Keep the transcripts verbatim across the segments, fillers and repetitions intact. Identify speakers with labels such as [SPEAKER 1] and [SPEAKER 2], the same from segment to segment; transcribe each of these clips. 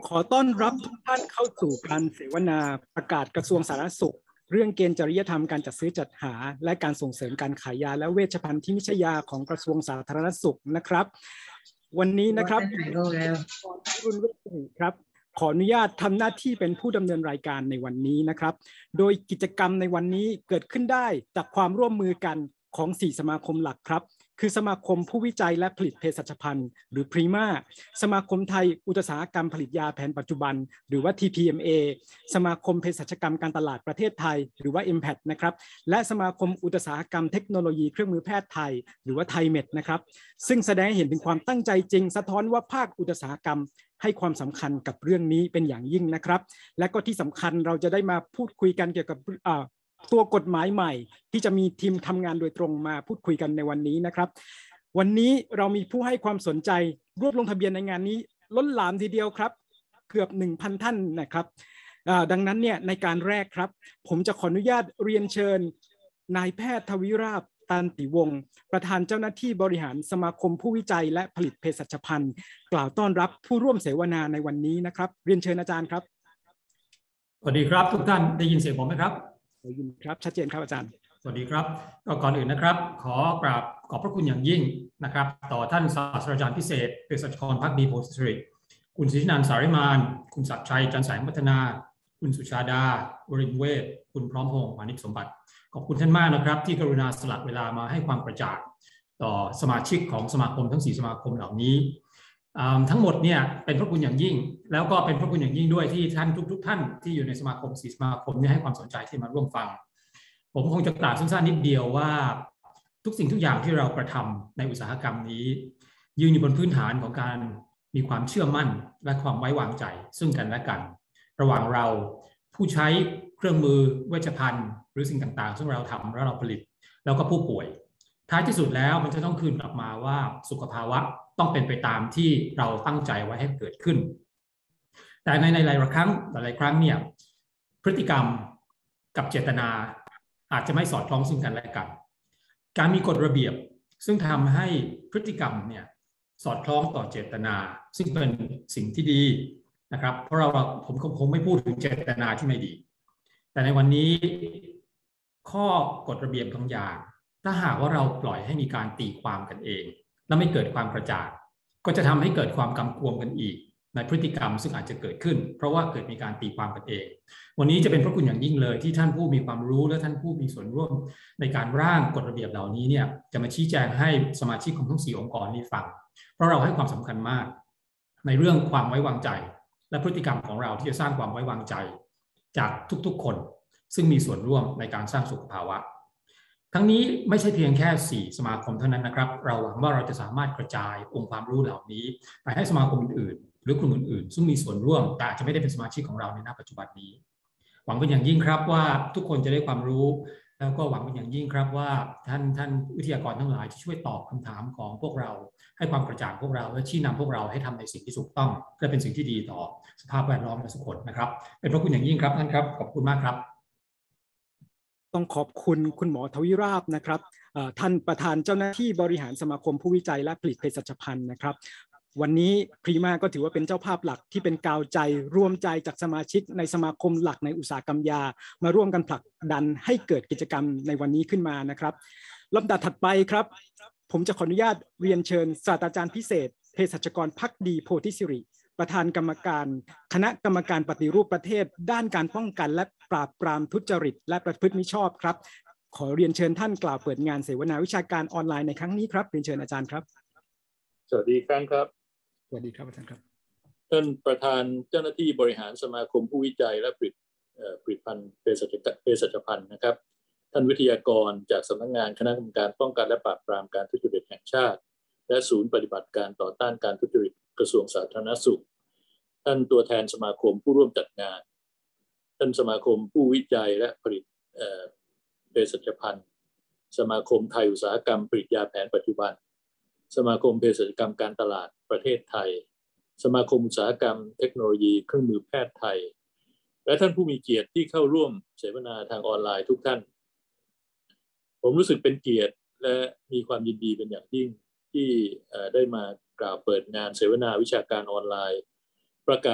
[SPEAKER 1] ขอต้อนรับทุกท่านเข้าสู่การเสวนาประกาศกระทรวงสาธารณสุขเรื่องเกณฑ์จริยธรรมการจัดซื้อจัดหาและการส่งเสริมการขายยาและเวชภัณฑ์ที่ไม่ใช่ยาของกระทรวงสาธารณสุขนะครับวันนี้นะครับรุ่นเวชครับขออนุญาตทำหน้าที่เป็นผู้ดำเนินรายการในวันนี้นะครับโดยกิจกรรมในวันนี้เกิดขึ้นได้จากความร่วมมือกันของสี่สมาคมหลักครับคือสมาคมผู้วิจัยและผลิตเภสัชภัณฑ์หรือ Prima สมาคมไทยอุตสาหกรรมผลิตยาแผนปัจจุบันหรือว่า ที พี เอ็ม เอ สมาคมเภสัชกรรมการตลาดประเทศไทยหรือว่า เอ็ม แพด นะครับและสมาคมอุตสาหกรรมเทคโนโลยีเครื่องมือแพทย์ไทยหรือว่าไทยเมดนะครับซึ่งแสดงให้เห็นถึงความตั้งใจจริงสะท้อนว่าภาคอุตสาหกรรมให้ความสำคัญกับเรื่องนี้เป็นอย่างยิ่งนะครับและก็ที่สำคัญเราจะได้มาพูดคุยกันเกี่ยวกับตัวกฎหมายใหม่ที่จะมีทีมทำงานโดยตรงมาพูดคุยกันในวันนี้นะครับวันนี้เรามีผู้ให้ความสนใจรวบลงทะเบียนในงานนี้ล้นหลามทีเดียวครับเกือบ หนึ่งพัน ท่านนะครับดังนั้นเนี่ยในการแรกครับผมจะขออนุญาตเรียนเชิญนายแพทย์ทวิราชตันติวงศ์ประธานเจ้าหน้าที่บริหารสมาคมผู้วิจัยและผลิตเภสัชภัณฑ์กล่าวต้อนรับผู้ร่วมเสวนาในวันนี้นะครับเรียนเชิญอาจารย์ครับ
[SPEAKER 2] สวัสดีครับทุกท่านได้ยินเสียงผมไหมครับ
[SPEAKER 1] ได้ยินครับชัดเจนครับอาจารย์
[SPEAKER 2] สวัสดีครับก็ก่อนอื่นนะครับขอกราบขอบพระคุณอย่างยิ่งนะครับต่อท่านศาสตราจารย์พิเศษเภสัชกรภักดีโพธิสิริคุณสิทธินันท์สาริมานคุณศักดิ์ชัยจันทร์แสงพัฒนาคุณสุชาดาวรินเวชคุณพร้อมพงษ์วานิชสมบัติขอบคุณท่านมากนะครับที่กรุณาสละเวลามาให้ความกระจ่างต่อสมาชิกของสมาคมทั้งสี่สมาคมเหล่านี้ทั้งหมดเนี่ยเป็นพระคุณอย่างยิ่งแล้วก็เป็นพระคุณอย่างยิ่งด้วยที่ท่านทุกๆท่านที่อยู่ในสมาคมสี่สมาคมนี้ให้ความสนใจที่มาร่วมฟังผมคงจะกล่าวสั้นๆนิดเดียวว่าทุกสิ่งทุกอย่างที่เรากระทำในอุตสาหกรรมนี้ยืนอยู่บนพื้นฐานของการมีความเชื่อมั่นและความไว้วางใจซึ่งกันและกันระหว่างเราผู้ใช้เครื่องมือเวชภัณฑ์หรือสิ่งต่างๆซึ่งเราทำและเราผลิตแล้วก็ผู้ป่วยท้ายที่สุดแล้วมันจะต้องคืนกลับมาว่าสุขภาวะต้องเป็นไปตามที่เราตั้งใจไว้ให้เกิดขึ้นแต่ในในหลายครั้งหลายครั้งเนี่ยพฤติกรรมกับเจตนาอาจจะไม่สอดคล้องซึ่งกันและกันการมีกฎระเบียบซึ่งทำให้พฤติกรรมเนี่ยสอดคล้องต่อเจตนาซึ่งเป็นสิ่งที่ดีนะครับเพราะเราผมคงไม่พูดถึงเจตนาที่ไม่ดีแต่ในวันนี้ข้อกฎระเบียบบางอย่างถ้าหากว่าเราปล่อยให้มีการตีความกันเองและไม่เกิดความกระจ่างก็จะทำให้เกิดความกำกวมกันอีกในพฤติกรรมซึ่งอาจจะเกิดขึ้นเพราะว่าเกิดมีการตีความกันเองวันนี้จะเป็นพระคุณอย่างยิ่งเลยที่ท่านผู้มีความรู้และท่านผู้มีส่วนร่วมในการร่างกฎระเบียบเหล่านี้เนี่ยจะมาชี้แจงให้สมาชิกของทั้งสี่องค์กรนี้ฟังเพราะเราให้ความสำคัญมากในเรื่องความไว้วางใจและพฤติกรรมของเราที่จะสร้างความไว้วางใจจากทุกๆคนซึ่งมีส่วนร่วมในการสร้างสุขภาวะทั้งนี้ไม่ใช่เพียงแค่สี่สมาคมเท่านั้นนะครับเราหวังว่าเราจะสามารถกระจายองค์ความรู้เหล่านี้ไปให้สมาคมอื่นหรือกลุ่มอื่นๆซึ่งมีส่วนร่วมแต่อาจจะไม่ได้เป็นสมาชิกของเราในณปัจจุบันนี้หวังเป็นอย่างยิ่งครับว่าทุกคนจะได้ความรู้แล้วก็หวังเป็นอย่างยิ่งครับว่าท่านท่านวิทยากรทั้งหลายจะช่วยตอบคำถามของพวกเราให้ความกระจ่างพวกเราและชี้นำพวกเราให้ทำในสิ่งที่ถูกต้องและเป็นสิ่งที่ดีต่อสภาพแวดล้อมและสุขคนนะครับเป็นพระคุณอย่างยิ่งครับท่านครับขอบคุณมากครับ
[SPEAKER 1] ต้องขอบคุณคุณหมอทวิราชนะครับท่านประธานเจ้าหน้าที่บริหารสมาคมผู้วิจัยและผลิตเภสัชภัณฑ์นะครับวันนี้พรีมาก็ถือว่าเป็นเจ้าภาพหลักที่เป็นกาวใจรวมใจจากสมาชิกในสมาคมหลักในอุตสาหกรรมยามาร่วมกันผลักดันให้เกิดกิจกรรมในวันนี้ขึ้นมานะครับลำดับถัดไปครับผมจะขออนุญาตเรียนเชิญศาสตราจารย์พิเศษเภสัชกรภักดีโพธิสิริประธานกรรมการคณะกรรมการปฏิรูปประเทศด้านการป้องกันและปราบปรามทุจริตและประพฤติมิชอบครับขอเรียนเชิญท่านกล่าวเปิดงานเสวนาวิชาการออนไลน์ในครั้งนี้ครับเรียนเชิญอาจารย์ครับ
[SPEAKER 3] สวัสดีครั้งครับ
[SPEAKER 1] สวัสดีครับอาจารย์ครับ
[SPEAKER 3] ท่านประธานเจ้าหน้าที่บริหารสมาคมผู้วิจัยและผลิตผลิตภัณฑ์เภสัชภัณฑ์นะครับท่านวิทยากรจากสำนักงานคณะกรรมการป้องกันและปราบปรามการทุจริตแห่งชาติและศูนย์ปฏิบัติการต่อต้านการทุจริตกระทรวงสาธารณสุขท่านตัวแทนสมาคมผู้ร่วมจัดงานท่านสมาคมผู้วิจัยและผลิตเภสัชภัณฑ์สมาคมไทยอุตสาหกรรมผลิตยาแผนปัจจุบันสมาคมเภสัชกรรมการตลาดประเทศไทยสมาคมอุตสาหกรรมเทคโนโลยีเครื่องมือแพทย์ไทยและท่านผู้มีเกียรติที่เข้าร่วมเสวนาทางออนไลน์ทุกท่านผมรู้สึกเป็นเกียรติและมีความยินดีเป็นอย่างยิ่งที่ได้มากล่าวเปิดงานเสวนาวิชาการออนไลน์ประกาศ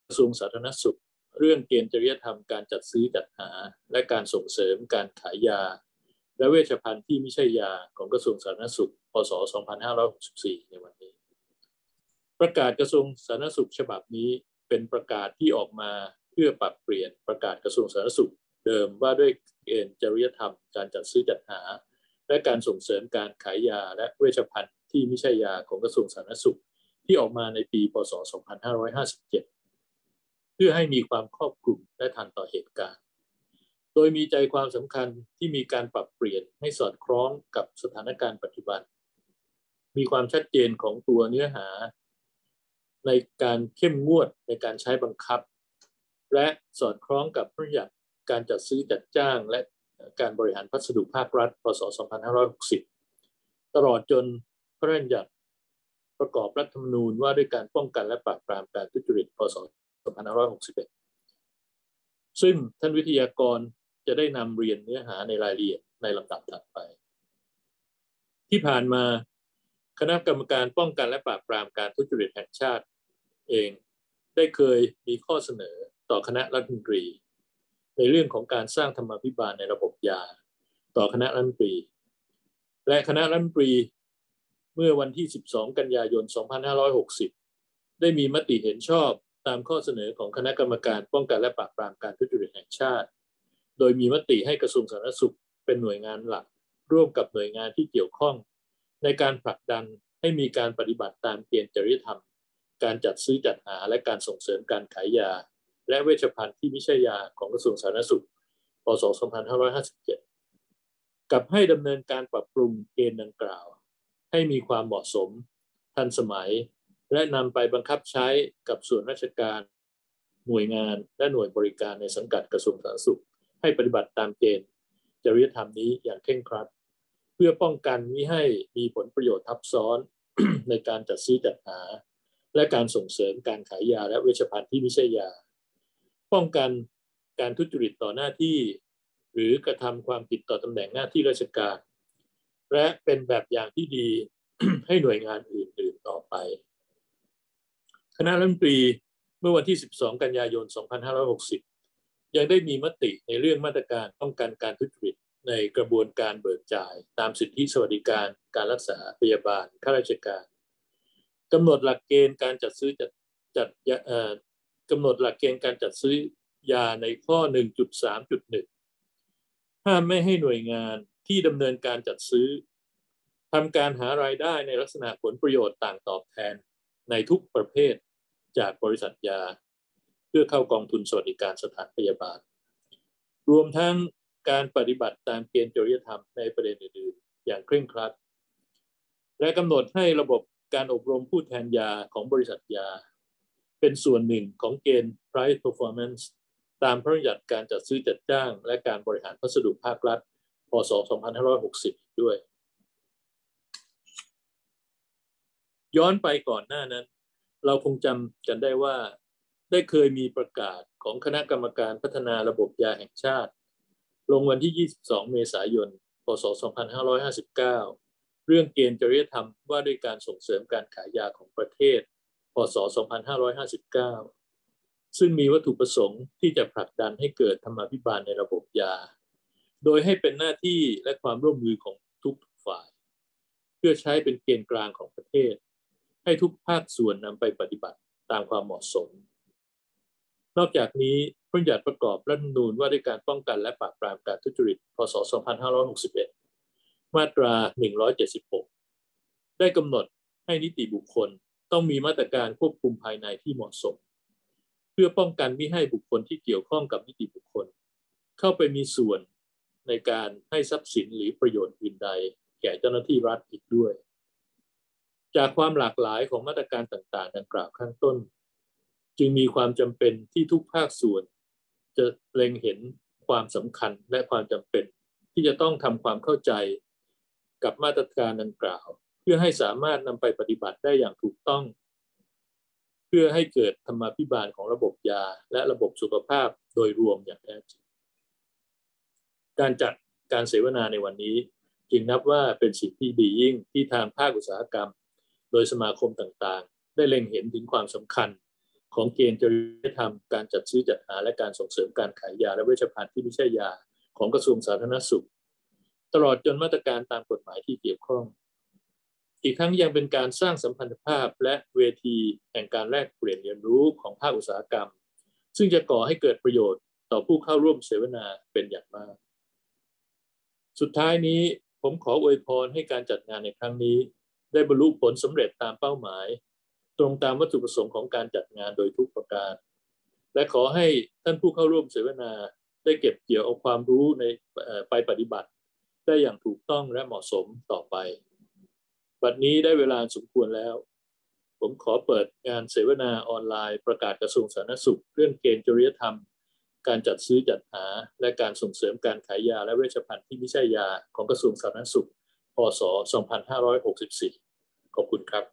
[SPEAKER 3] ระทรวงสาธารณสุขเรื่องเกณฑ์จริยธรรมการจัดซื้อจัดหาและการส่งเสริมการขายยาและเวชภัณฑ์ที่ไม่ใช่ยาของกระทรวงสาธารณสุขพ.ศ. สองพันห้าร้อยหกสิบสี่ในวันนี้ประกาศกระทรวงสาธารณสุขฉบับนี้เป็นประกาศที่ออกมาเพื่อปรับเปลี่ยนประกาศกระทรวงสาธารณสุขเดิมว่าด้วยเกณฑ์จริยธรรมการจัดซื้อจัดหาและการส่งเสริมการขายยาและเวชภัณฑ์ที่ไม่ใช่ยาของกระทรวงสาธารณสุขที่ออกมาในปีพ.ศ. สองพันห้าร้อยห้าสิบเจ็ดเพื่อให้มีความครอบคลุมและทันต่อเหตุการณ์โดยมีใจความสำคัญที่มีการปรับเปลี่ยนให้สอดคล้องกับสถานการณ์ปัจจุบันมีความชัดเจนของตัวเนื้อหาในการเข้มงวดในการใช้บังคับและสอดคล้องกับพระราชบัญญัติการจัดซื้อจัดจ้างและการบริหารพัสดุภาครัฐพ.ศ. สองพันห้าร้อยหกสิบตลอดจนพระราชบัญญัติประกอบรัฐธรรมนูญว่าด้วยการป้องกันและปราบปรามการทุจริตพ.ศ. สองพันห้าร้อยหกสิบเอ็ดซึ่งท่านวิทยากรจะได้นำเรียนเนื้อหาในรายละเอียดในลำดับถัดไปที่ผ่านมาคณะกรรมการป้องกันและปราบปรามการทุจริตแห่งชาติเองได้เคยมีข้อเสนอต่อคณะรัฐมนตรีในเรื่องของการสร้างธรรมาภิบาลในระบบยาต่อคณะรัฐมนตรีและคณะรัฐมนตรีเมื่อวันที่สิบสองกันยายนสองพันห้าร้อยหกสิบได้มีมติเห็นชอบตามข้อเสนอของคณะกรรมการป้องกันและปราบปรามการทุจริตแห่งชาติโดยมีมติให้กระทรวงสาธารณสุขเป็นหน่วยงานหลักร่วมกับหน่วยงานที่เกี่ยวข้องในการผลักดันให้มีการปฏิบัติตามเกณฑ์จริยธรรมการจัดซื้อจัดหาและการส่งเสริมการขายยาและเวชภัณฑ์ที่ไม่ใช่ยาของกระทรวงสาธารณสุขพ.ศ. สองพันห้าร้อยห้าสิบเจ็ดกับให้ดำเนินการปรับปรุงเกณฑ์ดังกล่าวให้มีความเหมาะสมทันสมัยและนำไปบังคับใช้กับส่วนราชการหน่วยงานและหน่วยบริการในสังกัดกระทรวงสาธารณสุขให้ปฏิบัติตามเกณฑ์จริยธรรมนี้อย่างเคร่งครัดเพื่อป้องกันมิให้มีผลประโยชน์ทับซ้อน ในการจัดซื้อจัดหาและการส่งเสริมการขายยาและเวชภัณฑ์ที่ไม่ใช่ยาป้องกันการทุจริตต่อหน้าที่หรือกระทำความผิดต่อตำแหน่งหน้าที่ราชการและเป็นแบบอย่างที่ดี ให้หน่วยงานอื่นๆต่อไปคณะรัฐมนตรีเมื่อวันที่สิบสองกันยายนสองพันห้าร้อยหกสิบยังได้มีมติในเรื่องมาตรการป้องกันการทุจริตในกระบวนการเบิกจ่ายตามสิทธิสวัสดิการการรักษาพยาบาลข้าราชการกำหนดหลักเกณฑ์การจัดซื้อจัดจัดเอ่อกำหนดหลักเกณฑ์การจัดซื้อยาในข้อ หนึ่งจุดสามจุดหนึ่ง ห้ามไม่ให้หน่วยงานที่ดำเนินการจัดซื้อทำการหารายได้ในลักษณะผลประโยชน์ต่างตอบแทนในทุกประเภทจากบริษัทยาเพื่อเข้ากองทุนสวัสดิการสถานพยาบาลรวมทั้งการปฏิบัติตามเกณฑ์จริยธรรมในประเด็นอื่นๆอย่างเคร่งครัดและกำหนดให้ระบบการอบรมผู้แทนยาของบริษัทยาเป็นส่วนหนึ่งของเกณฑ์ Price Performance ตามพระราชบัญญัติการจัดซื้อจัดจ้างและการบริหารพัสดุภาครัฐพ.ศ. สองพันห้าร้อยหกสิบด้วยย้อนไปก่อนหน้านั้นเราคงจำกันได้ว่าได้เคยมีประกาศของคณะกรรมการพัฒนาระบบยาแห่งชาติลงวันที่ยี่สิบสองเมษายนพ.ศ. สองพันห้าร้อยห้าสิบเก้าเรื่องเกณฑ์จริยธรรมว่าด้วยการส่งเสริมการขายยาของประเทศพ.ศ. สองพันห้าร้อยห้าสิบเก้าซึ่งมีวัตถุประสงค์ที่จะผลักดันให้เกิดธรรมาภิบาลในระบบยาโดยให้เป็นหน้าที่และความร่วมมือของทุกฝ่ายเพื่อใช้เป็นเกณฑ์กลางของประเทศให้ทุกภาคส่วนนำไปปฏิบัติตามความเหมาะสมนอกจากนี้พระราชบัญญัติประกอบรัฐธรรมนูญว่าด้วยการป้องกันและปราบปรามการทุจริตพ.ศ. สองพันห้าร้อยหกสิบเอ็ดมาตราหนึ่งร้อยเจ็ดสิบหกได้กำหนดให้นิติบุคคลต้องมีมาตรการควบคุมภายในที่เหมาะสมเพื่อป้องกันมิให้บุคคลที่เกี่ยวข้องกับนิติบุคคลเข้าไปมีส่วนในการให้ทรัพย์สินหรือประโยชน์อื่นใดแก่เจ้าหน้าที่รัฐอีกด้วยจากความหลากหลายของมาตรการต่างๆดังกล่าวข้างต้นจึงมีความจำเป็นที่ทุกภาคส่วนจะเล็งเห็นความสำคัญและความจำเป็นที่จะต้องทำความเข้าใจกับมาตรการดังกล่าวเพื่อให้สามารถนำไปปฏิบัติได้อย่างถูกต้องเพื่อให้เกิดธรรมาภิบาลของระบบยาและระบบสุขภาพโดยรวมอย่างแท้จริงการจัดการเสวนาในวันนี้จึงนับว่าเป็นสิ่งที่ดียิ่งที่ทางภาคอุตสาหกรรมโดยสมาคมต่างๆได้เล็งเห็นถึงความสำคัญของเกณฑ์จริยธรรมการจัดซื้อจัดหาและการส่งเสริมการขายยาและเวชภัณฑ์ที่ไม่ใช่ยาของกระทรวงสาธารณสุขตลอดจนมาตรการตามกฎหมายที่เกี่ยวข้องอีกทั้งยังเป็นการสร้างสัมพันธภาพและเวทีแห่งการแลกเปลี่ยนเรียนรู้ของภาคอุตสาหกรรมซึ่งจะก่อให้เกิดประโยชน์ต่อผู้เข้าร่วมเสวนาเป็นอย่างมากสุดท้ายนี้ผมขออวยพรให้การจัดงานในครั้งนี้ได้บรรลุผลสำเร็จตามเป้าหมายตรงตามวัตถุประสงค์ของการจัดงานโดยทุกประการและขอให้ท่านผู้เข้าร่วมเสวนาได้เก็บเกี่ยวเอาความรู้ในไปปฏิบัติได้อย่างถูกต้องและเหมาะสมต่อไปบัดนี้ได้เวลาสมควรแล้วผมขอเปิดงานเสวนาออนไลน์ประกาศกระทรวงสาธารณสุขเรื่องเกณฑ์จริยธรรมการจัดซื้อจัดหาและการส่งเสริมการขายยาและเวชภัณฑ์ที่ไม่ใช่ยาของกระทรวงสาธารณสุขพ.ศ. สองพันห้าร้อยหกสิบสี่ขอบคุณครับ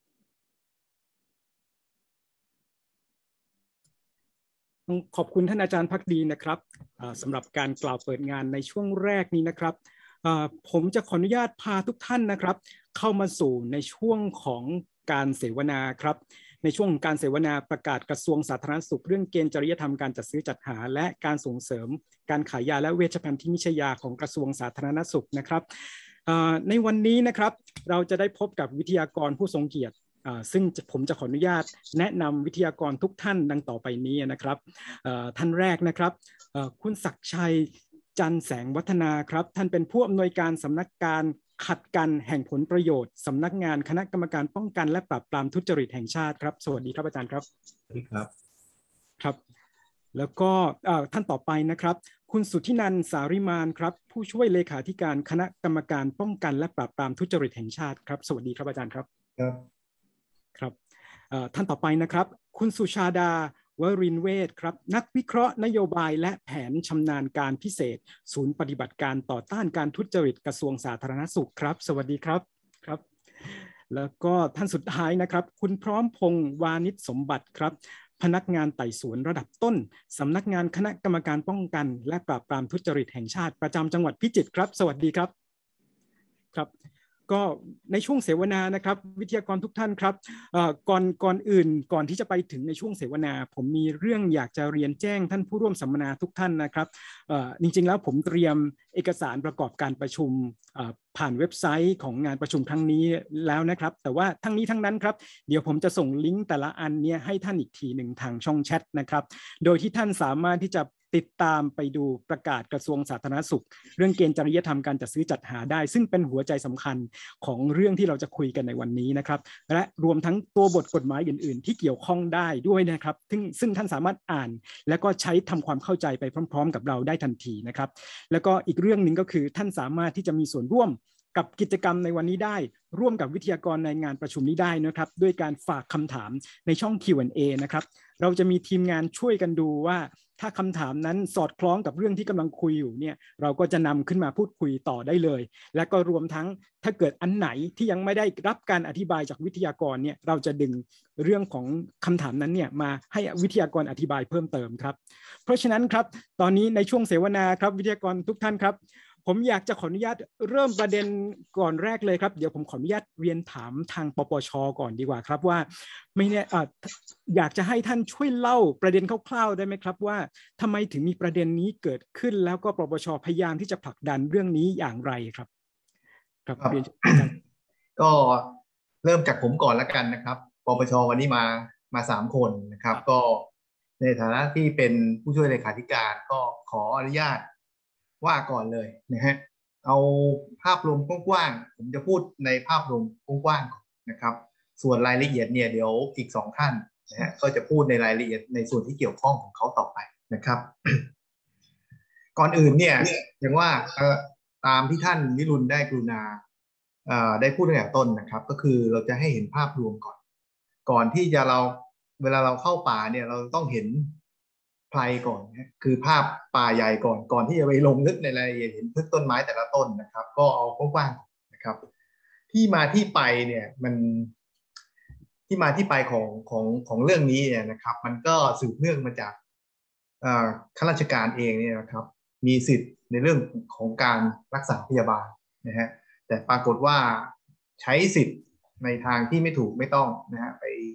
[SPEAKER 1] ขอบคุณท่านอาจารย์ภักดีนะครับสำหรับการกล่าวเปิดงานในช่วงแรกนี้นะครับผมจะขออนุญาตพาทุกท่านนะครับเข้ามาสู่ในช่วงของการเสวนาครับในช่วงการเสวนาประกาศกระทรวงสาธารณสุขเรื่องเกณฑ์จริยธรรมการจัดซื้อจัดหาและการส่งเสริมการขายยาและเวชภัณฑ์ที่ไม่ใช่ยาของกระทรวงสาธารณสุขนะครับในวันนี้นะครับเราจะได้พบกับวิทยากรผู้ทรงเกียรติซึ่งผมจะขออนุญาตแนะนำวิทยากรทุกท่านดังต่อไปนี้นะครับท่านแรกนะครับคุณศักดิ์ชัยจันแสงวัฒนาครับท่านเป็นผู้อำนวยการสำนักการขัดกันแห่งผลประโยชน์สำนักงานคณะกรรมการป้องกันและปราบปรามทุจริตแห่งชาติครับสวัสดีครับอาจารย์ครับ
[SPEAKER 4] สวัสดีครับ
[SPEAKER 1] ครับแล้วก็ท่านต่อไปนะครับคุณสุทธินันท์สาริมานครับผู้ช่วยเลขาธิการคณะกรรมการป้องกันและปราบปรามทุจริตแห่งชาติครับสวัสดีครับอาจารย์ครับ
[SPEAKER 4] ครับ
[SPEAKER 1] ครับท่านต่อไปนะครับคุณสุชาดาวรินเวชครับนักวิเคราะห์นโยบายและแผนชำนาญการพิเศษศูนย์ปฏิบัติการต่อต้านการทุจริตกระทรวงสาธารณสุขครับสวัสดีครับครับแล้วก็ท่านสุดท้ายนะครับคุณพร้อมพงษ์วานิชสมบัติครับพนักงานไต่สวนระดับต้นสำนักงานคณะกรรมการป้องกันและปราบปรามทุจริตแห่งชาติประจำจังหวัดพิจิตรครับสวัสดีครับครับก็ในช่วงเสวนานะครับวิทยากรทุกท่านครับก่อนก่อนอื่นก่อนที่จะไปถึงในช่วงเสวนาผมมีเรื่องอยากจะเรียนแจ้งท่านผู้ร่วมสัมมนาทุกท่านนะครับจริงๆแล้วผมเตรียมเอกสารประกอบการประชุมผ่านเว็บไซต์ของงานประชุมครั้งนี้แล้วนะครับแต่ว่าทั้งนี้ทั้งนั้นครับเดี๋ยวผมจะส่งลิงก์แต่ละอันนี้ให้ท่านอีกทีหนึ่งทางช่องแชทนะครับโดยที่ท่านสามารถที่จะติดตามไปดูประกาศกระทรวงสาธารณสุขเรื่องเกณฑ์จริยธรรมการจัดซื้อจัดหาได้ซึ่งเป็นหัวใจสำคัญของเรื่องที่เราจะคุยกันในวันนี้นะครับและรวมทั้งตัวบทกฎหมายอื่นๆที่เกี่ยวข้องได้ด้วยนะครับซึ่งซึ่งท่านสามารถอ่านและก็ใช้ทำความเข้าใจไปพร้อมๆกับเราได้ทันทีนะครับแล้วก็อีกเรื่องหนึ่งก็คือท่านสามารถที่จะมีส่วนร่วมกับกิจกรรมในวันนี้ได้ร่วมกับวิทยากรในงานประชุมนี้ได้นะครับด้วยการฝากคำถามในช่อง คิว แอนด์ เอ นะครับเราจะมีทีมงานช่วยกันดูว่าถ้าคำถามนั้นสอดคล้องกับเรื่องที่กำลังคุยอยู่เนี่ยเราก็จะนำขึ้นมาพูดคุยต่อได้เลยและก็รวมทั้งถ้าเกิดอันไหนที่ยังไม่ได้รับการอธิบายจากวิทยากรเนี่ยเราจะดึงเรื่องของคำถามนั้นเนี่ยมาให้วิทยากรอธิบายเพิ่มเติมครับเพราะฉะนั้นครับตอนนี้ในช่วงเสวนาครับวิทยากรทุกท่านครับผมอยากจะขออนุญาตเริ่มประเด็นก่อนแรกเลยครับเดี๋ยวผมขออนุญาตเรียนถามทางปปช.ก่อนดีกว่าครับว่าไม่เนี่ยอยากจะให้ท่านช่วยเล่าประเด็นคร่าวๆได้ไหมครับว่าทำไมถึงมีประเด็นนี้เกิดขึ้นแล้วก็ปปช.พยายามที่จะผลักดันเรื่องนี้อย่างไรครับ
[SPEAKER 4] ครับก็เริ่มจากผมก่อนแล้วกันนะครับปปช.วันนี้มามาสามคนนะครับก็ในฐานะที่เป็นผู้ช่วยเลขาธิการก็ขออนุญาตว่าก่อนเลยนะฮะเอาภาพรวมกว้างๆผมจะพูดในภาพรวมกว้างๆนะครับส่วนรายละเอียดเนี่ยเดี๋ยวอีกสองท่านนะฮะก็จะพูดในรายละเอียดในส่วนที่เกี่ยวข้องของเขาต่อไปนะครับ ก่อนอื่นเนี่ยอย่างว่าตามที่ท่านนิรุนได้กรุณาได้พูดตั้งแต่ต้นนะครับก็คือเราจะให้เห็นภาพรวมก่อนก่อนที่จะเราเวลาเราเข้าป่าเนี่ยเราต้องเห็นไพรก่อนนะคือภาพป่าใหญ่ก่อนก่อนที่จะไปลงลึกในรายละเอียดเห็นต้นไม้แต่ละต้นนะครับก็เอากว้างๆนะครับที่มาที่ไปเนี่ยมันที่มาที่ไปของของของเรื่องนี้เนี่ยนะครับมันก็สืบเนื่องมาจากข้าราชการเองเนี่ยนะครับมีสิทธิ์ในเรื่องของการรักษาพยาบาลนะฮะแต่ปรากฏว่าใช้สิทธิ์ในทางที่ไม่ถูกไม่ต้องนะฮะไป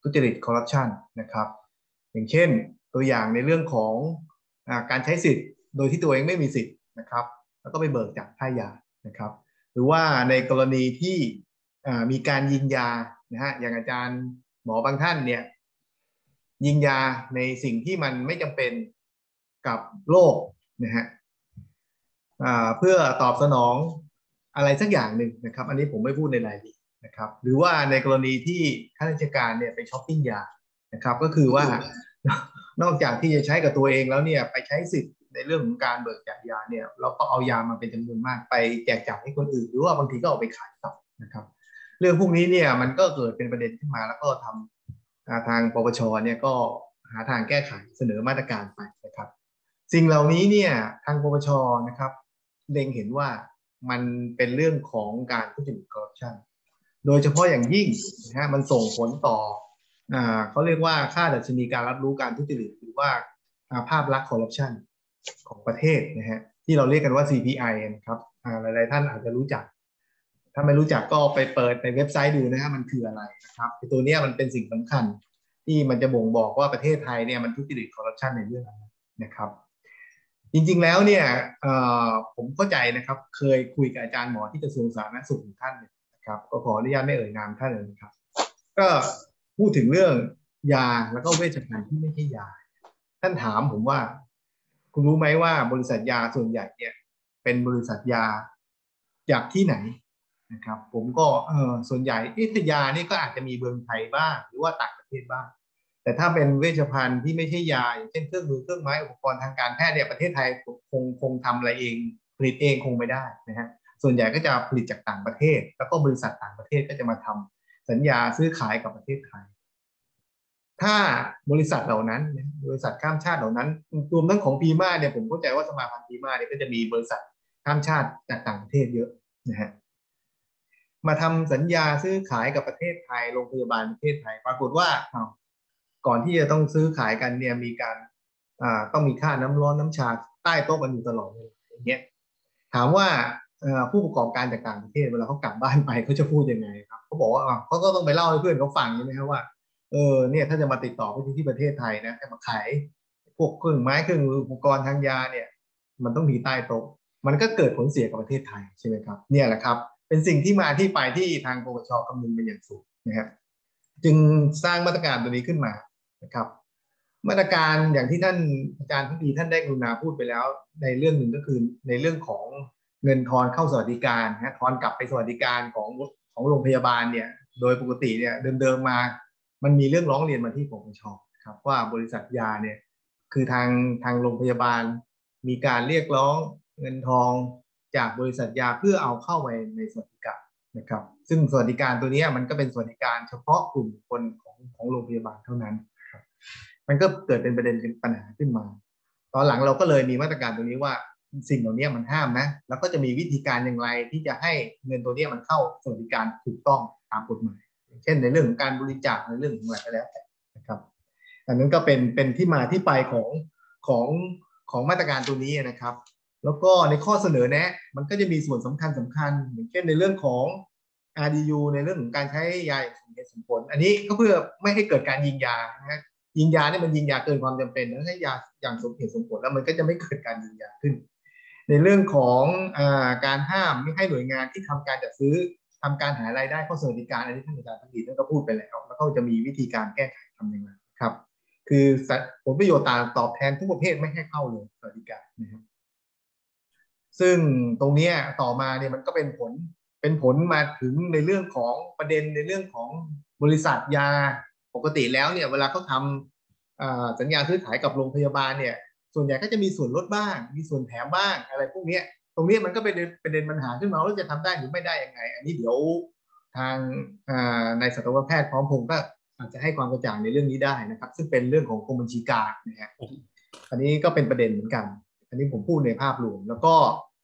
[SPEAKER 4] ทุจริตคอร์รัปชันนะครับอย่างเช่นตัวอย่างในเรื่องของอ่าการใช้สิทธิ์โดยที่ตัวเองไม่มีสิทธิ์นะครับแล้วก็ไปเบิกจากค่ายานะครับหรือว่าในกรณีที่อ่ามีการยิงยานะฮะอย่างอาจารย์หมอบางท่านเนี่ยยิงยาในสิ่งที่มันไม่จำเป็นกับโรคนะฮะเพื่อตอบสนองอะไรสักอย่างหนึ่งนะครับอันนี้ผมไม่พูดในรายละเอียดนะครับหรือว่าในกรณีที่ข้าราชการเนี่ยไปช้อปปิ้งยานะครับก็คือว่านอกจากที่จะใช้กับตัวเองแล้วเนี่ยไปใช้สิทธิ์ในเรื่องของการเบิกจ่ายยาเนี่ยเราก็เอายามาเป็นจำนวนมากไปแจกจ่ายให้คนอื่นหรือว่าบางทีก็เอาไปขายต่อนะครับเรื่องพวกนี้เนี่ยมันก็เกิดเป็นประเด็นขึ้นมาแล้วก็ทำทางปปชเนี่ยก็หาทางแก้ไขเสนอมาตรการไปนะครับสิ่งเหล่านี้เนี่ยทางปปชนะครับเล็งเห็นว่ามันเป็นเรื่องของการทุจริตคอร์รัปชันโดยเฉพาะอย่างยิ่งนะฮะมันส่งผลต่ออ่าเขาเรียกว่าค่าดัชนีการรับรู้การทุจริตหรือว่าภาพลักษณ์คอร์รัปชันของประเทศนะฮะที่เราเรียกกันว่า ซี พี ไอ นะครับอ่าหลายๆท่านอาจจะรู้จักถ้าไม่รู้จักก็ไปเปิดในเว็บไซต์ดูนะฮะมันคืออะไรนะครับตัวนี้มันเป็นสิ่งสำคัญที่มันจะบ่งบอกว่าประเทศไทยเนี่ยมันทุจริตคอร์รัปชันในเรื่องอะไรนะครับจริงๆแล้วเนี่ยผมเข้าใจนะครับเคยคุยกับอาจารย์หมอที่กระทรวงสาธารณสุขท่านนะครับก็ขออนุญาตไม่เอ่ยนามท่านเลยนะครับก็พูดถึงเรื่องยาแล้วก็เวชภัณฑ์ที่ไม่ใช่ยาท่านถามผมว่าคุณรู้ไหมว่าบริษัทยาส่วนใหญ่เนี่ยเป็นบริษัทยาจากที่ไหนนะครับผมก็เออส่วนใหญ่อิทยานี่ก็อาจจะมีเมืองไทยบ้างหรือว่าต่างประเทศบ้างแต่ถ้าเป็นเวชภัณฑ์ที่ไม่ใช่ยาอย่างเช่นเครื่องมือเครื่องไม้อุปกรณ์ทางการแพทย์เนี่ยประเทศไทยคงคงทำอะไรเองผลิตเองคงไม่ได้นะฮะส่วนใหญ่ก็จะผลิตจากต่างประเทศแล้วก็บริษัทต่างประเทศก็จะมาทำสัญญาซื้อขายกับประเทศไทยถ้าบริษัทเหล่านั้นบริษัทข้ามชาติเหล่านั้นรวมทั้งของพีม่าเนี่ยผมเข้าใจว่าสมาพันธ์พีม่าเนี่ยก็จะมีบริษัทข้ามชาติจากต่างประเทศเยอะนะฮะมาทำสัญญาซื้อขายกับประเทศไทยโรงพยาบาลประเทศไทยปรากฏว่าก่อนที่จะต้องซื้อขายกันเนี่ยมีการอ่าต้องมีค่าน้ำร้อนน้ำชาใต้โต๊ะกันอยู่ตลอดเลยอย่างเงี้ยถามว่าผู้ประกอบการจากต่างประเทศเวลาเขากลับบ้านไปเขาจะพูดยังไงครับเขาบอกว่าเขาก็ต้องไปเล่าให้เพื่อนเขาฟังใช่ไหมครับว่าเออเนี่ยถ้าจะมาติดต่อไปที่ประเทศไทยนะให้มาขายพวกเครื่องไม้เครื่องมืออุปกรณ์ทางยาเนี่ยมันต้องมีใต้โต๊ะมันก็เกิดผลเสียกับประเทศไทยใช่ไหมครับเนี่ยแหละครับเป็นสิ่งที่มาที่ไปที่ทางปปช.คำนึงเป็นอย่างสูงนะครับจึงสร้างมาตรการตัวนี้ขึ้นมานะครับมาตรการอย่างที่ท่านอาจารย์ทุกทีท่านได้กรุณาพูดไปแล้วในเรื่องหนึ่งก็คือในเรื่องของเงินทอนเข้าสวัสดิการนะทอนกลับไปสวัสดิการของของโรงพยาบาลเนี่ยโดยปกติเนี่ยเดิมๆมามันมีเรื่องร้องเรียนมาที่ปปช.ครับว่าบริษัทยาเนี่ยคือทางทางโรงพยาบาลมีการเรียกร้องเงินทองจากบริษัทยาเพื่อเอาเข้าไปในสวัสดิการนะครับซึ่งสวัสดิการตัวนี้มันก็เป็นสวัสดิการเฉพาะกลุ่มคนของของโรงพยาบาลเท่านั้นครับมันก็เกิดเป็นประเด็นเป็นปัญหาขึ้นมาตอนหลังเราก็เลยมีมาตรการตัวนี้ว่าสิ่งเหล่านี้มันห้ามนะแล้วก็จะมีวิธีการอย่างไรที่จะให้เงินตัวนี้มันเข้าสวัสดิการถูกต้องตามกฎหมายเช่นในเรื่องของการบริจาคในเรื่องของอะไรก็แล้วแต่นะครับอันนั้นก็เป็นเป็นที่มาที่ไปของของของมาตรการตัวนี้นะครับแล้วก็ในข้อเสนอแนะมันก็จะมีส่วนสำคัญสำคัญอย่างเช่นในเรื่องของ อาร์ ดี ยู ในเรื่องของการใช้ยาอย่างสมเหตุสมผลอันนี้ก็เพื่อไม่ให้เกิดการยิงยานะฮะยิงยาเนี่ยมันยิงยาเกินความจำเป็นแล้วให้ยาอย่างสมเหตุสมผลแล้วมันก็จะไม่เกิดการยิงยาขึ้นในเรื่องของอ่าการห้ามไม่ให้หน่วยงานที่ทำการจัดซื้อทำการหารายได้ข้อสวัสดิการอันนี้ท่านอาจารย์ทั้งดีท่านก็พูดไปแล้วแล้วก็จะมีวิธีการแก้ไขทำยังไงครับคือผลประโยชน์ต่างตอบแทนทุกประเภทไม่ให้เข้าเลยสวัสดิการนะครับซึ่งตรงนี้ต่อมาเนี่ยมันก็เป็นผลเป็นผลมาถึงในเรื่องของประเด็นในเรื่องของบริษัทยาปกติแล้วเนี่ยเวลาเขาทำสัญญาซื้อขายกับโรงพยาบาลเนี่ยส่วนใหญ่ก็จะมีส่วนลดบ้างมีส่วนแถมบ้างอะไรพวกนี้ตรงนี้มันก็เป็นประเด็นปัญหาขึ้นมาว่าจะทำได้หรือไม่ได้ยังไงอันนี้เดี๋ยวทางนายสัตวแพทย์พร้อมพงศ์ก็อาจจะให้ความกระจ่างในเรื่องนี้ได้นะครับซึ่งเป็นเรื่องของกรมบัญชีกลางนะฮะอันนี้ก็เป็นประเด็นเหมือนกันอันนี้ผมพูดในภาพรวมแล้วก็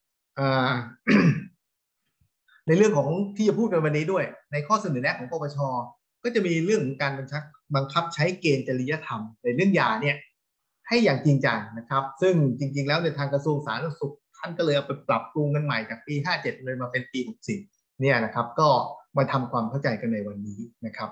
[SPEAKER 4] ในเรื่องของที่จะพูดในวันนี้ด้วยในข้อเสนอแนะของปปช.ก็จะมีเรื่องของการบังคับใช้เกณฑ์จริยธรรมในเรื่องยาเนี่ยให้อย่างจริงจังนะครับซึ่งจริงๆแล้วในทางกระทรวงสาธารณสุขท่านก็เลยเอาไปปรับปรุงกันใหม่จากปีห้าเจ็ดเลยมาเป็นปีหกสิบเนี่ยนะครับก็มาทำความเข้าใจกันในวันนี้นะครับ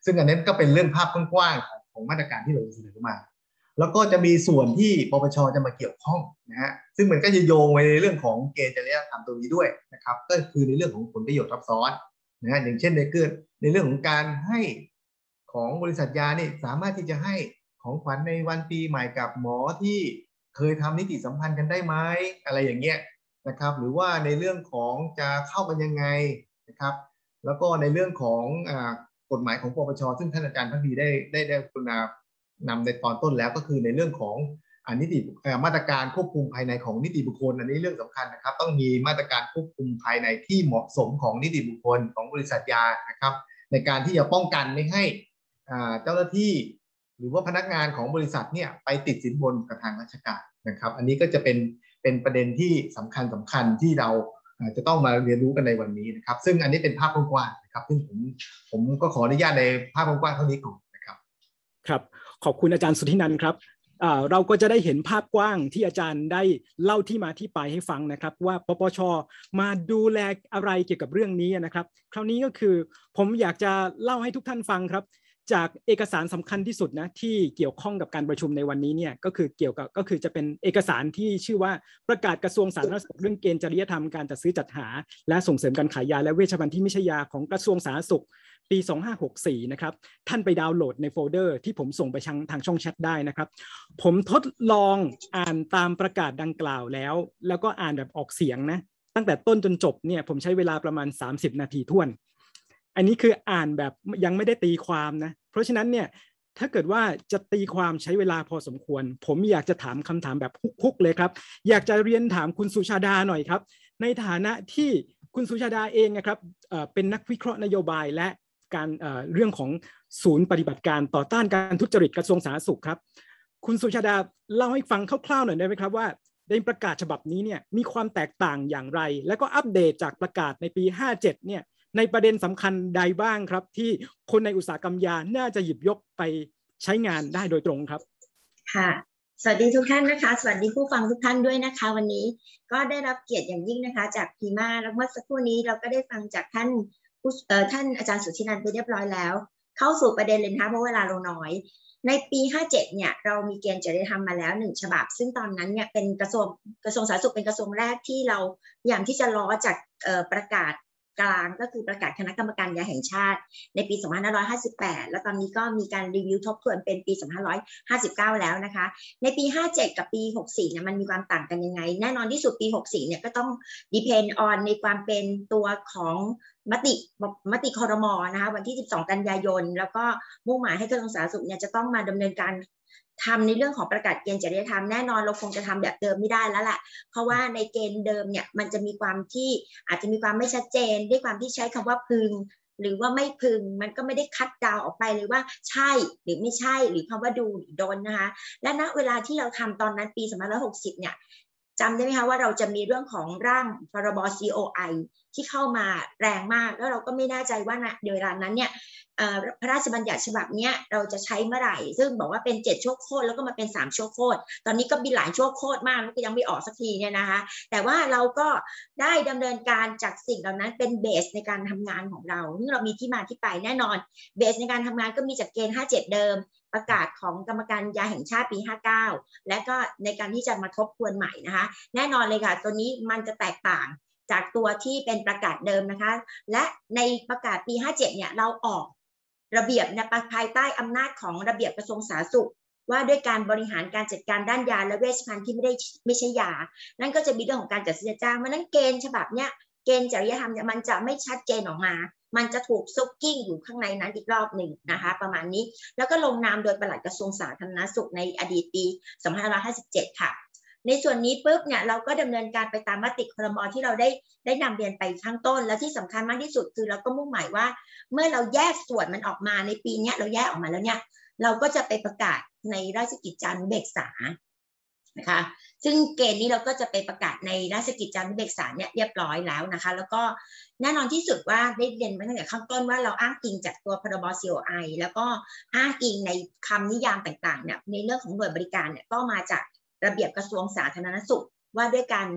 [SPEAKER 4] ซึ่งอันนั้นก็เป็นเรื่องภาพกว้างๆของของมาตรการที่เราเสนอมาแล้วก็จะมีส่วนที่ปปช.จะมาเกี่ยวข้องนะฮะซึ่งมันก็จะโยงไปในเรื่องของเกณฑ์จริยธรรมตรงนี้ด้วยนะครับก็คือในเรื่องของผลประโยชน์ทับซ้อนนะฮะอย่างเช่นในเกิดในเรื่องของการให้ของบริษัทยาเนี่ยสามารถที่จะให้ของขวัญในวันปีใหม่กับหมอที่เคยทำนิติสัมพันธ์กันได้ไหมอะไรอย่างเงี้ยนะครับหรือว่าในเรื่องของจะเข้ากันยังไงนะครับแล้วก็ในเรื่องของอ่ากฎหมายของปปช.ซึ่งท่านอาจารย์ภักดีได้ได้ได้กรุณานำในตอนต้นแล้วก็คือในเรื่องของนิติมาตรการควบคุมภายในของนิติบุคคลอันนี้เรื่องสำคัญนะครับต้องมีมาตรการควบคุมภายในที่เหมาะสมของนิติบุคคลของบริษัทยานะครับในการที่จะป้องกันไม่ให้เจ้าหน้าที่หรือว่าพนักงานของบริษัทเนี่ยไปติดสินบนกับทางราชการนะครับอันนี้ก็จะเป็นเป็นประเด็นที่สำคัญสำคัญที่เราจะต้องมาเรียนรู้กันในวันนี้นะครับซึ่งอันนี้เป็นภาพกว้างๆนะครับซึ่งผมผมก็ขออนุญาตในภาพกว้างๆเท่านี้ก่อนนะครับ
[SPEAKER 1] ครับขอบคุณอาจารย์สุทธินันท์ครับเราก็จะได้เห็นภาพกว้างที่อาจารย์ได้เล่าที่มาที่ไปให้ฟังนะครับว่าปปช.มาดูแลอะไรเกี่ยวกับเรื่องนี้นะครับคราวนี้ก็คือผมอยากจะเล่าให้ทุกท่านฟังครับจากเอกสารสำคัญที่สุดนะที่เกี่ยวข้องกับการประชุมในวันนี้เนี่ยก็คือเกี่ยวกับก็คือจะเป็นเอกสารที่ชื่อว่าประกาศกระทรวงสาธารณสุขเรื่องเกณฑ์จริยธรรมการจัดซื้อจัดหาและส่งเสริมการขายยาและเวชภัณฑ์ที่ไม่ใช่ยาของกระทรวงสาธารณสุขปีสองห้าหกสี่นะครับท่านไปดาวน์โหลดในโฟลเดอร์ที่ผมส่งไปทางทางช่องแชทได้นะครับผมทดลองอ่านตามประกาศดังกล่าวแล้วแล้วก็อ่านแบบออกเสียงนะตั้งแต่ต้นจนจบเนี่ยผมใช้เวลาประมาณสามสิบนาทีท้วนอันนี้คืออ่านแบบยังไม่ได้ตีความนะเพราะฉะนั้นเนี่ยถ้าเกิดว่าจะตีความใช้เวลาพอสมควรผมอยากจะถามคำถามแบบคุกๆเลยครับอยากจะเรียนถามคุณสุชาดาหน่อยครับในฐานะที่คุณสุชาดาเองนะครับเอ่อเป็นนักวิเคราะห์นโยบายและการเอ่อเรื่องของศูนย์ปฏิบัติการต่อต้านการทุจริตกระทรวงสาธารณสุขครับคุณสุชาดาเล่าให้ฟังคร่าวๆหน่อยได้ไหมครับว่าในประกาศฉบับนี้เนี่ยมีความแตกต่างอย่างไรแล้วก็อัปเดตจากประกาศในปีห้าเจ็ดเนี่ยในประเด็นสำคัญใดบ้างครับที่คนในอุตสาหกรรมยาน่าจะหยิบยกไปใช้งานได้โดยตรงครับค่ะ
[SPEAKER 5] สวัสดีทุกท่านนะคะสวัสดีผู้ฟังทุกท่านด้วยนะคะวันนี้ก็ได้รับเกียรติอย่างยิ่งนะคะจากพีมาแล้วเมื่อสักครู่นี้เราก็ได้ฟังจากท่านเอ่อท่านอาจารย์สุทธินันท์ไปเรียบร้อยแล้วเข้าสู่ประเด็นเลยนะคะเพราะเวลาเราน้อยในปีห้าเจ็ดเนี่ยเรามีเกณฑ์จริยธรรมมาแล้วหนึ่งฉบับซึ่งตอนนั้นเนี่ยเป็นกระทรวงกระทรวงสาธารณสุขเป็นกระทรวงแรกที่เราพยายามที่จะล้อจากเอ่อประกาศกลางก็คือประกาศคณะกรรมการยาแห่งชาติในปีสองพันห้าร้อยห้าสิบแปดแล้วตอนนี้ก็มีการรีวิวทบทวนเป็นปีสองพันห้าร้อยห้าสิบเก้าแล้วนะคะในปีห้าเจ็ดกับปีหกสี่เนี่ยมันมีความต่างกันยังไงแน่นอนที่สุดปีหกสี่เนี่ยก็ต้อง depend on ในความเป็นตัวของมติมติครม.นะคะวันที่สิบสองกันยายนแล้วก็มุ่งหมายให้กระทรวงสาธารณสุขเนี่ยจะต้องมาดำเนินการทำในเรื่องของประกาศเกณฑ์จริยธรรมแน่นอนเราคงจะทำแบบเดิมไม่ได้แล้วแหละเพราะว่าในเกณฑ์เดิมเนี่ยมันจะมีความที่อาจจะมีความไม่ชัดเจนด้วยความที่ใช้คำว่าพึงหรือว่าไม่พึงมันก็ไม่ได้คัดดาวออกไปเลยว่าใช่หรือไม่ใช่หรือคำว่าดูหรือโดนนะคะและณเวลาที่เราทำตอนนั้นปีสองพันห้าร้อยหกสิบเนี่ยจำได้ไหมคะว่าเราจะมีเรื่องของร่างพรบ ซี โอ ไอ ที่เข้ามาแรงมากแล้วเราก็ไม่แน่ใจว่าณเวลานั้นเนี่ยพระราชบัญญัติฉบับนี้เราจะใช้เมื่อไหร่ซึ่งบอกว่าเป็นเจ็ดชั่วโคตรแล้วก็มาเป็นสามชั่วโคตรตอนนี้ก็มีหลายชั่วโคตรมากแล้วก็ยังไม่ออกสักทีเนี่ยนะคะแต่ว่าเราก็ได้ดำเนินการจากสิ่งเหล่านั้นเป็นเบสในการทำงานของเราซึ่งเรามีที่มาที่ไปแน่นอนเบสในการทำงานก็มีจากเกณฑ์ห้าเจ็ดเดิมประกาศของกรรมการยาแห่งชาติปีห้าเก้าและก็ในการที่จะมาทบทวนใหม่นะคะแน่นอนเลยค่ะตัวนี้มันจะแตกต่างจากตัวที่เป็นประกาศเดิมนะคะและในประกาศปีห้าเจ็ดเนี่ยเราออกระเบียบในภายใต้อำนาจของระเบียบกระทรวงสาธารณสุขว่าด้วยการบริหารการจัดการด้านยาและเวชภัณฑ์ที่ไม่ได้ไม่ใช่ยานั่นก็จะมีเรื่องของการจัดซื้อจัดจ้างเพราะนั้นเกณฑ์ฉบับเนี้ยเกณฑ์จริยธรรมเนี่ยมันจะไม่ชัดเจนออกมามันจะถูกซุกกิ้งอยู่ข้างในนั้นอีกรอบหนึ่งนะคะประมาณนี้แล้วก็ลงนามโดยปลัดกระทรวงสาธารณสุขในอดีตปีสองพันห้าร้อยห้าสิบเจ็ดค่ะในส่วนนี้ปุ๊บเนี่ยเราก็ดำเนินการไปตามมติครม.ที่เราได้ได้นำเรียนไปข้างต้นและที่สำคัญมากที่สุดคือเราก็มุ่งหมายว่าเมื่อเราแยกส่วนมันออกมาในปีนี้เราแยกออกมาแล้วเนี่ยเราก็จะไปประกาศในราชกิจจานุเบกษานะคะซึ่งเกณฑ์นี้เราก็จะไปประกาศในราชกิจจานุเบกษาเนี่ยเรียบร้อยแล้วนะคะแล้วก็แน่นอนที่สุดว่าได้เรียนมาตั้งแต่ข้างต้นว่าเราอ้างอิงจากตัวพรบ ซี โอ ไอ แล้วก็อ้างอิงในคำนิยามต่างๆเนี่ยในเรื่องของหน่วยบริการเนี่ยก็มาจากระเบียบกระทรวงสาธารณสุขว่าด้วยการ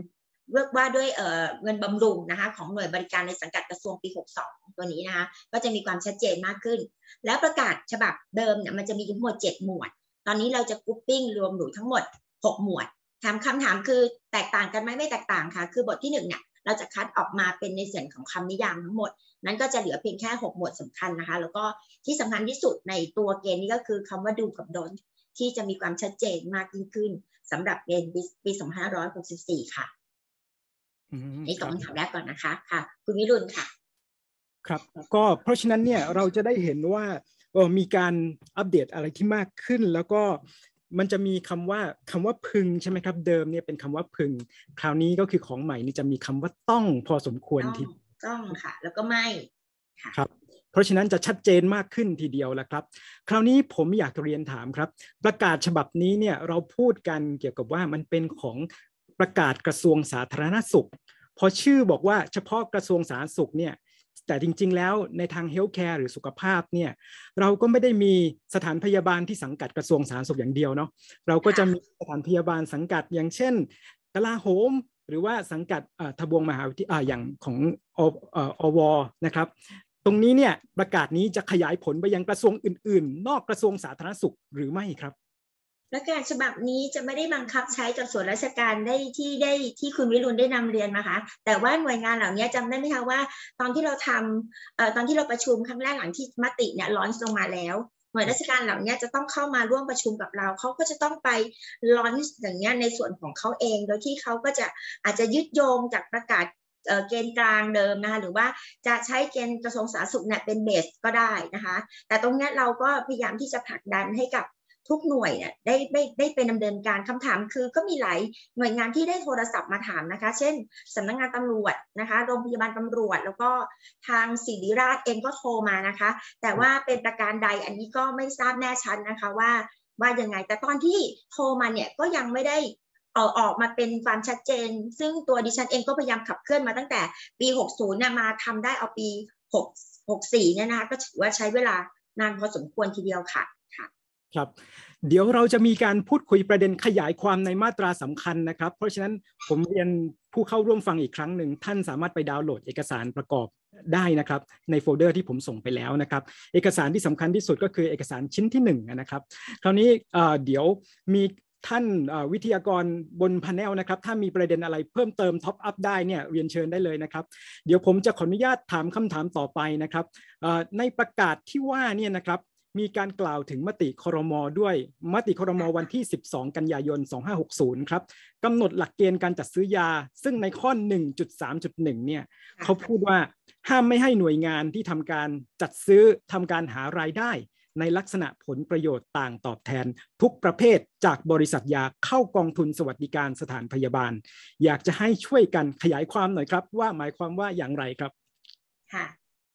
[SPEAKER 5] ว่าด้วยเอ่อเงินบำรุงนะคะของหน่วยบริการในสังกัดกระทรวงปีหกสิบสองตัวนี้นะคะก็จะมีความชัดเจนมากขึ้นแล้วประกาศฉบับเดิมเนี่ยมันจะมีทั้งหมดเจ็ดหมวดตอนนี้เราจะกรุ๊ปปิ้งรวมอยู่ทั้งหมดหกหมวดถามคำถามคือแตกต่างกันไหมไม่แตกต่างค่ะคือบทที่หนึ่งเนี่ยเราจะคัดออกมาเป็นในส่วนของคำนิยามทั้งหมดนั้นก็จะเหลือเพียงแค่หกหมวดสำคัญนะคะแล้วก็ที่สำคัญที่สุดในตัวเกณฑ์นี้ก็คือคำว่าดูกับดนที่จะมีความชัดเจนมากยิ่งขึ้นสำหรับเกณฑ์ปีสองพันห้าร้อยหกสิบสี่ค่ะนี่ตอบคำถามแรกก่อนนะคะค่ะคุณวิรุณค่ะ
[SPEAKER 1] ครับก็เพราะฉะนั้นเนี่ยเราจะได้เห็นว่าเออมีการอัปเดตอะไรที่มากขึ้นแล้วก็มันจะมีคำว่าคำว่าพึงใช่ไหมครับเดิมเนี่ยเป็นคำว่าพึงคราวนี้ก็คือของใหม่นี่จะมีคำว่าต้องพอสมควรที
[SPEAKER 5] ต้องค่ะแล้วก็ไม่
[SPEAKER 1] ครับเพราะฉะนั้นจะชัดเจนมากขึ้นทีเดียวแล้วครับคราวนี้ผมอยากเรียนถามครับประกาศฉบับนี้เนี่ยเราพูดกันเกี่ยวกับว่ามันเป็นของประกาศกระทรวงสาธารณสุขพอชื่อบอกว่าเฉพาะกระทรวงสาธารณสุขเนี่ยแต่จริงๆแล้วในทางเฮลท์แคร์หรือสุขภาพเนี่ยเราก็ไม่ได้มีสถานพยาบาลที่สังกัดกระทรวงสาธารณสุขอย่างเดียวเนาะเราก็จะมีสถานพยาบาลสังกัดอย่างเช่นกลาโหมหรือว่าสังกัดทบวงมหาวิทยาลัยอย่างของอวนะครับตรงนี้เนี่ยประกาศนี้จะขยายผลไปยังกระทรวงอื่นๆนอกกระทรวงสาธารณสุขหรือไม่ครับ
[SPEAKER 5] ประกาศฉบับนี้จะไม่ได้บังคับใช้กับส่วนราชการได้ที่ได้ที่คุณวิรุณได้นำเรียนมาค่ะแต่ว่าหน่วยงานเหล่านี้จำได้ไหมคะว่าตอนที่เราทำเอ่อตอนที่เราประชุมครั้งแรกหลังที่มติเนี่ยลอนช์ลงมาแล้วหน่วยราชการเหล่านี้จะต้องเข้ามาร่วมประชุมกับเราเขาก็จะต้องไปลอนช์อย่างเงี้ยในส่วนของเขาเองโดยที่เขาก็จะอาจจะยึดโยงจากประกาศเกณฑ์กลางเดิมนะคะหรือว่าจะใช้เกณฑ์กระทรวงสาธารณสุขเนี่ยเป็นเบสก็ได้นะคะแต่ตรงนี้เราก็พยายามที่จะผลักดันให้กับทุกหน่วยเนี่ยได้ได้ได้เป็นดำเนินการคำถามคือก็มีหลายหน่วยงานที่ได้โทรศัพท์มาถามนะคะเช่นสำนักงานตำรวจนะคะโรงพยาบาลตำรวจแล้วก็ทางศิริราชเองก็โทรมานะคะแต่ว่าเป็นประการใดอันนี้ก็ไม่ทราบแน่ชัดนะคะว่าว่ายังไงแต่ตอนที่โทรมาเนี่ยก็ยังไม่ได้ออกออกมาเป็นความชัดเจนซึ่งตัวดิฉันเองก็พยายามขับเคลื่อนมาตั้งแต่ปีหกสิบเนี่ยมาทำได้เอาปีหก หกสิบสี่เนี่ยนะคะก็ถือว่าใช้เวลานานพอสมควรทีเดียวค่ะ
[SPEAKER 1] ครับเดี๋ยวเราจะมีการพูดคุยประเด็นขยายความในมาตราสำคัญนะครับเพราะฉะนั้นผมเรียนผู้เข้าร่วมฟังอีกครั้งหนึ่งท่านสามารถไปดาวน์โหลดเอกสารประกอบได้นะครับในโฟลเดอร์ที่ผมส่งไปแล้วนะครับเอกสารที่สำคัญที่สุดก็คือเอกสารชิ้นที่หนึ่งนะครับคราวนี้เดี๋ยวมีท่านวิทยากรบนพาเนลนะครับถ้ามีประเด็นอะไรเพิ่มเติมท็อปอัพได้เนี่ยเรียนเชิญได้เลยนะครับเดี๋ยวผมจะขออนุญาตถามคำถามต่อไปนะครับในประกาศที่ว่าเนี่ยนะครับมีการกล่าวถึงมติครม.ด้วยมติครม.วันที่สิบสองกันยายนสองพันห้าร้อยหกสิบครับกำหนดหลักเกณฑ์การจัดซื้อยาซึ่งในข้อ หนึ่งจุดสามจุดหนึ่ง เนี่ยเขาพูดว่าห้ามไม่ให้หน่วยงานที่ทำการจัดซื้อทำการหารายได้ในลักษณะผลประโยชน์ต่างตอบแทนทุกประเภทจากบริษัทยาเข้ากองทุนสวัสดิการสถานพยาบาลอยากจะให้ช่วยกันขยายความหน่อยครับว่าหมายความว่าอย่างไรครับ
[SPEAKER 5] ค่ะ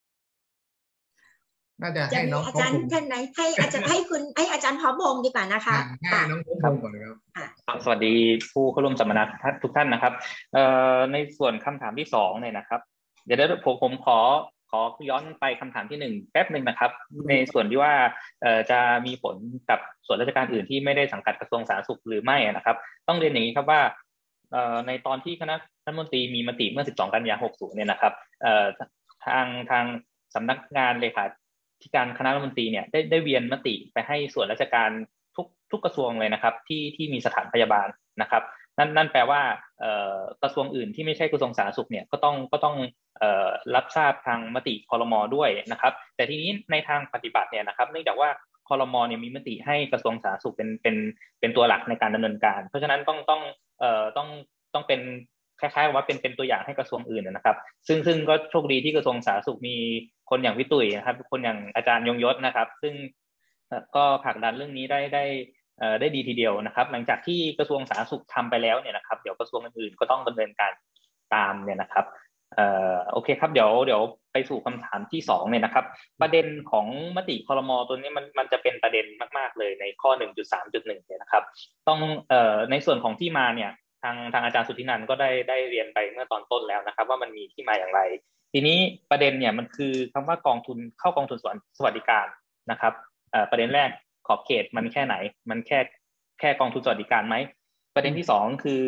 [SPEAKER 4] น่าจะให้น้อง
[SPEAKER 5] อาจารย์ท่านไหนให้อาจารย์ให้คุณให้อาจารย์พร้อมวงดีกว่านะคะ
[SPEAKER 4] ให้น้องพร้อมวงก่อน
[SPEAKER 6] ครับสวัสดีผู้เข้าร่วมสัมมนาทุกท่านนะครับในส่วนคำถามที่สองเนี่ยนะครับเดี๋ยวผมผมขอขอย้อนไปคำถามที่หนึ่งแป๊บหนึ่งนะครับในส่วนที่ว่าจะมีผลกับส่วนราชการอื่นที่ไม่ได้สังกัดกระทรวงสาธารณสุขหรือไม่นะครับต้องเรียนอย่างนี้ครับว่าในตอนที่คณะรัฐมนตรีมีมติเมื่อสิบสองกันยายนหกสิบเนี่ยนะครับทางทางสำนักงานเลขาที่การคณะรัฐมนตรีเนี่ยได้ได้เวียนมติไปให้ส่วนราชการทุกทุกกระทรวงเลยนะครับที่ที่มีสถานพยาบาลนะครับนั่นนั่นแปลว่ากระทรวงอื่นที่ไม่ใช่กระทรวงสาธารณสุขเนี่ยก็ต้องก็ต้องรับทราบทางมติครม.ด้วยนะครับแต่ทีนี้ในทางปฏิบัติเนี่ยนะครับเนื่องจากว่าครม.เนี่ยมีมติให้กระทรวงสาธารณสุขเป็นเป็นเป็นตัวหลักในการดำเนินการเพราะฉะนั้นต้องต้องเอ่อต้องต้องเป็นคล้ายๆว่าเป็นเป็นตัวอย่างให้กระทรวงอื่นนะครับซึ่งซึ่งก็โชคดีที่กระทรวงสาธารณสุขมีคนอย่างพี่ตุ๋ยนะครับคนอย่างอาจารย์ยงยศนะครับซึ่งก็ผลักดันเรื่องนี้ได้ได้ได้ดีทีเดียวนะครับหลังจากที่กระทรวงสาธารณสุขทำไปแล้วเนี่ยนะครับเดี๋ยวกระทรวงอื่นๆก็ต้องดำเนินการตามเนี่ยนะครับเอ่อโอเคครับเดี๋ยวเดี๋ยวไปสู่คำถามที่สองเนี่ยนะครับประเด็นของมติครม.ตัวนี้มันมันจะเป็นประเด็นมากๆเลยในข้อ หนึ่งจุดสามจุดหนึ่ง เนี่ยนะครับต้องเอ่อในส่วนของที่มาเนี่ยทางทางอาจารย์สุทธินันท์ก็ได้ได้เรียนไปเมื่อตอนต้นแล้วนะครับว่ามันมีที่มาอย่างไรทีนี้ประเด็นเนี่ยมันคือคำว่ากองทุนเข้ากองทุนสวัสดิการนะครับเอ่อประเด็นแรกขอบเขตมันแค่ไหนมันแค่แค่กองทุนสวัสดิการไหมประเด็นที่สองคือ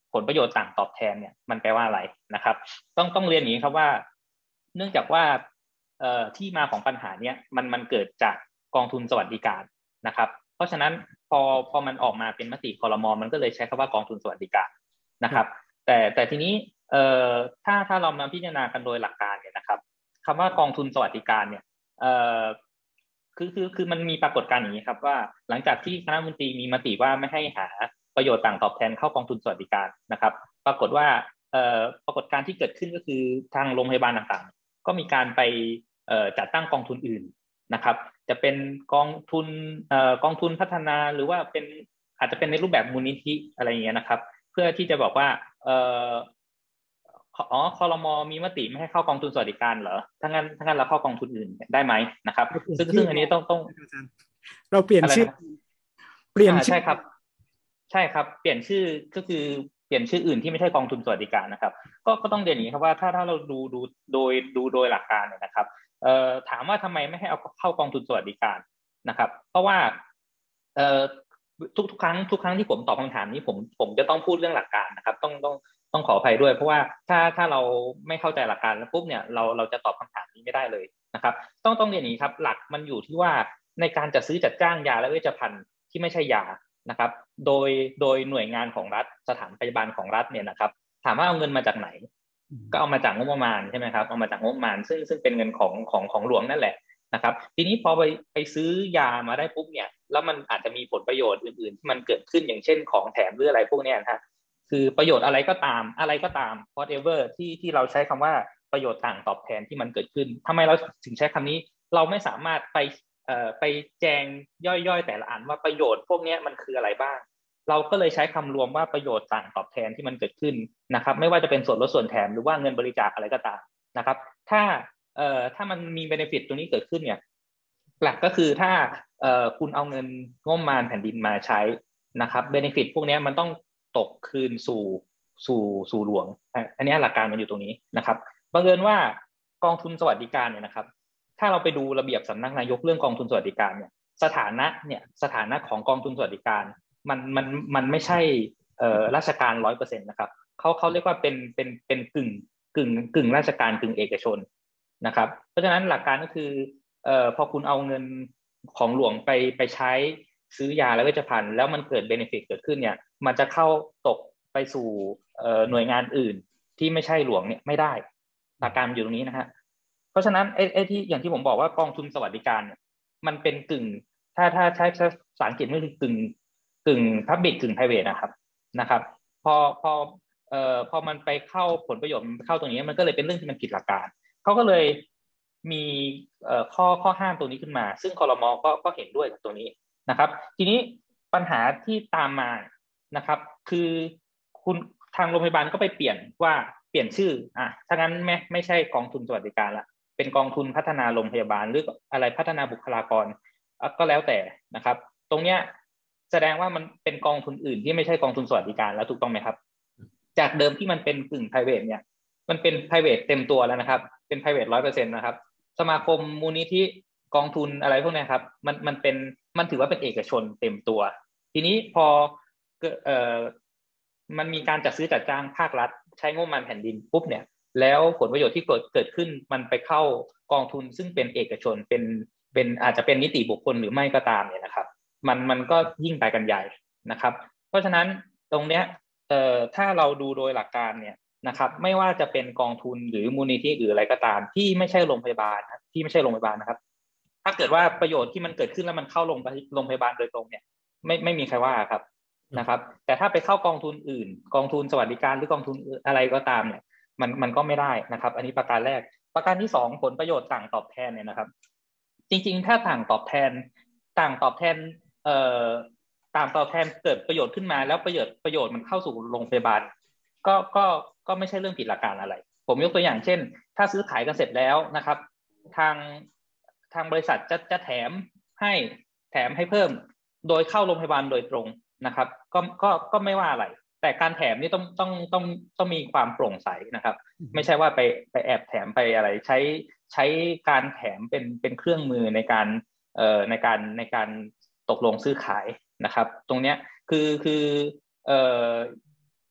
[SPEAKER 6] ผลประโยชน์ต่างตอบแทนเนี่ยมันแปลว่าอะไรนะครับต้องต้องเรียนอย่างนี้ครับว่าเนื่องจากว่าเอ่อที่มาของปัญหาเนี้ยมันมันเกิดจากกองทุนสวัสดิการนะครับเพราะฉะนั้นพอพอมันออกมาเป็นมติครม.มันก็เลยใช้คำว่ากองทุนสวัสดิการนะครับแต่แต่ทีนี้เอ่อถ้าถ้าเรามาพิจารณากันโดยหลักการเนี่ยนะครับคำว่ากองทุนสวัสดิการเนี่ยเอ่อคือคือคือมันมีปรากฏการณ์อย่างนี้ครับว่าหลังจากที่คณะรัฐมนตรีมีมติว่าไม่ให้หาประโยชน์ต่างตอบแทนเข้ากองทุนสวัสดิการนะครับปรากฏว่าเอ่อปรากฏการณ์ที่เกิดขึ้นก็คือทางโรงพยาบาลต่างๆก็มีการไปเอ่อจัดตั้งกองทุนอื่นนะครับจะเป็นกองทุนเอ่อกองทุนพัฒนาหรือว่าเป็นอาจจะเป็นในรูปแบบมูลนิธิอะไรอย่างเงี้ยนะครับเพื่อที่จะบอกว่าเอ่ออ๋อครม.มีมติไม่ให้เข้ากองทุนสวัสดิการเหรอถ้างั้นถ้างั้นเราเข้ากองทุนอื่นได้ไหมนะครับซึ่งซึ่งอันนี้ต้องต้อง
[SPEAKER 1] เราเปลี่ยนชื่อเปลี่ยน
[SPEAKER 6] ใช่ครับใช่ครับเปลี่ยนชื่อก็คือเปลี่ยนชื่ออื่นที่ไม่ใช่กองทุนสวัสดิการนะครับก็ก็ต้องเรียนอย่างนี้ครับว่าถ้าถ้าเราดูดูโดยดูโดยหลักการเนี่ยนะครับเอ่อถามว่าทำไมไม่ให้เอาเข้ากองทุนสวัสดิการนะครับเพราะว่าเอ่อทุกทุกครั้งทุกครั้งที่ผมตอบคำถามนี้ผมผมจะต้องพูดเรื่องหลักการนะครับต้องต้องต้องขออภัยด้วยเพราะว่าถ้าถ้าเราไม่เข้าใจหลักการแล้วปุ๊บเนี่ยเราเราจะตอบคำถามนี้ไม่ได้เลยนะครับต้องต้องเรียนอย่างนี้ครับหลักมันอยู่ที่ว่าในการจัดซื้อจัดจ้างยาและเวชภัณฑ์ที่ไม่ใช่ยานะครับโดยโดยหน่วยงานของรัฐสถานพยาบาลของรัฐเนี่ยนะครับถามว่าเอาเงินมาจากไหนก็เอามาจากงบประมาณใช่ไหมครับเอามาจากงบประมาณซึ่งซึ่งเป็นเงินของของของหลวงนั่นแหละนะครับทีนี้พอไปไปซื้อยามาได้ปุ๊บเนี่ยแล้วมันอาจจะมีผลประโยชน์อื่นๆที่มันเกิดขึ้นอย่างเช่นของแถมหรืออะไรพวกนี้นะคือประโยชน์อะไรก็ตามอะไรก็ตาม whatever ที่ที่เราใช้คำว่าประโยชน์ต่างตอบแทนที่มันเกิดขึ้นทำไมเราถึงใช้คำนี้เราไม่สามารถไปเอ่อไปแจงย่อยๆแต่ละอันว่าประโยชน์พวกนี้มันคืออะไรบ้างเราก็เลยใช้คำรวมว่าประโยชน์ต่างตอบแทนที่มันเกิดขึ้นนะครับไม่ว่าจะเป็นส่วนลดส่วนแถมหรือว่าเงินบริจาคอะไรก็ตามนะครับถ้าเอ่อถ้ามันมี benefit ตัวนี้เกิดขึ้นเนี่ยหลักก็คือถ้าเอ่อคุณเอาเงินงบประมาณแผ่นดินมาใช้นะครับ benefit พวกนี้มันต้องตกคืนสู่สู่สู่หลวงอันนี้หลักการมันอยู่ตรงนี้นะครับบังเอิญว่ากองทุนสวัสดิการเนี่ยนะครับถ้าเราไปดูระเบียบสำนักนายกเรื่องกองทุนสวัสดิการเนี่ยสถานะเนี่ยสถานะของกองทุนสวัสดิการมันมันมันไม่ใช่เอ่อราชการ ร้อยเปอร์เซ็นต์ นะครับเขาเขาเรียกว่าเป็นเป็นเป็นกึ่งกึ่งกึ่งราชการกึ่งเอกชนนะครับเพราะฉะนั้นหลักการก็คือเอ่อพอคุณเอาเงินของหลวงไปไปใช้ซื้อยาและเวชภัณฑ์แล้วมันเกิดเบเนฟิตเกิดขึ้นเนี่ยมันจะเข้าตกไปสู่เอ่อหน่วยงานอื่นที่ไม่ใช่หลวงเนี่ยไม่ได้หลักการอยู่ตรงนี้นะฮะเพราะฉะนั้นไอ้ไอ้ที่อย่างที่ผมบอกว่ากองทุนสวัสดิการเนี่ยมันเป็นกึ่งถ้าถ้าใช้ภาษาอังกฤษมันคือกึ่งกึ่ง public กึ่ง private นะครับนะครับพอพอเอ่อพอมันไปเข้าผลประโยชน์เข้าตรงนี้มันก็เลยเป็นเรื่องที่มันผิดหลักการเขาก็เลยมีเอ่อข้อข้อห้ามตัวนี้ขึ้นมาซึ่งครม.ก็ก็เห็นด้วยกับตัวนี้นะครับทีนี้ปัญหาที่ตามมานะครับคือคุณทางโรงพยาบาลก็ไปเปลี่ยนว่าเปลี่ยนชื่ออ่ะถ้างั้นไม่ไม่ใช่กองทุนสวัสดิการละเป็นกองทุนพัฒนาโรงพยาบาลหรืออะไรพัฒนาบุคลากรก็แล้วแต่นะครับตรงเนี้ยแสดงว่ามันเป็นกองทุนอื่นที่ไม่ใช่กองทุนสวัสดิการแล้วถูกต้องไหมครับจากเดิมที่มันเป็นกึ่ง private เนี่ยมันเป็น private เต็มตัวแล้วนะครับเป็น private ร้อยเปอร์เซ็นต์ นะครับสมาคมมูลนิธิกองทุนอะไรพวกนี้ครับมันมันเป็นมันถือว่าเป็นเอกชนเต็มตัวทีนี้พอเอ่อมันมีการจัดซื้อจัดจ้างภาครัฐใช้งบประมาณแผ่นดินปุ๊บเนี่ยแล้วผลประโยชน์ที่เกิดเกิดขึ้นมันไปเข้ากองทุนซึ่งเป็นเอกชนเป็นเป็นอาจจะเป็นนิติบุคคลหรือไม่ก็ตามเนี่ยนะครับมันมันก็ยิ่งไปกันใหญ่นะครับเพราะฉะนั้นตรงเนี้ยเอ่อถ้าเราดูโดยหลักการเนี่ยนะครับไม่ว่าจะเป็นกองทุนหรือมูลนิธิหรืออะไรก็ตามที่ไม่ใช่โรงพยาบาลที่ไม่ใช่โรงพยาบาลนะครับถ้าเกิดว่าประโยชน์ที่มันเกิดขึ้นแล้วมันเข้าโรงโรงพยาบาลโดยตรงเนี่ยไม่ไม่มีใครว่าครับนะครับแต่ถ้าไปเข้ากองทุนอื่นกองทุนสวัสดิการหรือกองทุนอะไรก็ตามเนี่ยมันมันก็ไม่ได้นะครับอันนี้ประการแรกประการที่สองผลประโยชน์ต่างตอบแทนเนี่ยนะครับจริงๆถ้าต่างตอบแทนต่างตอบแทนเอ่อต่างตอบแทนเกิดประโยชน์ขึ้นมาแล้วประโยชน์ประโยชน์มันเข้าสู่โรงพยาบาลก็ก็ก็ไม่ใช่เรื่องผิดหลักการอะไรผมยกตัวอย่างเช่นถ้าซื้อขายกันเสร็จแล้วนะครับทางทางบริษัทจะจะแถมให้แถมให้เพิ่มโดยเข้าโรงพยาบาลโดยตรงนะครับก็ก็ก็ไม่ว่าอะไรแต่การแถมนี่ต้องต้องต้องต้องมีความโปร่งใสนะครับไม่ใช่ว่าไปไปแอบแถมไปอะไรใช้ใช้การแถมเป็นเป็นเครื่องมือในการเอ่อในการในการตกลงซื้อขายนะครับตรงเนี้ยคือคือเอ่อตั้ง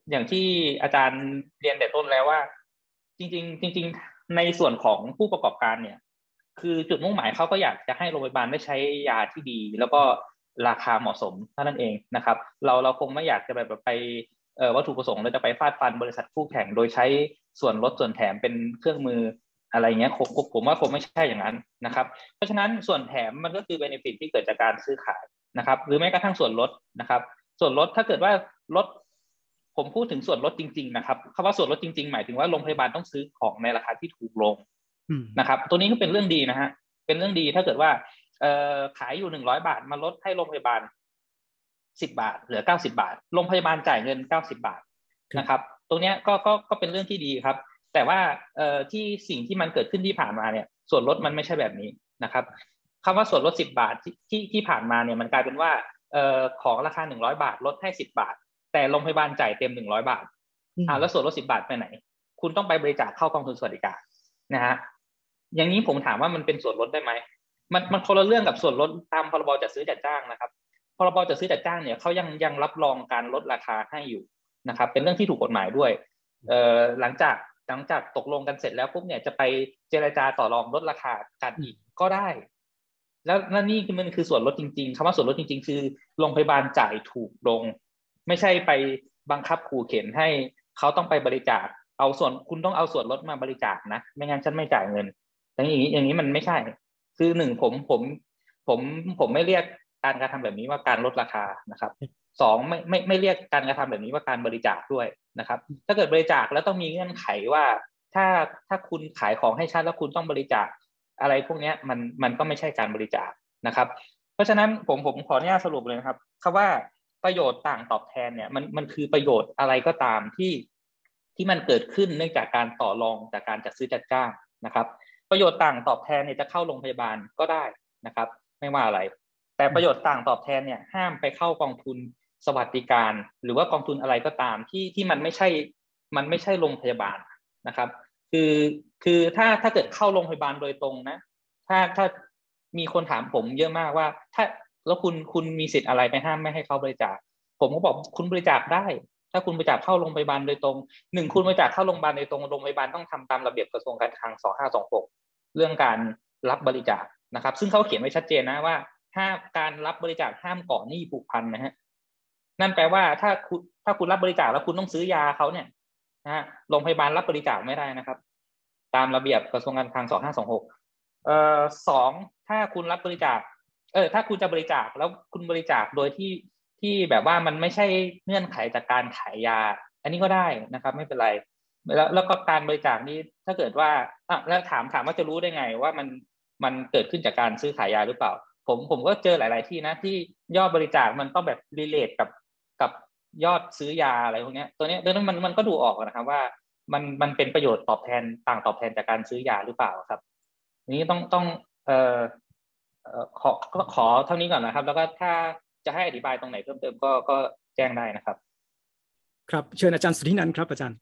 [SPEAKER 6] อย่างที่อาจารย์เรียนแต่ต้นแล้วว่าจริงๆจริงๆในส่วนของผู้ประกอบการเนี่ยคือจุดมุ่งหมายเขาก็อยากจะให้โรงพยาบาลได้ใช้ยาที่ดีแล้วก็ราคาเหมาะสมเท่านั้นเองนะครับเราเราคงไม่อยากจะแบบไปเอ่อวัตถุประสงค์เราจะไปฟาดฟันบริษัทคู่แข่งโดยใช้ส่วนลดส่วนแถมเป็นเครื่องมืออะไรเงี้ยผมผมว่าคงไม่ใช่อย่างนั้นนะครับเพราะฉะนั้นส่วนแถมมันก็คือ benefit ที่เกิดจากการซื้อขายนะครับหรือแม้กระทั่งส่วนลดนะครับส่วนลดถ้าเกิดว่าลดผมพูดถึงส่วนลดจริงๆนะครับคำว่าส่วนลดจริงๆหมายถึงว่าโรงพยาบาลต้องซื้อของในราคาที่ถูกลงนะครับตัวนี้ก็เป็นเรื่องดีนะฮะเป็นเรื่องดีถ้าเกิดว่าเอ่อขายอยู่หนึ่งร้อยบาทมาลดให้โรงพยาบาลสิบบาทเหลือเก้าสิบบาทโรงพยาบาลจ่ายเงินเก้าสิบบาทนะครับตรงเนี้ยก็ก็ก็เป็นเรื่องที่ดีครับแต่ว่าเอ่อที่สิ่งที่มันเกิดขึ้นที่ผ่านมาเนี่ยส่วนลดมันไม่ใช่แบบนี้นะครับคำว่าส่วนลดสิบบาทที่ที่ที่ผ่านมาเนี่ยมันกลายเป็นว่าเอ่อของราคาหนึ่งร้อยบาทลดให้สิบบาทแต่โรงพยาบาลจ่ายเต็มหนึ่งร้อยบาทอ่าแล้วส่วนลดสิบบาทไปไหนคุณต้องไปบริจาคเข้ากองทุนสวัสดิการนะฮะอย่างนี้ผมถามว่ามันเป็นส่วนลดได้ไหมมันมันคนละเรื่องกับส่วนลดตามพรบจัดซื้อจัดจ้างนะครับพรบจัดซื้อจัดจ้างเนี่ยเขายังยังรับรองการลดราคาให้อยู่นะครับเป็นเรื่องที่ถูกกฎหมายด้วยเอ่อหลังจากหลังจากตกลงกันเสร็จแล้วปุ๊บเนี่ยจะไปเจรจาต่อรองลดราคากันอีกก็ได้แล้วนั่นนี่คือมันคือส่วนลดจริงๆคำว่าส่วนลดจริงๆคือโรงพยาบาลจ่ายถูกลงไม่ใช่ไปบังคับขู่เข็นให้เขาต้องไปบริจาคเอาส่วนคุณต้องเอาส่วนลดมาบริจาคนะไม่งั้นฉันไม่จ่ายเงินแต่อย่างนี้อย่างนี้มันไม่ใช่คือหนึ่งผมผมผมผมไม่เรียกการกระทำแบบนี้ว่าการลดราคานะครับสองไม่ไม่ไม่เรียกการกระทำแบบนี้ว่าการบริจาคด้วยนะครับถ้าเกิดบริจาคแล้วต้องมีเงื่อนไขว่าถ้าถ้าคุณขายของให้ฉันแล้วคุณต้องบริจาคอะไรพวกนี้มันมันก็ไม่ใช่การบริจาคนะครับเพราะฉะนั้นผมผมขออนุญาตสรุปเลยนะครับคำว่าประโยชน์ต่างตอบแทนเนี่ยมันมันคือประโยชน์อะไรก็ตามที่ที่มันเกิดขึ้นเนื่องจากการต่อรองจากการจัดซื้อจัดจ้างนะครับประโยชน์ต่างตอบแทนเนี่ยจะเข้าโรงพยาบาลก็ได้นะครับไม่ว่าอะไรแต่ประโยชน์ต่างตอบแทนเนี่ยห้ามไปเข้ากองทุนสวัสดิการหรือว่ากองทุนอะไรก็ตามที่ที่มันไม่ใช่มันไม่ใช่โรงพยาบาลนะครับคือคือถ้าถ้าเกิดเข้าโรงพยาบาลโดยตรงนะถ้าถ้ามีคนถามผมเยอะมากว่าถ้าแล้วคุณคุณมีสิทธิ์อะไรไปห้ามไม่ให้เขาบริจาคผมก็บอกคุณบริจาคได้ถ้าคุณบริจาคเข้าโรงพยาบาลโดยตรงหนึ่งคุณบริจาคเข้าโรงพยาบาลโดยตรงโรงพยาบาลต้องทำตามระเบียบกระทรวงการคลังสองห้าสองหกเรื่องการรับบริจาคนะครับซึ่งเขาเขียนไว้ชัดเจนนะว่าห้ามการรับบริจาคห้ามก่อหนี้ผูกพันนะฮะนั่นแปลว่าถ้าคุณถ้าคุณรับบริจาคแล้วคุณต้องซื้อยาเขาเนี่ยนะฮะโรงพยาบาลรับบริจาคไม่ได้นะครับตามระเบียบกระทรวงการคลังสองห้าสองหกเอ่อสองถ้าคุณรับบริจาคเออถ้าคุณจะบริจาคแล้วคุณบริจาคโดยที่ที่แบบว่ามันไม่ใช่เงื่อนไขจากการขายยาอันนี้ก็ได้นะครับไม่เป็นไรแล้วแล้วก็การบริจาคนี้ถ้าเกิดว่าอ่ะแล้วถามถามว่าจะรู้ได้ไงว่ามันมันเกิดขึ้นจากการซื้อขายยาหรือเปล่าผมผมก็เจอหลายๆที่นะที่ยอดบริจาคมันต้องแบบรีเลทกับกับยอดซื้อยาอะไรพวกนี้ตัวนี้ดังนั้นมันมันก็ดูออกนะครับว่ามันมันเป็นประโยชน์ตอบแทนต่างตอบแทนจากการซื้อยาหรือเปล่าครับนี้ต้องต้องเอ่อขอขอเท่านี้ก่อนนะครับแล้วก็ถ้าจะให้อธิบายตรงไหนเพิ่มเติมก็ก็แจ้งได้นะครับ
[SPEAKER 1] ครับเชิญอาจารย์สุทธินันท์ครับอาจารย์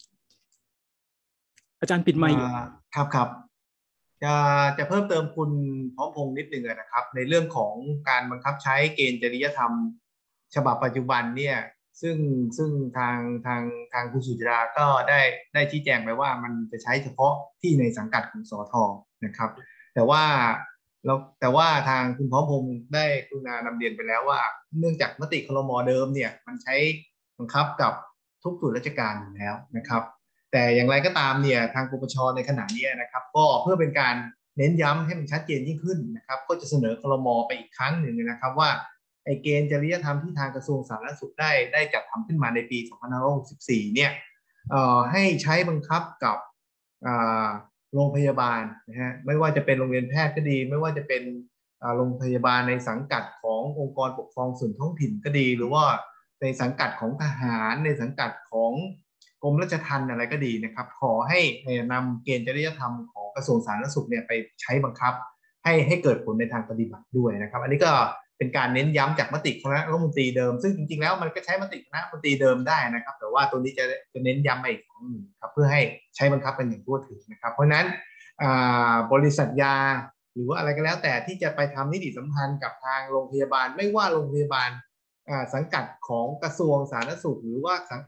[SPEAKER 1] อาจารย์ปิดไมค์
[SPEAKER 4] ครับครับจะจะเพิ่มเติมคุณพร้อมพงษ์นิดนึงนะครับในเรื่องของการบังคับใช้เกณฑ์จริยธรรมฉบับปัจจุบันเนี่ยซึ่งซึ่งทางทางทางคุณสุจิราก็ได้ได้ชี้แจงไปว่ามันจะใช้เฉพาะที่ในสังกัดของสท.นะครับแต่ว่าเราแต่ว่าทางคุณพร้อมพงษ์ได้กรุณานำเรียนไปแล้วว่าเนื่องจากมติครม.เดิมเนี่ยมันใช้บังคับกับทุกส่วนราชการอยู่แล้วนะครับแต่อย่างไรก็ตามเนี่ยทางปปช.ในขณะนี้นะครับก็เพื่อเป็นการเน้นย้ำให้มันชัดเจนยิ่งขึ้นนะครับก็จะเสนอครม.ไปอีกครั้งหนึ่งนะครับว่าไอเกณฑ์จริยธรรมที่ทางกระทรวงสาธารณสุขได้ได้จัดทำขึ้นมาในปีสองพันห้าร้อยหกสิบสี่เนี่ยเอ่อให้ใช้บังคับกับอ่าโรงพยาบาลนะฮะไม่ว่าจะเป็นโรงเรียนแพทย์ก็ดีไม่ว่าจะเป็นโรงพยาบาลในสังกัดขององค์กรปกครองส่วนท้องถิ่นก็ดีหรือว่าในสังกัดของทหารในสังกัดของกรมราชทัณฑ์อะไรก็ดีนะครับขอให้นำเกณฑ์จริยธรรมของกระทรวงสาธารณสุขเนี่ยไปใช้บังคับให้ให้เกิดผลในทางปฏิบัติด้วยนะครับอันนี้ก็เป็นการเน้นย้ำจากมติคณะรัฐมนตรีเดิมซึ่งจริงๆแล้วมันก็ใช้มติคณะรัฐมนตรีเดิมได้นะครับแต่ว่าตัวนี้จะจะเน้นย้ำไปอีกครั้งหนึ่งครับเพื่อให้ใช้บังคับกันอย่างทั่วถึงนะครับเพราะฉะนั้นบริษัทยาหรือว่าอะไรก็แล้วแต่ที่จะไปทำนิติสัมพันธ์กับทางโรงพยาบาลไม่ว่าโรงพยาบาลสังกัดของกระทรวงสาธารณสุขหรือว่าสังกัด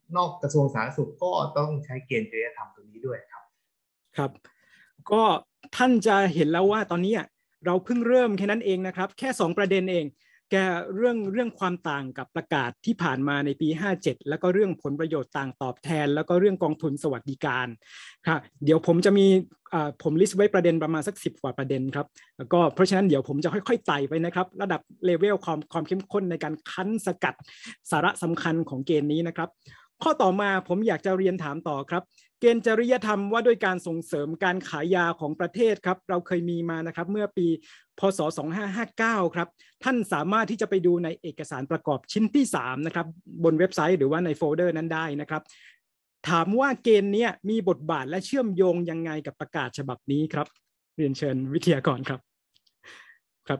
[SPEAKER 4] นอกกระทรวงสาธารณสุขก็ต้องใช้เกณฑ์จริยธรรมตัวนี้ด้วยครับ
[SPEAKER 1] ครับก็ท่านจะเห็นแล้วว่าตอนนี้เราเพิ่งเริ่มแค่นั้นเองนะครับแค่สองประเด็นเองแกเรื่องเรื่องความต่างกับประกาศที่ผ่านมาในปีห้าเจ็ดแล้วก็เรื่องผลประโยชน์ต่างตอบแทนแล้วก็เรื่องกองทุนสวัสดิการครับเดี๋ยวผมจะมีผมลิสต์ไว้ประเด็นประมาณสักสิบกว่าประเด็นครับแล้วก็เพราะฉะนั้นเดี๋ยวผมจะค่อยๆไต่ไปนะครับระดับเลเวลความความเข้มข้นในการคั้นสกัดสาระสำคัญของเกณฑ์นี้นะครับข้อต่อมาผมอยากจะเรียนถามต่อครับเกณฑ์จริยธรรมว่าด้วยการส่งเสริมการขายยาของประเทศครับเราเคยมีมานะครับเมื่อปีพ.ศ. สองพันห้าร้อยห้าสิบเก้าครับท่านสามารถที่จะไปดูในเอกสารประกอบชิ้นที่สามนะครับบนเว็บไซต์หรือว่าในโฟลเดอร์นั้นได้นะครับถามว่าเกณฑ์นี้มีบทบาทและเชื่อมโยงยังไงกับประกาศฉบับนี้ครับเรียนเชิญวิทยากรครับครับ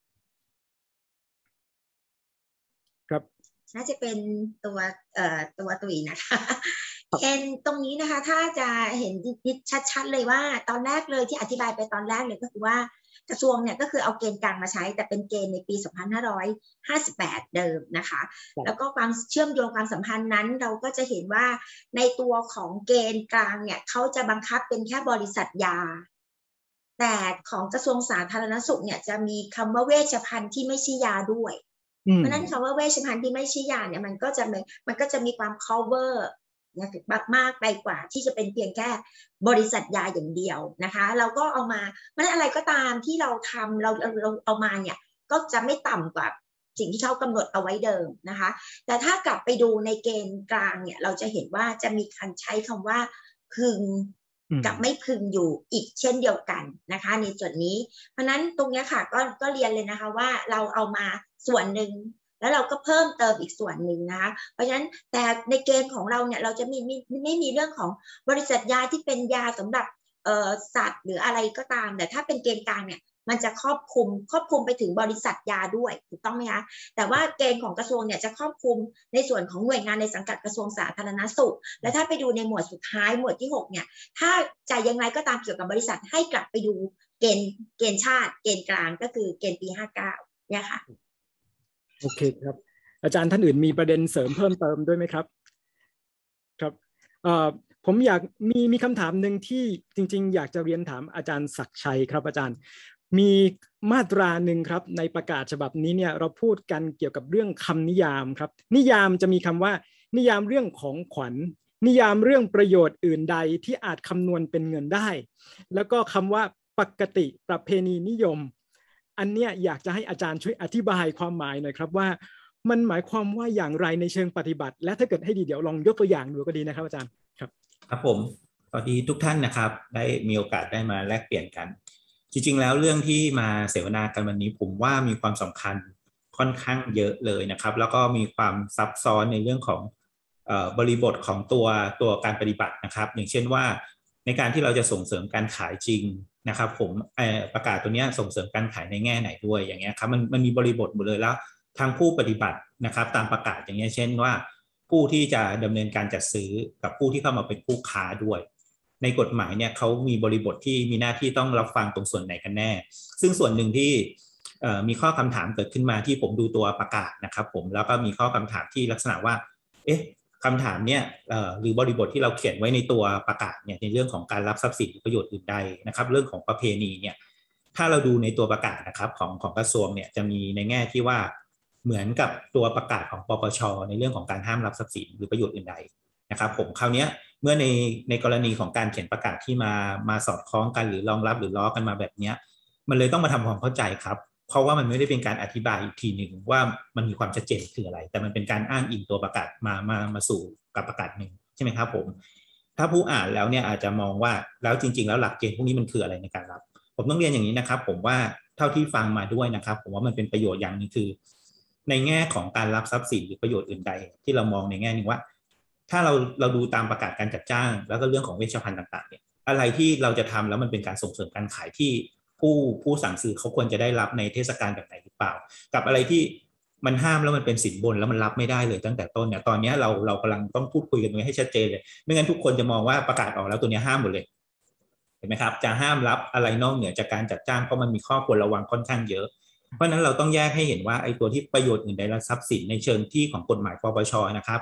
[SPEAKER 1] ครับ
[SPEAKER 5] น่าจะเป็นตัวเอ่อตัวตุ๋ยนะคะเกณฑ์ตรงนี้นะคะถ้าจะเห็นชัดๆเลยว่าตอนแรกเลยที่อธิบายไปตอนแรกเลยก็คือว่ากระทรวงเนี่ยก็คือเอาเกณฑ์กลางมาใช้แต่เป็นเกณฑ์ในปี สองพันห้าร้อยห้าสิบแปด เดิมนะคะแล้วก็ความเชื่อมโยงความสัมพันธ์นั้นเราก็จะเห็นว่าในตัวของเกณฑ์กลางเนี่ยเขาจะบังคับเป็นแค่บริษัทยาแต่ของกระทรวงสาธารณสุขเนี่ยจะมีคำว่าเวชภัณฑ์ที่ไม่ใช่ยาด้วยเพราะนั้นคำว่าเวชภัณฑ์ที่ไม่ใช่ยาเนี่ยมันก็จะมันก็จะมีความ cover มากไปกว่าที่จะเป็นเพียงแค่บริษัทยาอย่างเดียวนะคะเราก็เอามาเพราะฉะนั้นอะไรก็ตามที่เราทำเราเราเอามาเนี่ยก็จะไม่ต่ำกว่าสิ่งที่เขากำหนดเอาไว้เดิมนะคะแต่ถ้ากลับไปดูในเกณฑ์กลางเนี่ยเราจะเห็นว่าจะมีการใช้คำว่าพึงกับไม่พึงอยู่อีกเช่นเดียวกันนะคะในส่วนนี้เพราะนั้นตรงนี้ค่ะก็ก็เรียนเลยนะคะว่าเราเอามาส่วนหนึ่งแล้วเราก็เพิ่มเติมอีกส่วนหนึ่งนะคะเพราะฉะนั้นแต่ในเกณฑ์ของเราเนี่ยเราจะมีไม่ไม่มีเรื่องของบริษัทยาที่เป็นยาสำหรับเอ่อสัตว์หรืออะไรก็ตามแต่ถ้าเป็นเกณฑ์กลางเนี่ยมันจะครอบคลุมครอบคลุมไปถึงบริษัทยาด้วยถูกต้องไหมคะแต่ว่าเกณฑ์ของกระทรวงเนี่ยจะครอบคลุมในส่วนของหน่วยงานในสังกัดกระทรวงสาธารณสุขและถ้าไปดูในหมวดสุดท้ายหมวดที่หกเนี่ยถ้าจะยังไงก็ตามเกี่ยวกับบริษัทให้กลับไปดูเกณฑ์เกณฑ์ชาติเกณฑ์กลางก็คือเกณฑ์ปีห้าสิบเก้าเนี่ยค่ะ
[SPEAKER 1] โอเคครับอาจารย์ท่านอื่นมีประเด็นเสริมเพิ่มเติมด้วยไหมครับครับเอ่อผมอยากมีมีคำถามหนึ่งที่จริงๆอยากจะเรียนถามอาจารย์ศักดิ์ชัยครับอาจารย์มีมาตราหนึ่งครับในประกาศฉบับนี้เนี่ยเราพูดกันเกี่ยวกับเรื่องคำนิยามครับนิยามจะมีคำว่านิยามเรื่องของขวัญนิยามเรื่องประโยชน์อื่นใดที่อาจคำนวณเป็นเงินได้แล้วก็คำว่าปกติประเพณีนิยมอันเนี้ยอยากจะให้อาจารย์ช่วยอธิบายความหมายหน่อยครับว่ามันหมายความว่าอย่างไรในเชิงปฏิบัติและถ้าเกิดให้ดีเดี๋ยวลองยกตัวอย่างดูก็ดีนะครับอาจารย์ครับ
[SPEAKER 7] ครับผมสวัสดีทุกท่านนะครับได้มีโอกาสได้มาแลกเปลี่ยนกันจริงๆแล้วเรื่องที่มาเสวนากันวันนี้ผมว่ามีความสำคัญค่อนข้างเยอะเลยนะครับแล้วก็มีความซับซ้อนในเรื่องของเอ่อบริบทของตัวตัวการปฏิบัตินะครับอย่างเช่นว่าในการที่เราจะส่งเสริมการขายจริงนะครับผมประกาศตัวนี้ส่งเสริมการขายในแง่ไหนด้วยอย่างเงี้ยครับมันมันมีบริบทหมดเลยแล้วทางผู้ปฏิบัตินะครับตามประกาศอย่างเงี้ยเช่นว่าผู้ที่จะดำเนินการจัดซื้อกับผู้ที่เข้ามาเป็นผู้ค้าด้วยในกฎหมายเนี่ยเขามีบริบทที่มีหน้าที่ต้องรับฟังตรงส่วนไหนกันแน่ซึ่งส่วนหนึ่งที่มีข้อคำถามเกิดขึ้นมาที่ผมดูตัวประกาศนะครับผมแล้วก็มีข้อคำถามที่ลักษณะว่าเอ๊ะคำถามเนี่ยหรือบริบทที่เราเขียนไว้ในตัวประกาศเนี่ยในเรื่องของการรับทรัพย์สินหรือประโยชน์อื่นใดนะครับเรื่องของประเพณีเนี่ยถ้าเราดูในตัวประกาศนะครับของของกระทรวงเนี่ยจะมีในแง่ที่ว่าเหมือนกับตัวประกาศของปปช.ในเรื่องของการห้ามรับทรัพย์สินหรือประโยชน์อื่นใดนะครับผมคราวนี้เมื่อในในกรณีของการเขียนประกาศที่มามาสอดคล้องกันหรือรองรับหรือล้อกันมาแบบนี้มันเลยต้องมาทำความเข้าใจครับเพราะว่ามันไม่ได้เป็นการอธิบายอีกทีหนึ่งว่ามันมีความชัดเจนคืออะไรแต่มันเป็นการอ้างอิงตัวประกาศมามามาสู่กับประกาศหนึ่งใช่ไหมครับผมถ้าผู้อ่านแล้วเนี่ยอาจจะมองว่าแล้วจริงๆแล้วหลักเกณฑ์พวกนี้มันคืออะไรในการรับผมต้องเรียนอย่างนี้นะครับผมว่าเท่าที่ฟังมาด้วยนะครับผมว่ามันเป็นประโยชน์อย่างนึงคือในแง่ของการรับทรัพย์สินหรือประโยชน์อื่นใดที่เรามองในแง่นึงว่าถ้าเราเราดูตามประกาศการจัดจ้างแล้วก็เรื่องของเวชภัณฑ์ต่างๆเนี่ยอะไรที่เราจะทำแล้วมันเป็นการส่งเสริมการขายที่ผู้ผู้สั่งซื้อเขาควรจะได้รับในเทศกาลแบบไหนหรือเปล่ากับอะไรที่มันห้ามแล้วมันเป็นสินบนแล้วมันรับไม่ได้เลยตั้งแต่ต้นเนี่ยตอนนี้เราเรากำลังต้องพูดคุยกันไว้ให้ชัดเจนเลยไม่งั้นทุกคนจะมองว่าประกาศออกแล้วตัวนี้ห้ามหมดเลยเห็นไหมครับจะห้ามรับอะไรนอกเหนือจากการจัดจ้างเพราะมันมีข้อควรระวังค่อนข้างเยอะเพราะนั้นเราต้องแยกให้เห็นว่าไอ้ตัวที่ประโยชน์อื่นใดและทรัพย์สินในเชิงที่ของกฎหมายปปช.นะครับ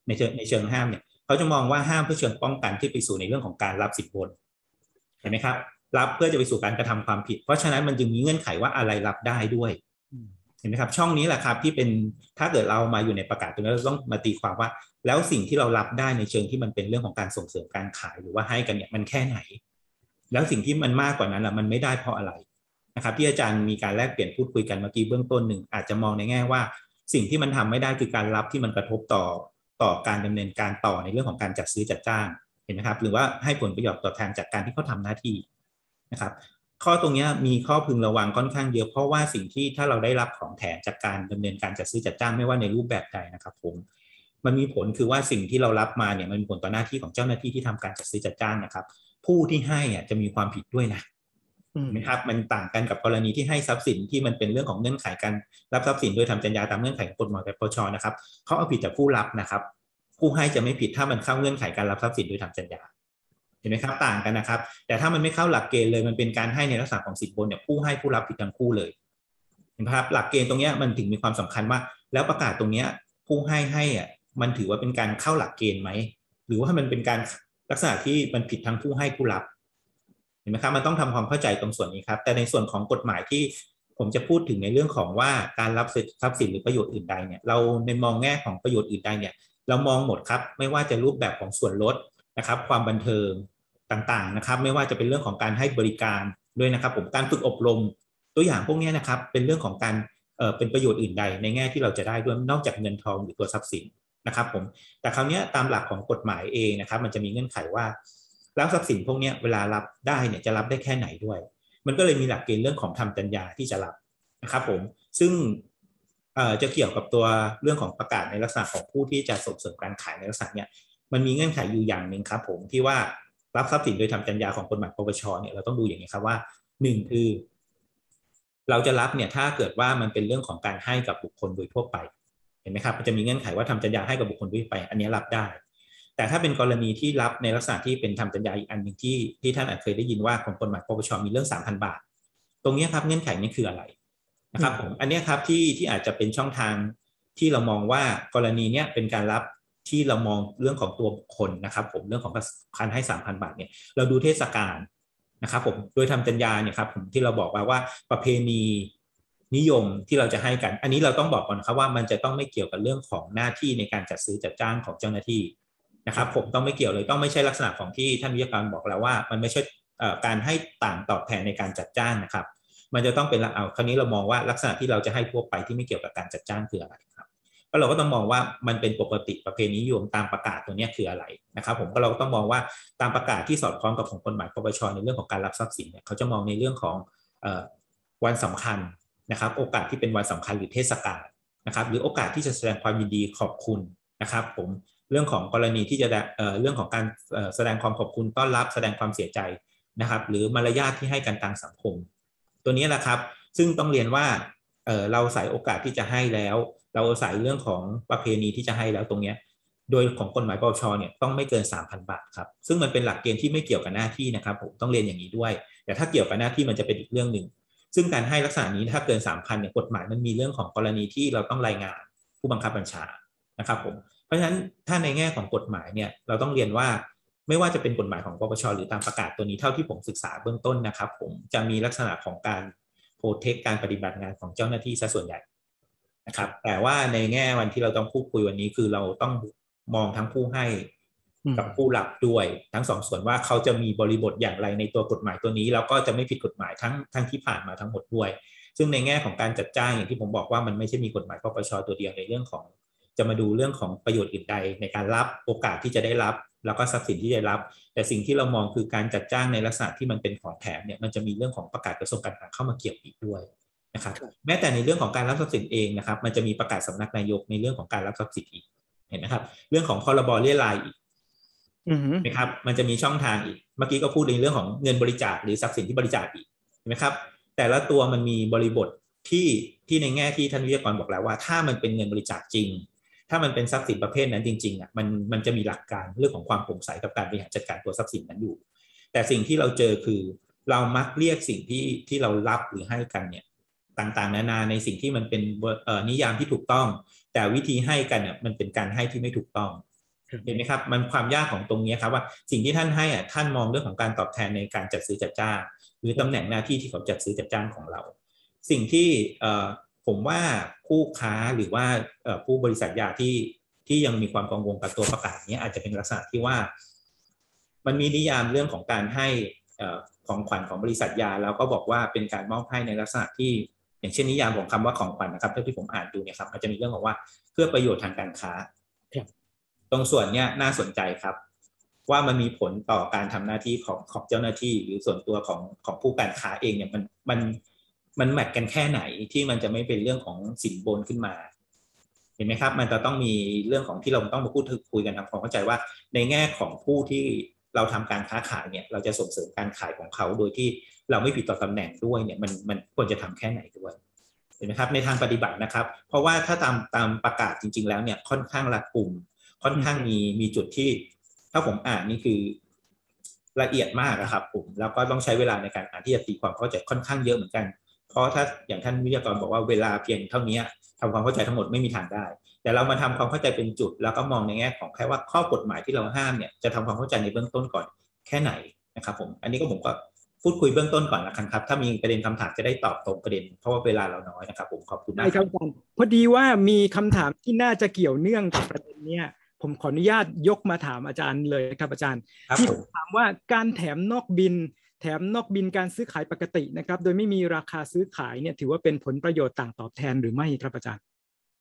[SPEAKER 7] ในเชิงในเชิงห้ามเนี่ยเขาจะมองว่าห้ามเพื่อเชิงป้องกันที่ไปสู่ในเรื่องของการรับสินบนเห็นไหมครับรับเพื่อจะไปสู่การกระทำความผิดเพราะฉะนั้นมันจึงมีเงื่อนไขว่าอะไรรับได้ด้วยเห็นไหมครับช่องนี้แหละครับที่เป็นถ้าเกิดเรามาอยู่ในประกาศตรงนี้เราต้องมาตีความว่าแล้วสิ่งที่เรารับได้ในเชิงที่มันเป็นเรื่องของการส่งเสริมการขายหรือว่าให้กันเนี่ยมันแค่ไหนแล้วสิ่งที่มันมากกว่านั้นล่ะมันไม่ได้เพราะอะไรนะครับที่อาจารย์มีการแลกเปลี่ยนพูดคุยกันเมื่อกี้เบื้องต้นหนึ่งอาจจะมองในแง่ว่าสิ่งที่มันทำไม่ได้คือการรับที่มันกระทบต่อต่อการดำเนินการต่อในเรื่องของการจัดซื้อจัดจ้างเห็นไหมครับหรือว่าให้ผลประโยชน์ตอบแทนจากการที่เขาทำหน้าที่นะครับข้อตรงนี้มีข้อพึงระวังค่อนข้างเยอะเพราะว่าสิ่งที่ถ้าเราได้รับของแถมจากการดำเนินการจัดซื้อจัดจ้างไม่ว่าในรูปแบบใดนะครับผมมันมีผลคือว่าสิ่งที่เรารับมาเนี่ยมันมีผลต่อหน้าที่ของเจ้าหน้าที่ที่ทำการจัดซื้อจัดจ้างนะครับผู้ที่ให้อ่ะจะมีความผิดด้วยนะนะครับมันต่างกันกับกรณีที่ให้ทรัพย์สินที่มันเป็นเรื่องของเงื่อนไขการรับทรัพย์สินโดยทำสัญญาตามเงื่อนไขของกฎหมายปปช.นะครับเขาเอาผิดจากผู้รับนะครับผู้ให้จะไม่ผิดถ้ามันเข้าเงื่อนไขการรับทรัพย์สินโดยทำสัญญาเห็นไหมครับต่างกันนะครับแต่ถ้ามันไม่เข้าหลักเกณฑ์เลยมันเป็นการให้ในลักษณะของสินบนเนี่ยผู้ให้ผู้รับผิดทั้งคู่เลยเห็นไหมครับหลักเกณฑ์ตรงนี้มันถึงมีความสำคัญว่าแล้วประกาศตรงนี้ผู้ให้ให้อ่ะมันถือว่าเป็นการเข้าหลักเกณฑ์ไหมหรือว่ามันเป็นการลักษณะที่มันผิดทั้งผู้ให้ผู้รับเห็นไหมครับมันต้องทำความเข้าใจตรงส่วนนี้ครับแต่ในส่วนของกฎหมายที่ผมจะพูดถึงในเรื่องของว่าการรับทรัพย์สินหรือประโยชน์อื่นใดเนี่ยเราในมองแง่ของประโยชน์อื่นใดเนี่ยเรามองหมดครับไม่ว่าจะรูปแบบของส่วนลดนะครับความบันเทิงต่างๆนะครับไม่ว่าจะเป็นเรื่องของการให้บริการด้วยนะครับผมการฝึกอบรมตัวอย่างพวกนี้นะครับเป็นเรื่องของการเอ่อเป็นประโยชน์อื่นใดในแง่ที่เราจะได้ด้วยนอกจากเงินทองหรือตัวทรัพย์สินนะครับผมแต่คราวนี้ตามหลักของกฎหมายเองนะครับมันจะมีเงื่อนไขว่าแล้วทรัพย์สินพวกนี้เวลารับได้เนี่ยจะรับได้แค่ไหนด้วยมันก็เลยมีหลักเกณฑ์เรื่องของทำสัญญาที่จะรับนะครับผมซึ่งเอ่อจะเกี่ยวกับตัวเรื่องของประกาศในลักษณะของผู้ที่จะส่งเสริมการขายในลักษณะเนี้ยมันมีเงื่อนไขอยู่อย่างหนึ่งครับผมที่ว่ารับทรัพย์สินโดยทำสัญญาของกฎหมายปปช.เนี่ยเราต้องดูอย่างนี้ครับว่าหนึ่งคือเราจะรับเนี่ยถ้าเกิดว่ามันเป็นเรื่องของการให้กับบุคคลโดยทั่วไปเห็นไหมครับมันจะมีเงื่อนไขว่าทำสัญญาให้กับบุคคลโดยทั่วไปอันนี้รับได้แต่ถ้าเป็นกรณีที่รับในลักษณะที่เป็นทำสัญญาอีกอันหนึ่งที่ที่ท่านอาจเคยได้ยินว่าของกฎหมายปปช.มีเรื่อง สามพัน บาทตรงนี้ครับเงื่อนไขนี้คืออะไรนะครับผมอันนี้ครับที่ที่อาจจะเป็นช่องทางที่เรามองว่ากรณีนี้เป็นการรับที่เรามองเรื่องของตัวบุคคลนะครับผมเรื่องของการให้ สามพัน บาทเนี่ยเราดูเทศกาลนะครับผมโดยทำสัญญาเนี่ยครับผมที่เราบอกว่าว่าประเพณีนิยมที่เราจะให้กันอันนี้เราต้องบอกก่อนครับว่ามันจะต้องไม่เกี่ยวกับเรื่องของหน้าที่ในการจัดซื้อจัดจ้างของเจ้าหน้าที่นะครับผมต้องไม่เกี่ยวเลยต้องไม่ใช่ลักษณะของที่ท่านวิทยากรบอกแล้วว่ามันไม่ใช่การให้ต่างตอบแทนในการจัดจ้างนะครับมันจะต้องเป็นเอาคราวนี้เรามองว่าลักษณะที่เราจะให้ทั่วไปที่ไม่เกี่ยวกับการจัดจ้างคืออะไรครับก็เราก็ต้องมองว่ามันเป็นปกติประเพณีนิยมตามประกาศตัวนี้คืออะไรนะครับผมก็เราก็ต้องมองว่าตามประกาศที่สอดคล้องกับของกฎหมายปปช.ในเรื่องของการรับทรัพย์สินเนี่ยเขาจะมองในเรื่องของเอ่อวันสำคัญนะครับโอกาสที่เป็นวันสำคัญหรือเทศกาลนะครับหรือโอกาสที่จะแสดงความยินดีขอบคุณนะครับผมเรื่องของกรณีที่จะเอ่อเรื่องของการแสดงความขอบคุณต้อนรับแสดงความเสียใจนะครับหรือมารยาทที่ให้กันทางสังคมตัวนี้แหละครับซึ่งต้องเรียนว่าเอ่อเราใส่โอกาสที่จะให้แล้วเราใส่เรื่องของประเพณีที่จะให้แล้วตรงนี้โดยของกฎหมายปปช.เนี่ยต้องไม่เกิน สามพัน บาทครับซึ่งมันเป็นหลักเกณฑ์ที่ไม่เกี่ยวกับหน้าที่นะครับผมต้องเรียนอย่างนี้ด้วยแต่ถ้าเกี่ยวกับหน้าที่มันจะเป็นอีกเรื่องหนึ่งซึ่งการให้ลักษณะนี้ถ้าเกิน สามพัน เนี่ยกฎหมายมันมีเรื่องของกรณีที่เราต้องรายงานผู้บังคับบัญชานะครับผมเพราะฉะนั้นถ้าในแง่ของกฎหมายเนี่ยเราต้องเรียนว่าไม่ว่าจะเป็นกฎหมายของปปช.หรือตามประกาศตัวนี้เท่าที่ผมศึกษาเบื้องต้นนะครับผมจะมีลักษณะของการโปรเทคการปฏิบัติงานของเจ้าหน้าที่ซะส่วนใหญ่นะครับแต่ว่าในแง่วันที่เราต้องพูดคุยวันนี้คือเราต้องมองทั้งผู้ให้กับผู้รับด้วยทั้งสองส่วนว่าเขาจะมีบริบทอย่างไรในตัวกฎหมายตัวนี้แล้วก็จะไม่ผิดกฎหมายทั้งทั้งที่ผ่านมาทั้งหมดด้วยซึ่งในแง่ของการจัดจ้างอย่างที่ผมบอกว่ามันไม่ใช่มีกฎหมายปปช.ตัวเดียวในเรื่องของจะมาดูเรื่องของประโยชน์อื่นใดในการรับโอกาสที่จะได้รับแล้วก็ทรัพย์สินที่ได้รับแต่สิ่งที่เรามองคือการจัดจ้างในลักษณะที่มันเป็นของแถมเนี่ยมันจะมีเรื่องของประกาศกระทรวงการคลังเข้ามาเกี่ยวอีกด้วยนะครับแม้แต่ในเรื่องของการรับทรัพย์สินเองนะครับมันจะมีประกาศสำนักนายกในเรื่องของการรับทรัพย์สินอีกเห็นไหมครับเรื่องของพรบเรี่ยรายอีกนะครับมันจะมีช่องทางอีกเมื่อกี้ก็พูดในเรื่องของเงินบริจาคหรือทรัพย์สินที่บริจาคอีกเห็นไหมครับแต่ละตัวมันมีบริบทที่ที่ในแง่ที่ท่านวิทยากรบอกแล้วว่าถ้ามันเป็นเงินบริจาคจริงถ้ามันเป็นทรัพย์สินประเภทนั้นจริงๆอ่ะมันมันจะมีหลักการเรื่องของความโปร่งใสกับการบริหารจัดการตัวทรัพย์สินนั้นอยู่แต่สิ่งที่เราเจอคือเรามักเรียกสิ่งที่ที่เรารับหรือให้กันเนี่ยต่างๆนานาในสิ่งที่มันเป็นนิยามที่ถูกต้องแต่วิธีให้กันเนี่ยมันเป็นการให้ที่ไม่ถูกต้องเห็นไหมครับมันความยากของตรงนี้ครับว่าสิ่งที่ท่านให้อ่ะท่านมองเรื่องของการตอบแทนในการจัดซื้อจัดจ้างหรือตำแหน่งหน้าที่ที่เขาจัดซื้อจัดจ้างของเราสิ่งที่ผมว่าผู้ค้าหรือว่าผู้บริษัทยาที่ที่ยังมีความกังวลกับตัวประกาศนี้อาจจะเป็นลักษณะที่ว่ามันมีนิยามเรื่องของการให้ของขวัญของบริษัทยาแล้วก็บอกว่าเป็นการมอบให้ในลักษณะที่อย่างเช่นนิยามของคำว่าของขวัญนะครับที่ผมอ่านดูเนี่ยครับมันจะมีเรื่องของว่าเพื่อประโยชน์ทางการค้าตรงส่วนเนี้ยน่าสนใจครับว่ามันมีผลต่อการทำหน้าที่ของของเจ้าหน้าที่หรือส่วนตัวของของผู้การค้าเองเนี่ยมันมันมันแมทกันแค่ไหนที่มันจะไม่เป็นเรื่องของสินบนขึ้นมาเห็นไหมครับมันจะต้องมีเรื่องของที่เราต้องมาพูดคุยกันทำความเข้าใจว่าในแง่ของผู้ที่เราทำการค้าขายเนี่ยเราจะส่งเสริมการขายของเขาโดยที่เราไม่ผิดต่อตำแหน่งด้วยเนี่ยมันมันควรจะทำแค่ไหนด้วยเห็นไหมครับในทางปฏิบัตินะครับเพราะว่าถ้าตามตามประกาศจริงๆแล้วเนี่ยค่อนข้างรัดกุมค่อนข้างมีมีจุดที่ถ้าผมอ่านนี่คือละเอียดมากนะครับผมแล้วก็ต้องใช้เวลาในการอ่านที่จะตีความเข้าใจค่อนข้างเยอะเหมือนกันเพราะถ้าอย่างท่านวิทยากรบอกว่าเวลาเพียงเท่านี้ทำความเข้าใจทั้งหมดไม่มีทางได้แต่เรามาทำความเข้าใจเป็นจุดแล้วก็มองในแง่ของแค่ว่าข้อกฎหมายที่เราห้ามเนี่ยจะทำความเข้าใจในเบื้องต้นก่อนแค่ไหนนะครับผมอันนี้ก็ผมก็พูดคุยเบื้องต้นก่อนละกันครับถ้ามีประเด็นคำถามจะได้ตอบตรงประเด็นเพราะว่าเวลาเราน้อยนะครับผมขอบคุณมากครับ
[SPEAKER 1] พอดีว่ามีคำถามที่น่าจะเกี่ยวเนื่องกับประเด็นนี้ผมขออนุญาตยกมาถามอาจารย์เลยครับอาจารย์ที่ถามว่าการแถมนอกบินแถมนอกบินการซื้อขายปกตินะครับโดยไม่มีราคาซื้อขายเนี่ยถือว่าเป็นผลประโยชน์ต่างตอบแทนหรือไม่ครับอาจารย์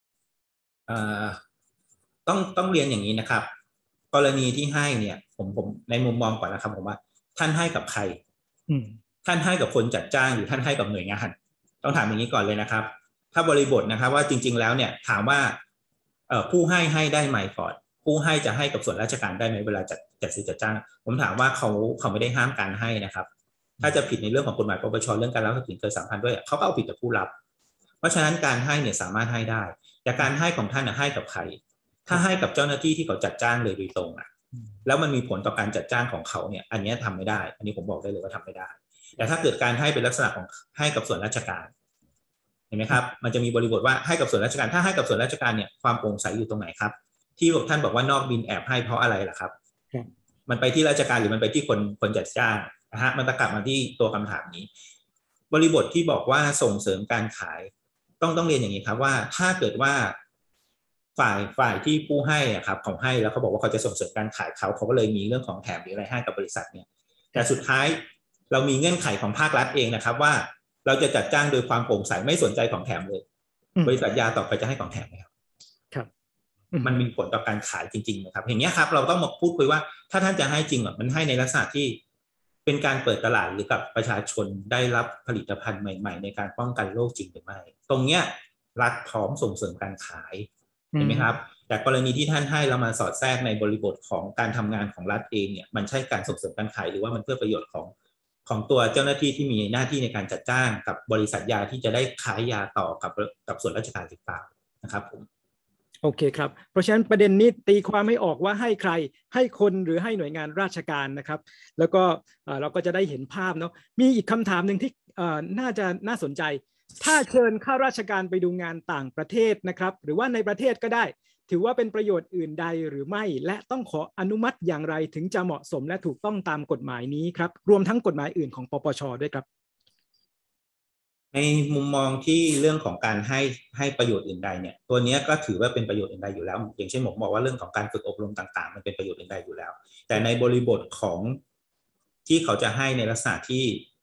[SPEAKER 7] ต้องต้องเรียนอย่างนี้นะครับกรณีที่ให้เนี่ยผมผมในมุมมองก่อนนะครับผมว่าท่านให้กับใครท่านให้กับคนจัดจ้างหรือท่านให้กับหน่วยงานต้องถามอย่างนี้ก่อนเลยนะครับถ้าบริบทนะครับว่าจริงๆแล้วเนี่ยถามว่าผู้ให้ให้ได้ไหมก่อนผู้ให้จะให้กับส่วนราชการได้ไหมเวลาจัดจัดซื้อจัดจ้างผมถามว่าเขาเขาไม่ได้ห้ามการให้นะครับถ้าจะผิดในเรื่องของกฎหมายปปชเรื่องการรับทรัพย์สินเกินสามพันด้วยเขาก็เอาผิดกับผู้รับเพราะฉะนั้นการให้เนี่ยสามารถให้ได้แต่การให้ของท่านให้กับใครถ้าให้กับเจ้าหน้าที่ที่เขาจัดจ้างเลยโดยตรงอ่ะแล้วมันมีผลต่อการจัดจ้างของเขาเนี่ยอันนี้ทำไม่ได้อันนี้ผมบอกได้เลยว่าทำไม่ได้แต่ถ้าเกิดการให้เป็นลักษณะของให้กับส่วนราชการเห็นไหมครับมันจะมีบริบทว่าให้กับส่วนราชการถ้าให้กับส่วนราชการเนี่ยความโปร่งใสอยู่ตรงไหนครับที่ท่านบอกว่านอกบินแอบให้เพราะอะไรล่ะครับมันไปที่ราชการหรือมันไปที่คนคนจัดจ้างนะฮะมันตะกลับมาที่ตัวคำถามนี้บริบทที่บอกว่าส่งเสริมการขายต้องต้องเรียนอย่างนี้ครับว่าถ้าเกิดว่าฝ่ายฝ่ายที่ผู้ให้อ่ะครับเขาให้แล้วเขาบอกว่าเขาจะส่งเสริมการขายเขาเขาก็เลยมีเรื่องของแถมหรืออะไรให้กับบริษัทเนี่ยแต่สุดท้ายเรามีเงื่อนไขของภาครัฐเองนะครับว่าเราจะจัดจ้างโดยความโปร่งใสไม่สนใจของแถมเลยบริษัทยาต่อไปจะให้ของแถมไหมครับ
[SPEAKER 1] ครับ
[SPEAKER 7] มันมีผลต่อการขายจริงๆนะครับอย่างนี้ครับเราต้องมาพูดคุยว่าถ้าท่านจะให้จริงอ่ะมันให้ในลักษณะที่เป็นการเปิดตลาดหรือกับประชาชนได้รับผลิตภัณฑ์ใหม่ๆในการป้องกันโรคจริงหรือไม่ตรงเนี้ยรัฐพร้อมส่งเสริมการขายเห็นไหมครับแต่กรณีที่ท่านให้เรามาสอดแทรกในบริบทของการทำงานของรัฐเองเนี่ยมันใช่การส่งเสริมการขายหรือว่ามันเพื่อประโยชน์ของของตัวเจ้าหน้าที่ที่มีหน้าที่ในการจัดจ้างกับบริษัทยาที่จะได้ขายยาต่อกับกับส่วนราชการหรือเปล่านะครับผม
[SPEAKER 1] โอเคครับเพราะฉะนั้นประเด็นนี้ตีความไม่ออกว่าให้ใครให้คนหรือให้หน่วยงานราชการนะครับแล้วก็เราก็จะได้เห็นภาพเนาะมีอีกคำถามหนึ่งที่น่าจะน่าสนใจถ้าเชิญข้าราชการไปดูงานต่างประเทศนะครับหรือว่าในประเทศก็ได้ถือว่าเป็นประโยชน์อื่นใดหรือไม่และต้องขออนุมัติอย่างไรถึงจะเหมาะสมและถูกต้องตามกฎหมายนี้ครับรวมทั้งกฎหมายอื่นของปปช.ด้วยครับ
[SPEAKER 7] ในมุมมองที่เรื่องของการให้ให้ประโยชน์อื่นใดเนี่ยตัวนี้ก็ถือว่าเป็นประโยชน์อื่นใดอยู่แล้วอย่างเช่นผมบอกว่าเรื่องของการฝึกอบรมต่างๆมันเป็นประโยชน์อื่นใดอยู่แล้วแต่ในบริบทของที่เขาจะให้ในลักษณะที่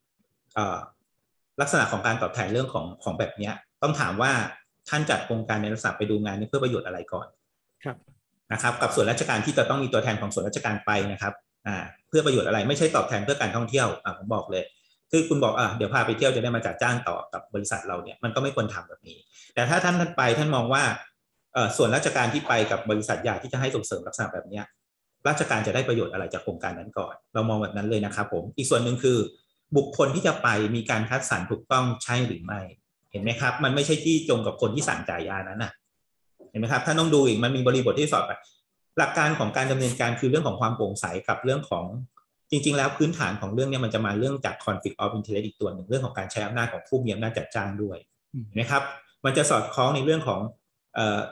[SPEAKER 7] ลักษณะของการตอบแทนเรื่องของของแบบนี้ต้องถามว่าท่านจัดโครงการในลักษณะไปดูงานนี้เพื่อประโยชน์อะไรก่อน
[SPEAKER 1] ครับ
[SPEAKER 7] นะครับกับส่วนราชการที่จะต้องมีตัวแทนของส่วนราชการไปนะครับอ่าเพื่อประโยชน์อะไรไม่ใช่ตอบแทนเพื่อการท่องเที่ยวอ่าผมบอกเลยคือคุณบอกอ่ะเดี๋ยวพาไปเที่ยวจะได้มาจัดจ้างต่อกับบริษัทเราเนี่ยมันก็ไม่ควรทำแบบนี้แต่ถ้าท่านท่านไปท่านมองว่าเอ่อส่วนราชการที่ไปกับบริษัทยาที่จะให้ส่งเสริมลักษณะแบบนี้ราชการจะได้ประโยชน์อะไรจากโครงการนั้นก่อนเรามองแบบนั้นเลยนะครับผมอีกส่วนหนึ่งคือบุคคลที่จะไปมีการคัดสรรถูกต้องใช่หรือไม่เห็นไหมครับมันไม่ใช่ที่จงกับคนที่สั่งจ่ายยานั้นนะเห็นไหมครับถ้าต้องดูอีกมันมีบริบทที่สอดไปหลักการของการดำเนินการคือเรื่องของความโปร่งใสกับเรื่องของจริงๆแล้วพื้นฐานของเรื่องนี้มันจะมาเรื่องจาก conflict of interest อีกตัวหนึ่งเรื่องของการใช้อำนาจของผู้มีอำนาจจัดจ้างด้วยนะครับมันจะสอดคล้องในเรื่องของเอ่อ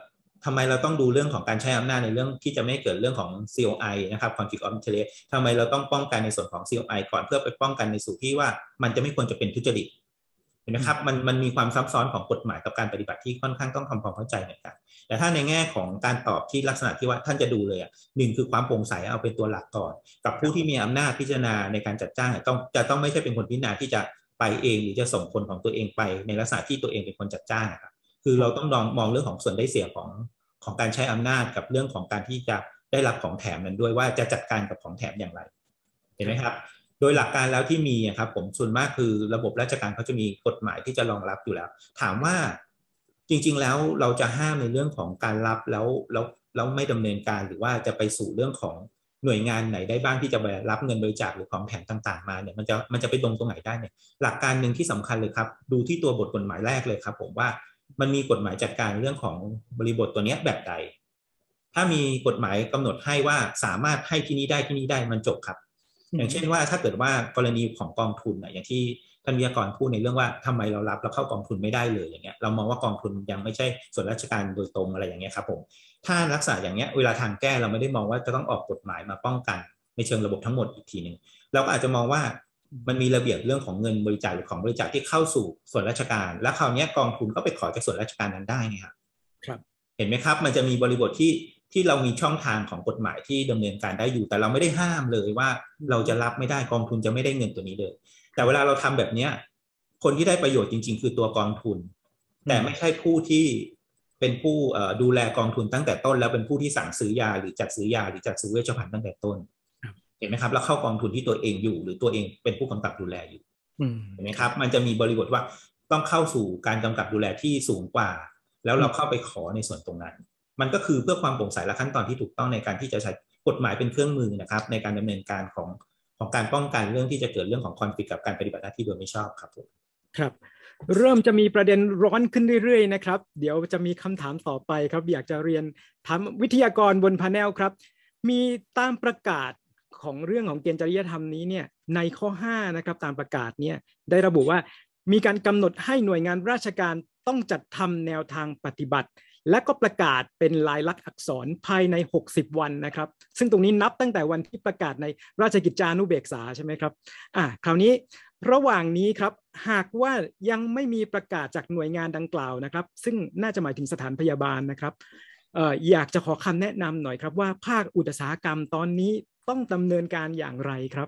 [SPEAKER 7] ทำไมเราต้องดูเรื่องของการใช้อำนาจในเรื่องที่จะไม่เกิดเรื่องของ ซี โอ ไอ นะครับ Conflict of Interest ทำไมเราต้องป้องกันในส่วนของ ซี โอ ไอ ก่อนเพื่อไปป้องกันในส่วนที่ว่ามันจะไม่ควรจะเป็นทุจริตเห็นไหมครับมันมันมีความซับซ้อนของกฎหมายกับการปฏิบัติที่ค่อนข้างต้องทำความเข้าใจเหมือนกันแต่ถ้าในแง่ของการตอบที่ลักษณะที่ว่าท่านจะดูเลยอ่ะหนึ่งคือความโปร่งใสเอาเป็นตัวหลักก่อนกับผู้ที่มีอำนาจพิจารณาในการจัดจ้างต้องจะต้องไม่ใช่เป็นคนพิจารณาที่จะไปเองหรือจะส่งคนของตัวเองไปในลักษณะที่ตัวเองเป็นคนจัดจ้างครับคือเราต้องมองมองเรื่องของส่วนได้เสียของของการใช้อำนาจกับเรื่องของการที่จะได้รับของแถมนั้นด้วยว่าจะจัดการกับของแถมอย่างไรเห็นไหมครับโดยหลักการแล้วที่มีครับผมส่วนมากคือระบบราชการเขาจะมีกฎหมายที่จะรองรับอยู่แล้วถามว่าจริงๆแล้วเราจะห้ามในเรื่องของการรับแล้วแล้วแล้วไม่ดำเนินการหรือว่าจะไปสู่เรื่องของหน่วยงานไหนได้บ้างที่จะไปรับเงินบริจาคหรือของแถมต่างๆมาเนี่ยมันจะมันจะไปตรงตรงไหนได้เนี่ยหลักการหนึ่งที่สำคัญเลยครับดูที่ตัวบทกฎหมายแรกเลยครับผมว่ามันมีกฎหมายจัดการเรื่องของบริบทตัวนี้แบบใดถ้ามีกฎหมายกำหนดให้ว่าสามารถให้ที่นี้ได้ที่นี้ได้มันจบครับอย่างเช่นว่าถ้าเกิดว่ากรณีของกองทุนนะอย่างที่ท่านวิทยากรพูดในเรื่องว่าทำไมเรารับแล้วเข้ากองทุนไม่ได้เลยอย่างเงี้ยเรามองว่ากองทุนยังไม่ใช่ส่วนราชการโดยตรงอะไรอย่างเงี้ยครับผมถ้าลักษณะอย่างเงี้ยเวลาทางแก้เราไม่ได้มองว่าจะต้องออกกฎหมายมาป้องกันในเชิงระบบทั้งหมดอีกทีหนึ่งเราก็อาจจะมองว่ามันมีระเบียบเรื่องของเงินบริจาคหรือของบริจาคที่เข้าสู่ส่วนราชการแล้วคราวนี้กองทุนก็ไปขอจากส่วนราชการนั้นได้นะครับครับเห็นไหมครับมันจะมีบริบทที่ที่เรามีช่องทางของกฎหมายที่ดำเนินการได้อยู่แต่เราไม่ได้ห้ามเลยว่าเราจะรับไม่ได้กองทุนจะไม่ได้เงินตัวนี้เลยแต่เวลาเราทำแบบนี้คนที่ได้ประโยชน์จริงๆคือตัวกองทุนแต่ไม่ใช่ผู้ที่เป็นผู้ดูแลกองทุนตั้งแต่ต้นแล้วเป็นผู้ที่สั่งซื้อยาหรือจัดซื้อยาหรือจัดซื้อเวชภัณฑ์ตั้งแต่ต้นเห็นไหมครับแล้วเข้ากองทุนที่ตัวเองอยู่หรือตัวเองเป็นผู้กำกับดูแลอยู่เห็นไหมครับมันจะมีบริบทว่าต้องเข้าสู่การกำกับดูแลที่สูงกว่าแล้วเราเข้าไปขอในส่วนตรงนั้นมันก็คือเพื่อความโปร่งใสและขั้นตอนที่ถูกต้องในการที่จะใช้กฎหมายเป็นเครื่องมือนะครับในการดำเนินการของของการป้องกันเรื่องที่จะเกิดเรื่องของคอนฟลิกต์กับการปฏิบัติหน้าที่โดยไม่ชอบครับผม
[SPEAKER 1] ครับเริ่มจะมีประเด็นร้อนขึ้นเรื่อยๆนะครับเดี๋ยวจะมีคำถามต่อไปครับอยากจะเรียนถามวิทยากรบนพาเนลครับมีตามประกาศของเรื่องของเกณฑ์จริยธรรมนี้เนี่ยในข้อห้านะครับตามประกาศเนี่ยได้ระบุว่ามีการกำหนดให้หน่วยงานราชการต้องจัดทำแนวทางปฏิบัติและก็ประกาศเป็นลายลักษณ์อักษรภายในหกสิบวันนะครับซึ่งตรงนี้นับตั้งแต่วันที่ประกาศในราชกิจจานุเบกษาใช่ไหมครับอ่าคราวนี้ระหว่างนี้ครับหากว่ายังไม่มีประกาศจากหน่วยงานดังกล่าวนะครับซึ่งน่าจะหมายถึงสถานพยาบาลนะครับเอ่ออยากจะขอคำแนะนำหน่อยครับว่าภาคอุตสาหกรรมตอนนี้ต้องดำเนินการอย่างไรครับ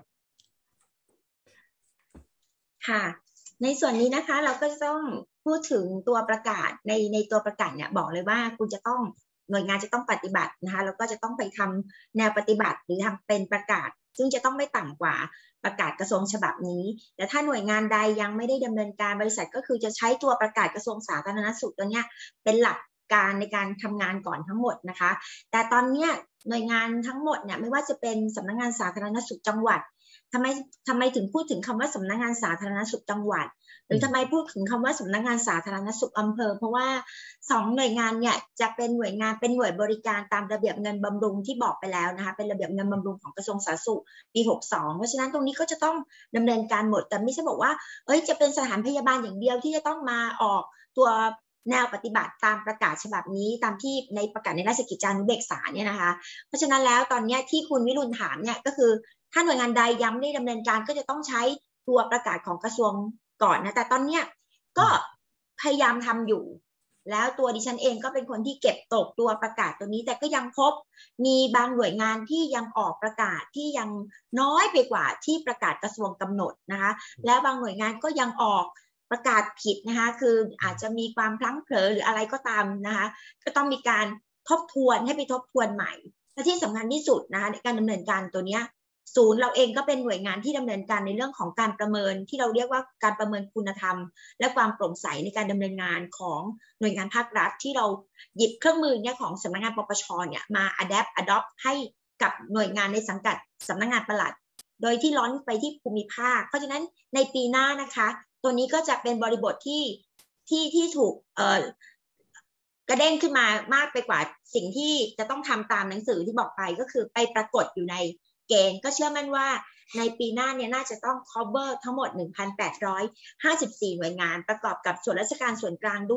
[SPEAKER 5] ค่ะในส่วนนี้นะคะเราก็ต้องพูดถึงตัวประกาศในในตัวประกาศเนี่ยบอกเลยว่าคุณจะต้องหน่วยงานจะต้องปฏิบัตินะคะแล้วก็จะต้องไปทำแนวปฏิบัติหรือทำเป็นประกาศซึ่งจะต้องไม่ต่ำกว่าประกาศกระทรวงฉบับนี้แต่ถ้าหน่วยงานใดยังไม่ได้ดำเนินการบริษัทก็คือจะใช้ตัวประกาศกระทรวงสาธารณสุขตัวเนี้ยเป็นหลักการในการทำงานก่อนทั้งหมดนะคะแต่ตอนเนี้ยหน่วยงานทั้งหมดเนี่ยไม่ว่าจะเป็นสำนักงานสาธารณสุขจังหวัดทำไมทำไมถึงพูดถึงคำว่าสำนักงานสาธารณสุขจังหวัดหรือทำไมพูดถึงคำว่าสำนักงานสาธารณสุขอำเภอเพราะว่าสองหน่วยงานเนี่ยจะเป็นหน่วยงานเป็นหน่วยบริการตามระเบียบเงินบำรุงที่บอกไปแล้วนะคะเป็นระเบียบเงินบำรุงของกระทรวงสาธารณสุขปีหกสิบสองเพราะฉะนั้นตรงนี้ก็จะต้องดำเนินการหมดแต่ไม่ใช่บอกว่าเอ้ยจะเป็นสถานพยาบาลอย่างเดียวที่จะต้องมาออกตัวแนวปฏิบัติตามประกาศฉบับนี้ตามที่ในประกาศในราชกิจจานุเบกษาเนี่ยนะคะเพราะฉะนั้นแล้วตอนนี้ที่คุณวิรุณถามเนี่ยก็คือถ้าหน่วยงานใดยังไม่ได้ดำเนินการก็จะต้องใช้ตัวประกาศของกระทรวงก่อนนะแต่ตอนเนี้ยก็พยายามทำอยู่แล้วตัวดิฉันเองก็เป็นคนที่เก็บตกตัวประกาศตัวนี้แต่ก็ยังพบมีบางหน่วยงานที่ยังออกประกาศที่ยังน้อยไปกว่าที่ประกาศกระทรวงกำหนดนะคะแล้วบางหน่วยงานก็ยังออกประกาศผิดนะคะคืออาจจะมีความพลั้งเผลอหรืออะไรก็ตามนะคะก็ต้องมีการทบทวนให้ไปทบทวนใหม่และที่สำคัญที่สุดนะคะในการดำเนินการตัวนี้ศูนย์เราเองก็เป็นหน่วยงานที่ดำเนินการในเรื่องของการประเมินที่เราเรียกว่าการประเมินคุณธรรมและความโปร่งใสในการดำเนินงานของหน่วยงานภาครัฐที่เราหยิบเครื่องมือเนี่ยของสำนักงานปปชเนี่ยมา adapt adopt ให้กับหน่วยงานในสังกัดสำนักงานปลัดโดยที่ล้อนไปที่ภูมิภาคเพราะฉะนั้นในปีหน้านะคะตัวนี้ก็จะเป็นบริบทที่ที่ที่ถูกเอ่อกระเด้งขึ้นมามากไปกว่าสิ่งที่จะต้องทำตามหนังสือที่บอกไปก็คือไปปรากฏอยู่ในเกณฑ์ก็เชื่อมั่นว่าในปีหน้าเนี่ยน่าจะต้อง cover ทั้งหมด หนึ่งพันแปดร้อยห้าสิบสี่ หน่วยงานประกอบกับส่วนราชการส่วนกลางด้วย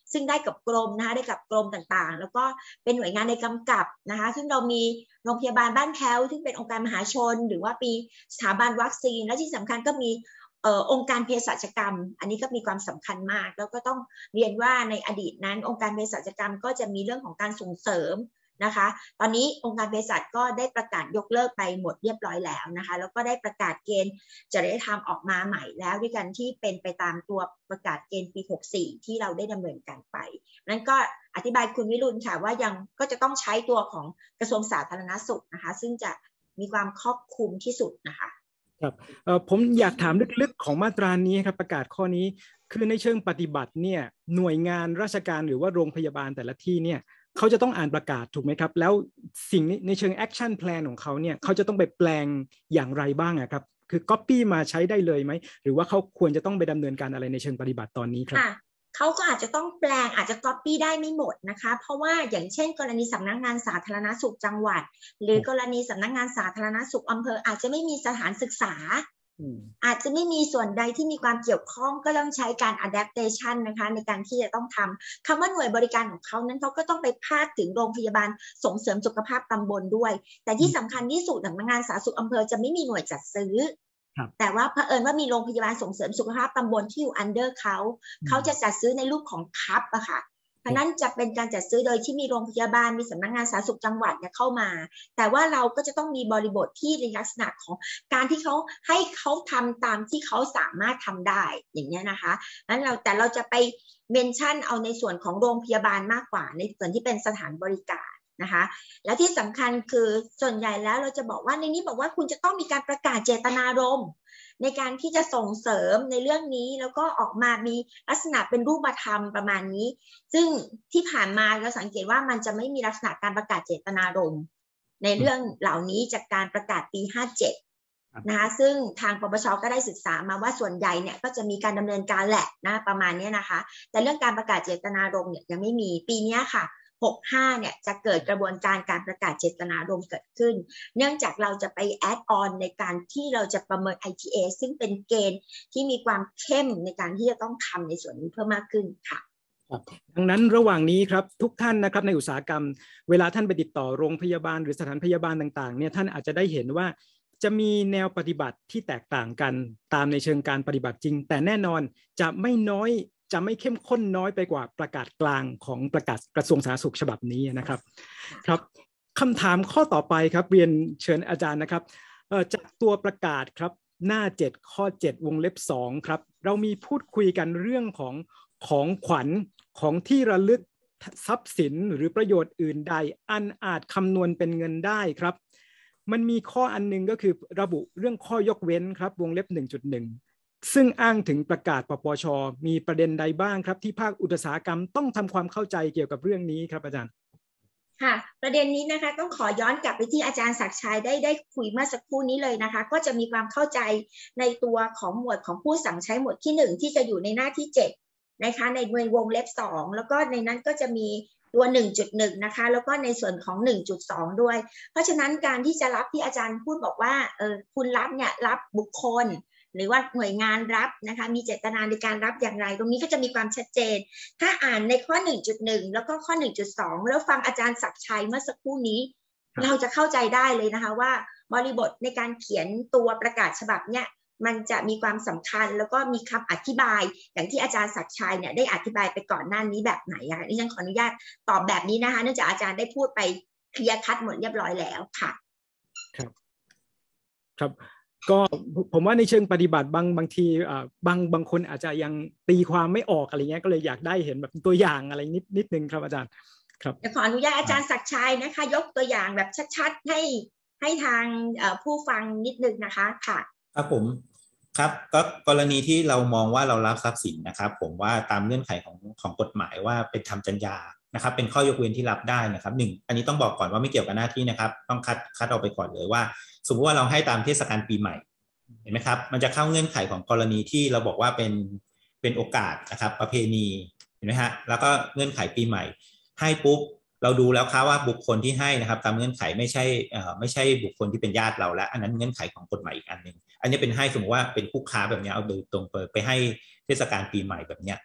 [SPEAKER 5] ซึ่งได้กับกรมนะคะได้กับกรมต่างๆแล้วก็เป็นหน่วยงานในกำกับนะคะซึ่งเรามีโรงพยาบาลบ้านแพ้วซึ่งเป็นองค์การมหาชนหรือว่าปีสถาบันวัคซีนและที่สำคัญก็มีเอ่อองค์การเภสัชกรรมอันนี้ก็มีความสำคัญมากแล้วก็ต้องเรียนว่าในอดีตนั้นองค์การเภสัชกรรมก็จะมีเรื่องของการส่งเสริมนะคะตอนนี้องค์การเภสัชก็ได้ประกาศยกเลิกไปหมดเรียบร้อยแล้วนะคะแล้วก็ได้ประกาศเกณฑ์จริยธรรมออกมาใหม่แล้วด้วยกันที่เป็นไปตามตัวประกาศเกณฑ์ปีหกสิบสี่ที่เราได้ดำเนินการไปนั้นก็อธิบายคุณวิรุณค่ะว่ายังก็จะต้องใช้ตัวของกระทรวงสาธารณสุขนะคะซึ่งจะมีความครอบคลุมที่สุดนะคะ
[SPEAKER 1] ครับเอ่อผมอยากถามลึกๆของมาตรานี้ครับประกาศข้อนี้คือในเชิงปฏิบัติเนี่ยหน่วยงานราชการหรือว่าโรงพยาบาลแต่ละที่เนี่ยเขาจะต้องอ่านประกาศถูกไหมครับแล้วสิ่งนี้ในเชิง action plan ของเขาเนี่ยเขาจะต้องไปแปลงอย่างไรบ้างอะครับคือ copy มาใช้ได้เลยไหมหรือว่าเขาควรจะต้องไปดำเนินการอะไรในเชิงปฏิบัติตอนนี้ครับ
[SPEAKER 5] เขาก็อาจจะต้องแปลงอาจจะ copy ได้ไม่หมดนะคะเพราะว่าอย่างเช่นกรณีสำนักงานสาธารณสุขจังหวัดหรือกรณีสำนักงานสาธารณสุขอำเภออาจจะไม่มีสถานศึกษาอาจจะไม่มีส่วนใดที่มีความเกี่ยวข้องก็ต้องใช้การ adaptation นะคะในการที่จะต้องทำคำว่าหน่วยบริการของเขานั้นเขาก็ต้องไปพาดถึงโรงพยาบาลส่งเสริมสุขภาพตำบลด้วยแต่ที่สำคัญที่สุดสำนักงานสาธารณสุขอำเภอจะไม่มีหน่วยจัดซื้อแต่ว่าเผอิญว่ามีโรงพยาบาลส่งเสริมสุขภาพตำบลที่อยู่ under เขาเขาจะจัดซื้อในรูปของคัพอะค่ะเพราะนั้นจะเป็นการจัดซื้อโดยที่มีโรงพยาบาลมีสำนักงานสาธารณสุขจังหวัดเนี่ยเข้ามาแต่ว่าเราก็จะต้องมีบริบทที่ในลักษณะของการที่เขาให้เขาทำตามที่เขาสามารถทำได้อย่างนี้นะคะนั้นเราแต่เราจะไปเมนชั่นเอาในส่วนของโรงพยาบาลมากกว่าในส่วนที่เป็นสถานบริการนะคะและที่สำคัญคือส่วนใหญ่แล้วเราจะบอกว่าในนี้บอกว่าคุณจะต้องมีการประกาศเจตนารมณ์ในการที่จะส่งเสริมในเรื่องนี้แล้วก็ออกมามีลักษณะเป็นรูปธรรมประมาณนี้ซึ่งที่ผ่านมาเราสังเกตว่ามันจะไม่มีลักษณะการประกาศเจตนารมณ์ในเรื่องเหล่านี้จากการประกาศปีห้าเจ็ดนะคะซึ่งทางปปช.ก็ได้ศึกษามาว่าส่วนใหญ่เนี่ยก็จะมีการดำเนินการแหละนะประมาณนี้นะคะแต่เรื่องการประกาศเจตนารมณ์เนี่ยยังไม่มีปีนี้ค่ะหกสิบห้าเนี่ยจะเกิดกระบวนการการประกาศเจตนารมณ์เกิดขึ้นเนื่องจากเราจะไปแอดออนในการที่เราจะประเมิน ไอ ที เอ ซึ่งเป็นเกณฑ์ที่มีความเข้มในการที่จะต้องทำในส่วนนี้เพิ่มมากขึ้นค่ะ
[SPEAKER 1] ดังนั้นระหว่างนี้ครับทุกท่านนะครับในอุตสาหกรรมเวลาท่านไปติดต่อโรงพยาบาลหรือสถานพยาบาลต่างๆเนี่ยท่านอาจจะได้เห็นว่าจะมีแนวปฏิบัติที่แตกต่างกันตามในเชิงการปฏิบัติจริงแต่แน่นอนจะไม่น้อยจะไม่เข้มข้นน้อยไปกว่าประกาศกลางของประกาศกระทรวงสาธารณสุขฉบับนี้นะครับครับคำถามข้อต่อไปครับเรียนเชิญอาจารย์นะครับจากตัวประกาศครับหน้าเจ็ดข้อเจ็ดวงเล็บสองครับเรามีพูดคุยกันเรื่องของของขวัญของที่ระลึกทรัพย์สินหรือประโยชน์อื่นใดอันอาจคำนวณเป็นเงินได้ครับมันมีข้ออันนึงก็คือระบุเรื่องข้อยกเว้นครับวงเล็บ หนึ่งจุดหนึ่งซึ่งอ้างถึงประกาศปปช.มีประเด็นใดบ้างครับที่ภาคอุตสาหกรรมต้องทำความเข้าใจเกี่ยวกับเรื่องนี้ครับอาจารย์
[SPEAKER 5] ค่ะประเด็นนี้นะคะต้องขอย้อนกลับไปที่อาจารย์ศักดิ์ชัยได้ได้คุยเมื่อสักครู่นี้เลยนะคะก็จะมีความเข้าใจในตัวของหมวดของผู้สั่งใช้หมวดที่หนึ่งที่จะอยู่ในหน้าที่เจ็ดนะคะในวงเล็บสองแล้วก็ในนั้นก็จะมีตัว หนึ่งจุดหนึ่ง นะคะแล้วก็ในส่วนของ หนึ่งจุดสอง ด้วยเพราะฉะนั้นการที่จะรับที่อาจารย์พูดบอกว่าเออคุณรับเนี่ยรับบุคคลหรือว่าหน่วยงานรับนะคะมีเจตนาในการรับอย่างไรตรงนี้ก็จะมีความชัดเจนถ้าอ่านในข้อ หนึ่งจุดหนึ่ง แล้วก็ข้อ หนึ่งจุดสอง แล้วฟังอาจารย์ศักดิ์ชัยเมื่อสักครู่นี้เราจะเข้าใจได้เลยนะคะว่าบริบทในการเขียนตัวประกาศฉบับเนี้ยมันจะมีความสำคัญแล้วก็มีคำอธิบายอย่างที่อาจารย์ศักดิ์ชัยเนี่ยได้อธิบายไปก่อนหน้านี้แบบไหนอ่ะดิฉันขออนุญาตตอบแบบนี้นะคะเนื่องจากอาจารย์ได้พูดไปเคลียร์คัดหมดเรียบร้อยแล้วค่ะ
[SPEAKER 1] ครับครับก็ผมว่าในเชิงปฏิบัติบางบางทีบางบางคนอาจจะยังตีความไม่ออกอะไรเงี้ยก็เลยอยากได้เห็นแบบตัวอย่างอะไรนิดนิดนึงครับอาจารย์ครับ
[SPEAKER 5] ขออนุญาตอาจารย์ศักดิ์ชัยนะคะยกตัวอย่างแบบชัดๆให้ให้ทางผู้ฟังนิดนึงนะคะค่ะ
[SPEAKER 7] ครับผมครับก็กรณีที่เรามองว่าเรารับทรัพย์สินนะครับผมว่าตามเงื่อนไขของของกฎหมายว่าเป็นทำจรรยานะครับเป็นข้อยกเว้นที่รับได้นะครับหนึ่งอันนี้ต้องบอกก่อนว่าไม่เกี่ยวกับหน้าที่นะครับต้องคัดคัดออกไปก่อนเลยว่าสมมติว่าเราให้ตามเทศกาลปีใหม่เห็นไหมครับมันจะเข้าเงื่อนไขของกรณีที่เราบอกว่าเป็นเป็นโอกาสนะครับประเพณีเห็นไหมฮะแล้วก็เงื่อนไขปีใหม่ให้ปุ๊บเราดูแล้วครับว่าบุคคลที่ให้นะครับตามเงื่อนไขไม่ใช่เอ่อไม่ใช่บุคคลที่เป็นญาติเราแล้วอันนั้นเงื่อนไขของกฎหมายอีกอันนึงอันนี้เป็นให้สมมติว่าเป็นคู่ค้าแบบนี้เอาโดยตรงไปไปให้เทศกาลปีใหม่แบบเนี้ย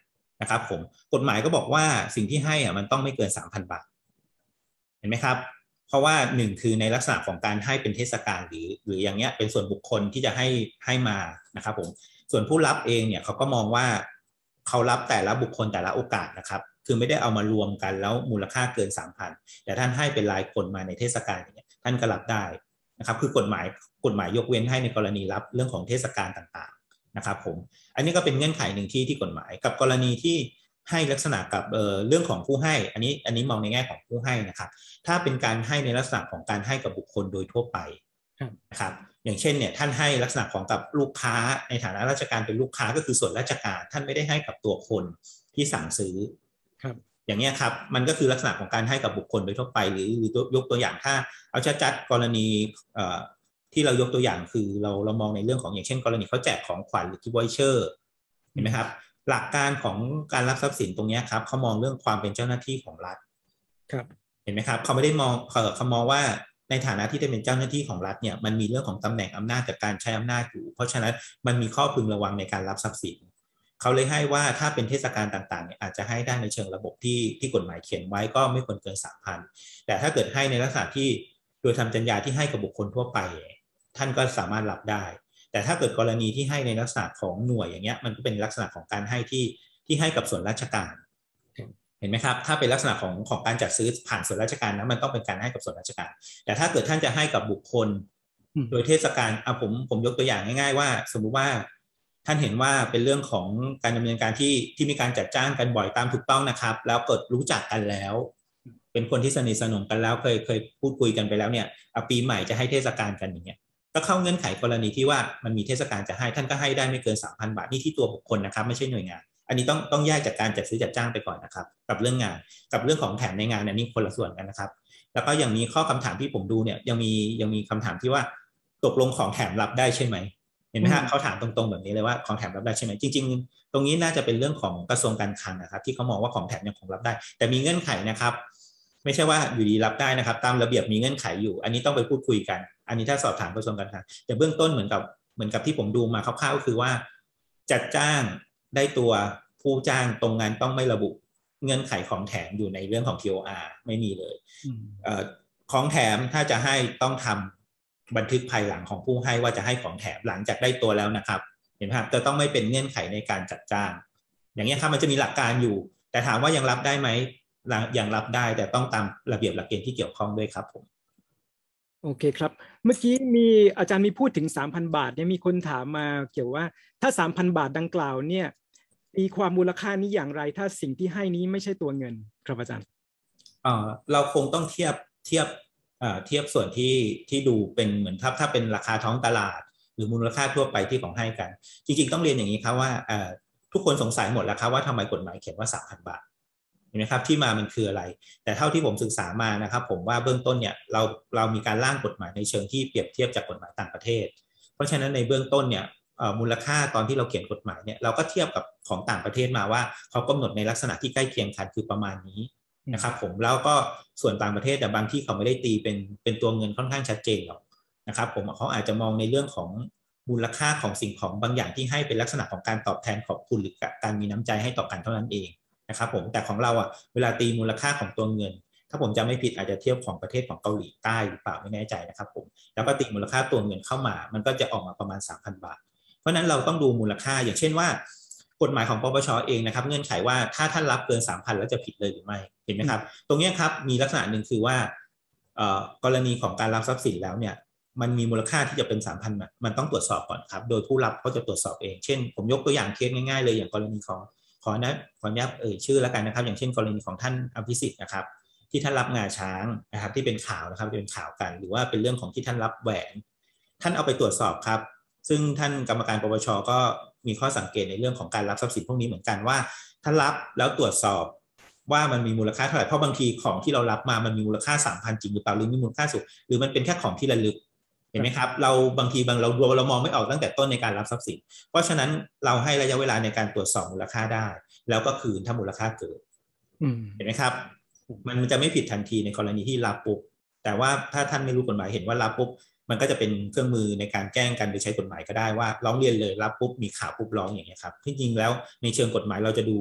[SPEAKER 7] นะครับผมกฎหมายก็บอกว่าสิ่งที่ให้อ่ะมันต้องไม่เกิน สามพัน บาทเห็นไหมครับเพราะว่าหนึ่งคือในลักษณะของการให้เป็นเทศกาลหรือหรืออย่างเงี้ยเป็นส่วนบุคคลที่จะให้ให้มานะครับผมส่วนผู้รับเองเนี่ยเขาก็มองว่าเขารับแต่ละบุคคลแต่ละโอกาสนะครับคือไม่ได้เอามารวมกันแล้วมูลค่าเกิน สามพัน แต่ท่านให้เป็นรายคนมาในเทศกาลอย่างเงี้ยท่านก็รับได้นะครับคือกฎหมายกฎหมายยกเว้นให้ในกรณีรับเรื่องของเทศกาลต่างๆนะครับผมอันนี้ก็เป็นเงื่อนไขหนึ่งที่ที่กฎหมายกับกรณีที่ให้ลักษณะกับเอ่อเรื่องของผู้ให้อันนี้อันนี้มองในแง่ของผู้ให้นะครับถ้าเป็นการให้ในลักษณะของการให้กับบุคคลโดยทั่วไปนะครับอย่างเช่นเนี่ยท่านให้ลักษณะของกับลูกค้าในฐานะราชการเป็นลูกค้าก็คือส่วนราชการท่านไม่ได้ให้กับตัวคนที่สั่งซื้อครับอย่างนี้ครับมันก็คือลักษณะของการให้กับบุคคลโดยทั่วไปหรือยกตัวอย่างถ้าเอาชัดๆกรณีที่เรายกตัวอย่างคือเราเรามองในเรื่องของอย่างเช่นกรณีเขาแจกของขวัญหรือกิฟต์วอยเชอร์เห็นไหมครับหลักการของการรับทรัพย์สินตรงนี้ครับเขามองเรื่องความเป็นเจ้าหน้าที่ของรัฐครับเห็นไหมครับเขาไม่ได้มองเขาเขามองว่าในฐานะที่ได้เป็นเจ้าหน้าที่ของรัฐเนี่ยมันมีเรื่องของตำแหน่งอำนาจกับการใช้อำนาจอยู่เพราะฉะนั้นมันมีข้อพึงระวังในการรับทรัพย์สินเขาเลยให้ว่าถ้าเป็นเทศกาลต่างๆเนี่ยอาจจะให้ได้ในเชิงระบบที่ที่กฎหมายเขียนไว้ก็ไม่ควรเกิน สามพัน แต่ถ้าเกิดให้ในลักษณะที่โดยทำจรรยาที่ให้กับบุคคลทั่วไปท่านก็สามารถรับได้แต่ถ้าเกิดกรณีที่ให้ในลักษณะของหน่วยอย่างเงี้ยมันก็เป็นลักษณะของการให้ที่ที่ให้กับส่วนราชการเห็นไหมครับถ้าเป็นลักษณะของของการจัดซื้อผ่านส่วนราชการนะมันต้องเป็นการให้กับส่วนราชการแต่ถ้าเกิดท่านจะให้กับบุคคลโดยเทศกาลอ่ะผมผมยกตัวอย่างง่ายๆว่าสมมุติว่าท่านเห็นว่าเป็นเรื่องของการดำเนินการที่ที่มีการจัดจ้างกันบ่อยตามถูกต้องนะครับแล้วเกิดรู้จักกันแล้วเป็นคนที่สนิทสนมกันแล้วเคยเคยพูดคุยกันไปแล้วเนี่ยปีใหม่จะให้เทศกาลกันอย่างเงี้ยก็เข้าเงื่อนไขกรณีที่ว่ามันมีเทศกาลจะให้ท่านก็ให้ได้ไม่เกิน สามพัน บาทนี่ที่ตัวบุคคลนะครับไม่ใช่หน่วยงานอันนี้ต้องต้องแยกจากการจัดซื้อจัดจ้างไปก่อนนะครับกับเรื่องงานกับเรื่องของแถมในงานอันนี้คนละส่วนกันนะครับแล้วก็ยังมีข้อคำถามที่ผมดูเนี่ยยังมียังมีคำถามที่ว่าตกลงของแถมรับได้ใช่ไหมเห็นไหมฮะเขาถามตรงๆแบบนี้เลยว่าของแถมรับได้ใช่ไหมจริงๆตรงนี้น่าจะเป็นเรื่องของกระทรวงการคลังนะครับที่เขามองว่าของแถมยังคงรับได้แต่มีเงื่อนไขนะครับไม่ใช่ว่าอยู่ดีรับได้นะครับตามระเบียบมีเงื่อนไขอยู่อันนี้ต้องไปพูดคุยกันอันนี้ถ้าสอบถามกระทรวงการคลังแต่เบื้องต้นเหมือนกับเหมือนกับที่ผมดูมาคร่าวๆก็คือว่าจัดจ้างได้ตัวผู้จ้างตรงงานต้องไม่ระบุเงื่อนไขของแถมอยู่ในเรื่องของ ที โอ อาร์ ไม่มีเลยเอ่อของแถมถ้าจะให้ต้องทำบันทึกภายหลังของผู้ให้ว่าจะให้ของแถมหลังจากได้ตัวแล้วนะครับเห็นไหมครับจะต้องไม่เป็นเงื่อนไขในการจัดจ้างอย่างนี้ครับมันจะมีหลักการอยู่แต่ถามว่ายังรับได้ไหมยังรับได้แต่ต้องตามระเบียบหลักเกณฑ์ที่เกี่ยวข้องด้วยครับผม
[SPEAKER 1] โอเคครับเมื่อกี้มีอาจารย์มีพูดถึง สามพัน บาทเนี่ยมีคนถามมาเกี่ยวว่าถ้า สามพัน บาทดังกล่าวเนี่ยมีความมูลค่านี้อย่างไรถ้าสิ่งที่ให้นี้ไม่ใช่ตัวเงินครับอาจารย์
[SPEAKER 7] เอ่อเราคงต้องเทียบเทียบเอ่อเทียบส่วนที่ที่ดูเป็นเหมือนถ้าถ้าเป็นราคาท้องตลาดหรือมูลค่าทั่วไปที่ของให้กันจริงๆต้องเรียนอย่างนี้ครับว่าเอ่อทุกคนสงสัยหมดแล้วครับว่าทำไมกฎหมายเขียนว่า สามพัน บาทเห็นไหมครับที่มามันคืออะไรแต่เท่าที่ผมศึกษามานะครับผมว่าเบื้องต้นเนี่ยเราเรามีการร่างกฎหมายในเชิงที่เปรียบเทียบจากกฎหมายต่างประเทศเพราะฉะนั้นในเบื้องต้นเนี่ยมูลค่าตอนที่เราเขียนกฎหมายเนี่ยเราก็เทียบกับของต่างประเทศมาว่าเขากำหนดในลักษณะที่ใกล้เคียงกันคือประมาณนี้นะครับผมแล้วก็ส่วนต่างประเทศแต่บางที่เขาไม่ได้ตีเป็นเป็นตัวเงินค่อนข้างชัดเจนหรอกนะครับผมเขาอาจจะมองในเรื่องของมูลค่าของสิ่งของบางอย่างที่ให้เป็นลักษณะของการตอบแทนขอบคุณหรือการมีน้ำใจให้ต่อกันเท่านั้นเองนะครับผมแต่ของเราอ่ะเวลาตีมูลค่าของตัวเงินถ้าผมจำไม่ผิดอาจจะเทียบของประเทศของเกาหลีใต้หรือเปล่าไม่แน่ใจนะครับผมแล้วก็ตีมูลค่าตัวเงินเข้ามามันก็จะออกมาประมาณ สามพัน บาทเพราะนั้นเราต้องดูมูลค่าอย่างเช่นว่ากฎหมายของปปช.เองนะครับเงื่อนไขว่าถ้าท่านรับเกิน สามพัน แล้วจะผิดเลยหรือไม่เห็นไหมครับตรงนี้ครับมีลักษณะหนึ่งคือว่ากรณีของการรับทรัพย์สินแล้วเนี่ยมันมีมูลค่าที่จะเป็น สามพัน มันต้องตรวจสอบก่อนครับโดยผู้รับเขาจะตรวจสอบเองเช่นผมยกตัวอย่างเคสง่ายๆเลยอย่างกรณีของขอนะขออนุญาตเอ่ยชื่อแล้วกันนะครับอย่างเช่นกรณีของท่านอภิสิทธิ์นะครับที่ท่านรับงาช้างนะครับที่เป็นข่าวนะครับเป็นข่าวกันหรือว่าเป็นเรื่องของที่ท่านรับแหวนท่านเอาไปตรวจสอบครับซึ่งท่านกรรมการปปช.ก็มีข้อสังเกตในเรื่องของการรับทรัพย์สินพวกนี้เหมือนกันว่าถ้ารับแล้วตรวจสอบว่ามันมีมูลค่าเท่าไหร่เพราะบางทีของที่เรารับมามันมีมูลค่า สามพัน จริงหรือเปล่าหรือมีมูลค่าสูงหรือมันเป็นแค่ของที่ระลึกเห็นไหมครับเราบางทีบางเราดูเรามองไม่ออกตั้งแต่ต้นในการรับทรัพย์สินเพราะฉะนั้นเราให้ระยะเวลาในการตรวจสอบมูลค่าได้แล้วก็คืนถ้ามูลค่าเกิดเห็นไหมครับมันจะไม่ผิดทันทีในกรณีที่รับปุ๊บแต่ว่าถ้าท่านไม่รู้กฎหมายเห็นว่ารับปุ๊บมันก็จะเป็นเครื่องมือในการแกล้งกันโดยใช้กฎหมายก็ได้ว่าร้องเรียนเลยรับปุ๊บมีข่าวปุ๊บร้องอย่างเงี้ยครับที่จริงแล้วในเชิงกฎหมายเราจะดู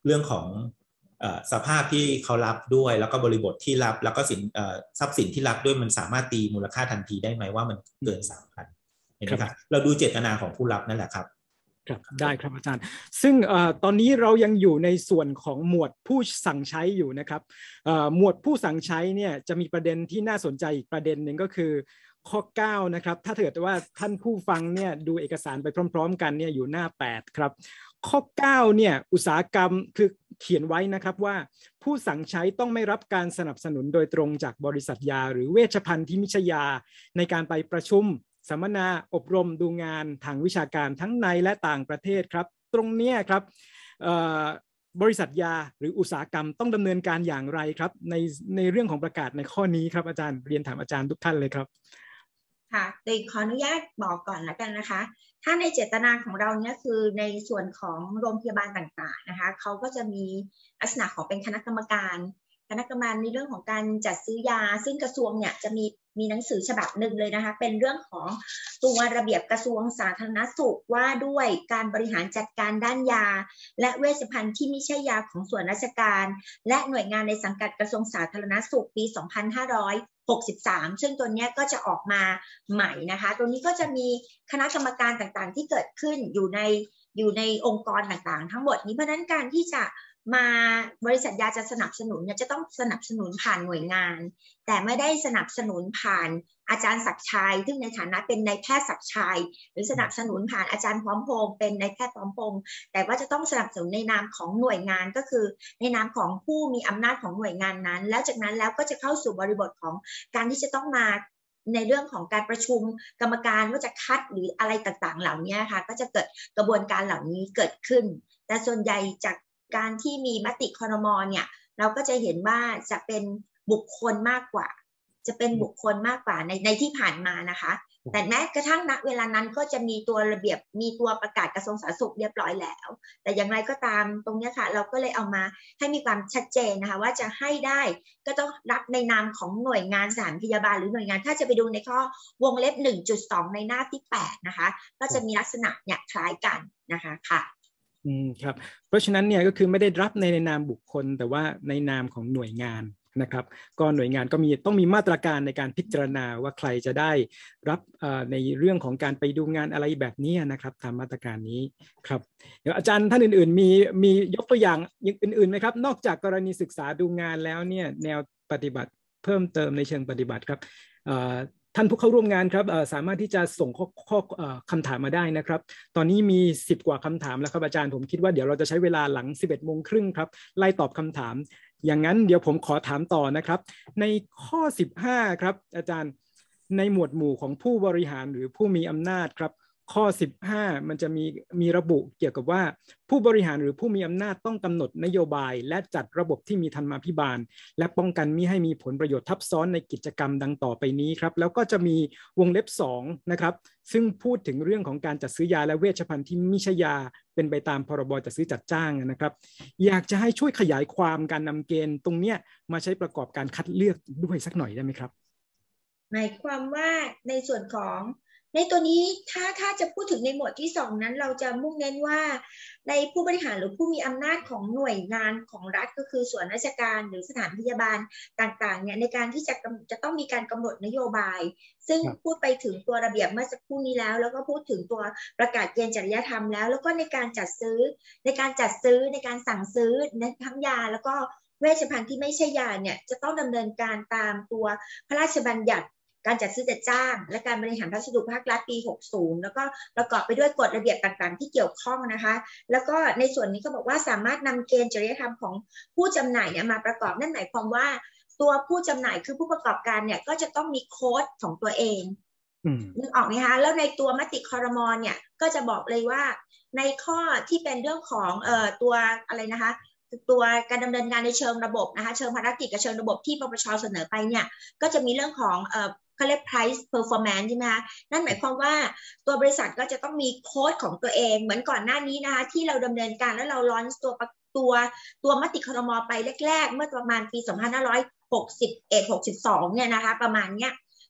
[SPEAKER 7] เรื่องของสภาพที่เขารับด้วยแล้วก็บริบทที่รับแล้วก็สินทรัพย์สินที่รับด้วยมันสามารถตีมูลค่าทันทีได้ไหมว่ามันเกิน สามพัน เห็นไหมครับเราดูเจตนาของผู้รับนั่นแหละครับ
[SPEAKER 1] ครับได้ครับอาจารย์ซึ่งตอนนี้เรายังอยู่ในส่วนของหมวดผู้สั่งใช้อยู่นะครับหมวดผู้สั่งใช้เนี่ยจะมีประเด็นที่น่าสนใจอีกประเด็นหนึ่งก็คือข้อเก้านะครับถ้าเกิดว่าท่านผู้ฟังเนี่ยดูเอกสารไปพร้อมๆกันเนี่ยอยู่หน้าแปดครับข้อเก้าเนี่ยอุตสาหกรรมคือเขียนไว้นะครับว่าผู้สั่งใช้ต้องไม่รับการสนับสนุนโดยตรงจากบริษัทยาหรือเวชภัณฑ์ที่มิใช่ยาในการไปประชุมสัมมนาอบรมดูงานทางวิชาการทั้งในและต่างประเทศครับตรงนี้ครับบริษัทยาหรืออุตสาหกรรมต้องดำเนินการอย่างไรครับในในเรื่องของประกาศในข้อนี้ครับอาจารย์เรียนถามอาจารย์ทุกท่านเลยครับ
[SPEAKER 5] ค่ะโดยขออนุญาตบอกก่อนแล้วกันนะคะถ้าในเจตนาของเราเนี่ยคือในส่วนของโรงพยาบาลต่างๆนะคะเขาก็จะมีลักษณะของเป็นคณะกรรมการคณะกรรมการในเรื่องของการจัดซื้อยาซึ่งกระทรวงเนี่ยจะมีมีหนังสือฉบับหนึ่งเลยนะคะเป็นเรื่องของตัวระเบียบกระทรวงสาธารณสุขว่าด้วยการบริหารจัดการด้านยาและเวชภัณฑ์ที่ไม่ใช่ยาของส่วนราชการและหน่วยงานในสังกัดกระทรวงสาธารณสุขปีสองพันห้าร้อยหกสิบสามซึ่งตัวนี้ก็จะออกมาใหม่นะคะตัวนี้ก็จะมีคณะกรรมการต่างๆที่เกิดขึ้นอยู่ในอยู่ในองค์กรต่างๆทั้งหมดนี้เพราะนั้นการที่จะมาบริษัทยาจะสนับสนุนเนี่ยจะต้องสนับสนุนผ่านหน่วยงานแต่ไม่ได้สนับสนุนผ่านอาจารย์ศักดิ์ชัยซึ่งในฐานะเป็นนายแพทย์ศักดิ์ชัยหรือสนับสนุนผ่านอาจารย์พร้อมพงษ์เป็นนายแพทย์พร้อมพงษ์แต่ว่าจะต้องสนับสนุนในนามของหน่วยงานก็คือในนามของผู้มีอำนาจของหน่วยงานนั้นแล้วจากนั้นแล้วก็จะเข้าสู่บริบทของการที่จะต้องมาในเรื่องของการประชุมกรรมการว่าจะคัดหรืออะไรต่างๆเหล่านี้ค่ะก็จะเกิดกระบวนการเหล่านี้เกิดขึ้นแต่ส่วนใหญ่จากการที่มีมติครม.เนี่ยเราก็จะเห็นว่าจะเป็นบุคคลมากกว่าจะเป็นบุคคลมากกว่าในในที่ผ่านมานะคะแต่แม้กระทั่งณเวลานั้นก็จะมีตัวระเบียบมีตัวประกาศกระทรวงสาธารณสุขเรียบร้อยแล้วแต่อย่างไรก็ตามตรงนี้ค่ะเราก็เลยเอามาให้มีความชัดเจนนะคะว่าจะให้ได้ก็ต้องรับในนามของหน่วยงานสถานพยาบาลหรือหน่วยงานถ้าจะไปดูในข้อวงเล็บ หนึ่งจุดสอง ในหน้าที่แปดนะคะก็จะมีลักษณะเนี่ยคล้ายกันนะคะค่ะ
[SPEAKER 1] อืมครับเพราะฉะนั้นเนี่ยก็คือไม่ได้รับในในนามบุคคลแต่ว่าในนามของหน่วยงานนะครับก็หน่วยงานก็มีต้องมีมาตรการในการพิจารณาว่าใครจะได้รับในเรื่องของการไปดูงานอะไรแบบนี้นะครับตามมาตรการนี้ครับเดี๋ยวอาจารย์ท่านอื่นๆมีมียกตัวอย่างอื่นๆไหมครับนอกจากกรณีศึกษาดูงานแล้วเนี่ยแนวปฏิบัติเพิ่มเติมในเชิงปฏิบัติครับท่านผู้เข้าร่วมงานครับสามารถที่จะส่งข้อข้อคำถามมาได้นะครับตอนนี้มีสิบกว่าคำถามแล้วครับอาจารย์ผมคิดว่าเดี๋ยวเราจะใช้เวลาหลังสิบเอ็ดโมงครึ่งครับไล่ตอบคำถามอย่างนั้นเดี๋ยวผมขอถามต่อนะครับในข้อสิบห้าครับอาจารย์ในหมวดหมู่ของผู้บริหารหรือผู้มีอำนาจครับข้อสิบห้ามันจะมีมีระบุเกี่ยวกับว่าผู้บริหารหรือผู้มีอำนาจต้องกำหนดนโยบายและจัดระบบที่มีธรรมาภิบาลและป้องกันมิให้มีผลประโยชน์ทับซ้อนในกิจกรรมดังต่อไปนี้ครับแล้วก็จะมีวงเล็บสองนะครับซึ่งพูดถึงเรื่องของการจัดซื้อยาและเวชภัณฑ์ที่มิใช่ยาเป็นไปตามพรบจัดซื้อจัดจ้างนะครับอยากจะให้ช่วยขยายความการนำเกณฑ์ตรงเนี้ยมาใช้ประกอบการคัดเลือกด้วยสักหน่อยได้ไหมครับ
[SPEAKER 5] หมายความว่าในส่วนของในตัวนี้ถ้าถ้าจะพูดถึงในหมวดที่สองนั้นเราจะมุ่งเน้นว่าในผู้บริหารหรือผู้มีอำนาจของหน่วยงานของรัฐก็คือส่วนราชการหรือสถานพยาบาลต่างๆเนี่ยในการที่จะจะต้องมีการกำหนดนโยบายซึ่งพูดไปถึงตัวระเบียบเมื่อสักครู่นี้แล้วแล้วก็พูดถึงตัวประกาศเกณฑ์จริยธรรมแล้วแล้วก็ในการจัดซื้อในการจัดซื้อในการสั่งซื้อทั้งยาแล้วก็เวชภัณฑ์ที่ไม่ใช่ยาเนี่ยจะต้องดำเนินการตามตัวพระราชบัญญัติการจัดซื้อจัดจ้างและการบริหารพัสดุภาครัฐปีหกสิบแล้วก็ประกอบไปด้วยกฎระเบียบต่างๆที่เกี่ยวข้องนะคะแล้วก็ในส่วนนี้ก็บอกว่าสามารถนำเกณฑ์จริยธรรมของผู้จำหน่ายเนี่ยมาประกอบนั่นหมายความว่าตัวผู้จำหน่ายคือผู้ประกอบการเนี่ยก็จะต้องมีโค้ดของตัวเองนึกออกไหมคะแล้วในตัวมติครม.เนี่ยก็จะบอกเลยว่าในข้อที่เป็นเรื่องของเอ่อตัวอะไรนะคะตัวการดำเนินงานในเชิงระบบนะคะเชิงภารกิจกับเชิงระบบที่ปปช.เสนอไปเนี่ยก็จะมีเรื่องของเอ่อเขาเรียก price performance ใช่ไหมคะนั่นหมายความว่าตัวบริษัทก็จะต้องมีโค้ดของตัวเองเหมือนก่อนหน้านี้นะคะที่เราดำเนินการแล้วเราลอนตัวตัวตัวมติครม.ไปแรกๆเมื่อประมาณปีสองพันห้าร้อยหกสิบเอ็ด หกสิบสองเนี่ยนะคะประมาณเนี้ย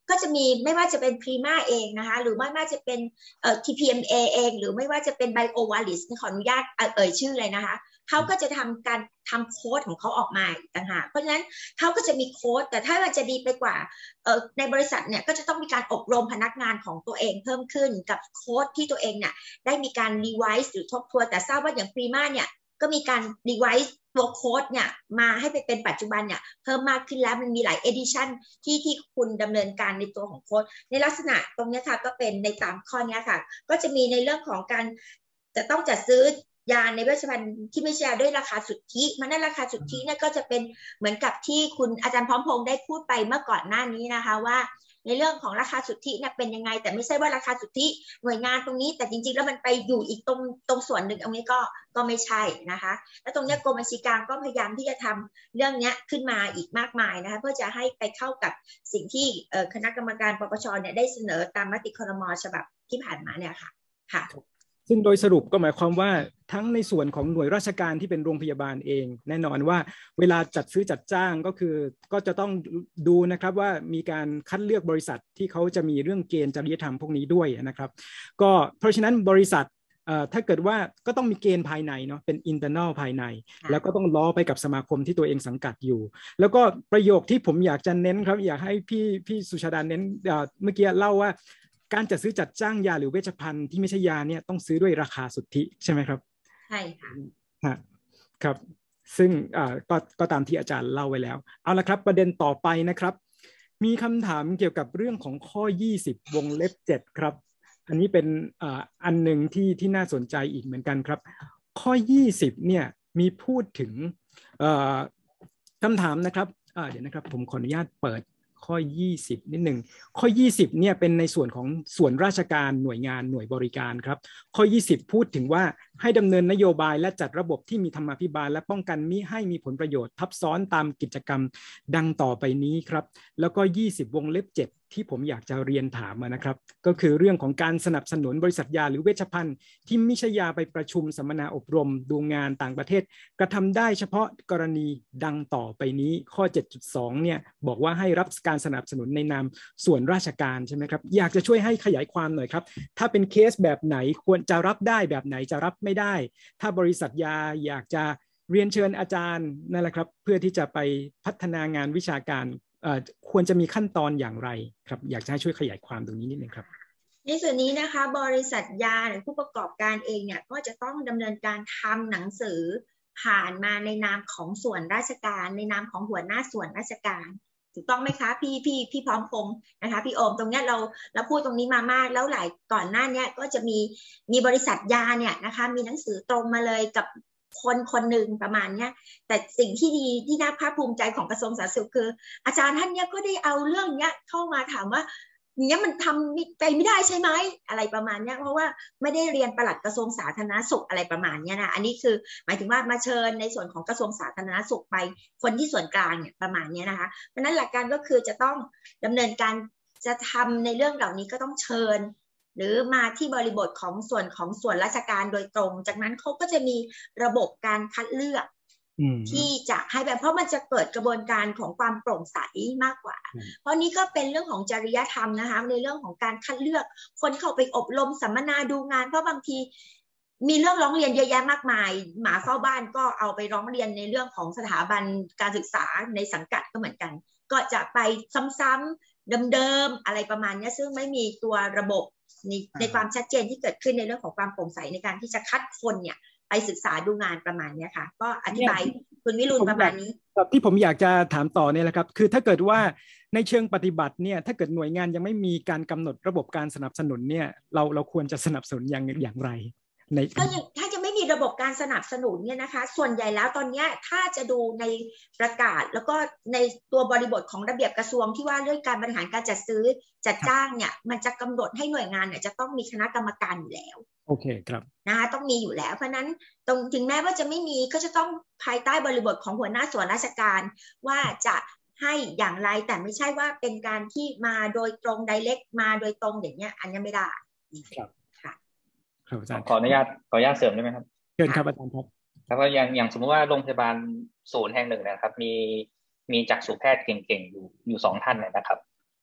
[SPEAKER 5] ก็จะมีไม่ว่าจะเป็นพรีมาเองนะคะหรือไม่ว่าจะเป็นเอ่อ ที พี เอ็ม เอ เองหรือไม่ว่าจะเป็นไบโอวาลิสขออนุญาตเอ่ยชื่อเลยนะคะเขาก็จะทำการทำโค้ดของเขาออกมาต่างหากเพราะฉะนั้นเขาก็จะมีโค้ดแต่ถ้ามันจะดีไปกว่าเอ่อในบริษัทเนี่ยก็จะต้องมีการอบรมพนักงานของตัวเองเพิ่มขึ้นกับโค้ดที่ตัวเองเนี่ยได้มีการรีไวซ์หรือทบทวนแต่ทราบว่าอย่างพรีมาเนี่ยก็มีการรีไวซ์ตัวโค้ดเนี่ยมาให้ไปเป็นปัจจุบันเนี่ยเพิ่มมากขึ้นแล้วมันมีหลายเอดิชันที่ที่คุณดำเนินการในตัวของโค้ดในลักษณะตรงนี้ค่ะก็เป็นในตามข้อนี้ค่ะก็จะมีในเรื่องของการจะต้องจัดซื้อยาในเวชภัณฑ์ที่ไม่ใช่ยาด้วยราคาสุทธิมันนั่นราคาสุทธิเนี่ยก็จะเป็นเหมือนกับที่คุณอาจารย์พร้อมพงษ์ได้พูดไปเมื่อก่อนหน้านี้นะคะว่าในเรื่องของราคาสุทธิเนี่ยเป็นยังไงแต่ไม่ใช่ว่าราคาสุทธิหน่วยงานตรงนี้แต่จริงๆแล้วมันไปอยู่อีกตรงตรงส่วนหนึ่งตรงนี้ก็ก็ไม่ใช่นะคะแล้วตรงนี้กรมบัญชีกลางก็พยายามที่จะทำเรื่องนี้ขึ้นมาอีกมากมายนะคะเพื่อจะให้ไปเข้ากับสิ่งที่คณะกรรมการปปชเนี่ยได้เสนอตามมติครม.ฉบับที่ผ่านมาเนี่ยค่ะค่ะ
[SPEAKER 1] ซึ่งโดยสรุปก็หมายความว่าทั้งในส่วนของหน่วยราชการที่เป็นโรงพยาบาลเองแน่นอนว่าเวลาจัดซื้อจัดจ้างก็คือก็จะต้องดูนะครับว่ามีการคัดเลือกบริษัทที่เขาจะมีเรื่องเกณฑ์จริยธรรมพวกนี้ด้วยนะครับก็เพราะฉะนั้นบริษัทถ้าเกิดว่าก็ต้องมีเกณฑ์ภายในเนาะเป็น internal ภายในแล้วก็ต้องล้อไปกับสมาคมที่ตัวเองสังกัดอยู่แล้วก็ประโยคที่ผมอยากจะเน้นครับอยากให้พี่พี่สุชาดาเน้นเมื่อกี้เล่าว่าการจัดซื้อจัดจ้างยาหรือเวชภัณฑ์ที่ไม่ใช่ยาเนี่ยต้องซื้อด้วยราคาสุทธิใช่ไหมครับ
[SPEAKER 5] ใช่ค่ะ
[SPEAKER 1] ครับซึ่งก็ก็ตามที่อาจารย์เล่าไว้แล้วเอาละครับประเด็นต่อไปนะครับมีคำถามเกี่ยวกับเรื่องของข้อยี่สิบวงเล็บเจ็ดครับอันนี้เป็นอันหนึ่งที่ที่น่าสนใจอีกเหมือนกันครับข้อยี่สิบเนี่ยมีพูดถึงคำถามนะครับเดี๋ยวนะครับผมขออนุญาตเปิดข้อยี่สิบนิดหนึ่งข้อยี่สิบเนี่ยเป็นในส่วนของส่วนราชการหน่วยงานหน่วยบริการครับข้อยี่สิบพูดถึงว่าให้ดำเนินนโยบายและจัดระบบที่มีธรรมาภิบาลและป้องกันมิให้มีผลประโยชน์ทับซ้อนตามกิจกรรมดังต่อไปนี้ครับแล้วก็ยี่สิบวงเล็บเจ็ดที่ผมอยากจะเรียนถามนะครับก็คือเรื่องของการสนับสนุนบริษัทยาหรือเวชภัณฑ์ที่ไม่ใช่ยาไปประชุมสัมมนาอบรมดูงานต่างประเทศกระทำได้เฉพาะกรณีดังต่อไปนี้ข้อ เจ็ดจุดสอง เนี่ยบอกว่าให้รับการสนับสนุนในนามส่วนราชการใช่ไหมครับอยากจะช่วยให้ขยายความหน่อยครับถ้าเป็นเคสแบบไหนควรจะรับได้แบบไหนจะรับไม่ได้ถ้าบริษัทยาอยากจะเรียนเชิญอาจารย์นั่นแหละครับเพื่อที่จะไปพัฒนางานวิชาการควรจะมีขั้นตอนอย่างไรครับอยากจะให้ช่วยขยายความตรงนี้นิดนึงครับ
[SPEAKER 5] ในส่วนนี้นะคะบริษัทยาหรือผู้ประกอบการเองเนี่ยก็จะต้องดำเนินการทำหนังสือผ่านมาในนามของส่วนราชการในนามของหัวหน้าส่วนราชการถูกต้องไหมคะพี่พี่พี่พร้อมพงษ์นะคะพี่โอมตรงนี้เราเราพูดตรงนี้มามากแล้วหลายก่อนหน้านี้ก็จะมีมีบริษัทยาเนี่ยนะคะมีหนังสือตรงมาเลยกับคนคนหนึ่งประมาณนี้แต่สิ่งที่ดีที่น่าภาคภูมิใจของกระทรวงสาธารณสุขคืออาจารย์ท่านเนี้ยก็ได้เอาเรื่องเนี้ยเข้ามาถามว่าเนี้ยมันทำไปไม่ได้ใช่ไหมอะไรประมาณเนี้ยเพราะว่าไม่ได้เรียนปลัดกระทรวงสาธารณสุขอะไรประมาณเนี้ยนะอันนี้คือหมายถึงว่ามาเชิญในส่วนของกระทรวงสาธารณสุขไปคนที่ส่วนกลางเนี่ยประมาณเนี้ยนะคะเพราะนั้นหลักการก็คือจะต้องดำเนินการจะทำในเรื่องเหล่านี้ก็ต้องเชิญหรือมาที่บริบทของส่วนของส่วนราชการโดยตรงจากนั้นเขาก็จะมีระบบการคัดเลือกที่จะให้แบบเพราะมันจะเกิดกระบวนการของความโปร่งใสมากกว่าเพราะนี้ก็เป็นเรื่องของจริยธรรมนะคะในเรื่องของการคัดเลือกคนเข้าไปอบรมสัมมนาดูงานเพราะบางทีมีเรื่องร้องเรียนเยอะแยะมากมายหมาเฝ้าบ้านก็เอาไปร้องเรียนในเรื่องของสถาบันการศึกษาในสังกัดก็เหมือนกันก็จะไปซ้ำๆเดิมๆอะไรประมาณนี้ซึ่งไม่มีตัวระบบในในความชัดเจนที่เกิดขึ้นในเรื่องของความโปร่งใสในการที่จะคัดคนเนี่ยไปศึกษาดูงานประมาณนี้ค่ะก็อธิบายคุณวิรุณประมาณนี้
[SPEAKER 1] ที่ผมอยากจะถามต่อเนี่ยแหละครับคือถ้าเกิดว่าในเชิงปฏิบัติเนี่ยถ้าเกิดหน่วยงานยังไม่มีการกำหนดระบบการสนับสนุนเนี่ยเราเราควรจะสนับสนุนอย่างอย่างไรใน
[SPEAKER 5] ถ้าถ้าจะไม่มีระบบการสนับสนุนเนี่ยนะคะส่วนใหญ่แล้วตอนนี้ถ้าจะดูในประกาศแล้วก็ในตัวบริบทของระเบียบกระทรวงที่ว่าเรื่องการบริหารการจัดซื้อจัดจ้างเนี่ยมันจะกำหนดให้หน่วยงานเนี่ยจะต้องมีคณะกรรมการอยู่แล้ว
[SPEAKER 1] โอเคครับ
[SPEAKER 5] นะคะต้องมีอยู่แล้วเพราะนั้นตรงถึงแม้ว่าจะไม่มีก็จะต้องภายใต้บริบทของหัวหน้าส่วนราชการว่าจะให้อย่างไรแต่ไม่ใช่ว่าเป็นการที่มาโดยตรง direct มาโดยตรงอย่างเงี้ยอันนี้ไม่ได้
[SPEAKER 1] ครับ
[SPEAKER 6] ครับอาจารย์ขออนุญาตขออนุญาตเสริมได้ไหมครับ
[SPEAKER 1] เชิญครับอาจารย์ครับ
[SPEAKER 6] แล้วก็อย่างอย่างสมมติว่าโรงพยาบาลศูนย์แห่งหนึ่งนะครับมีมีจักษุแพทย์เก่งๆอยู่อยู่สองท่านนะครับ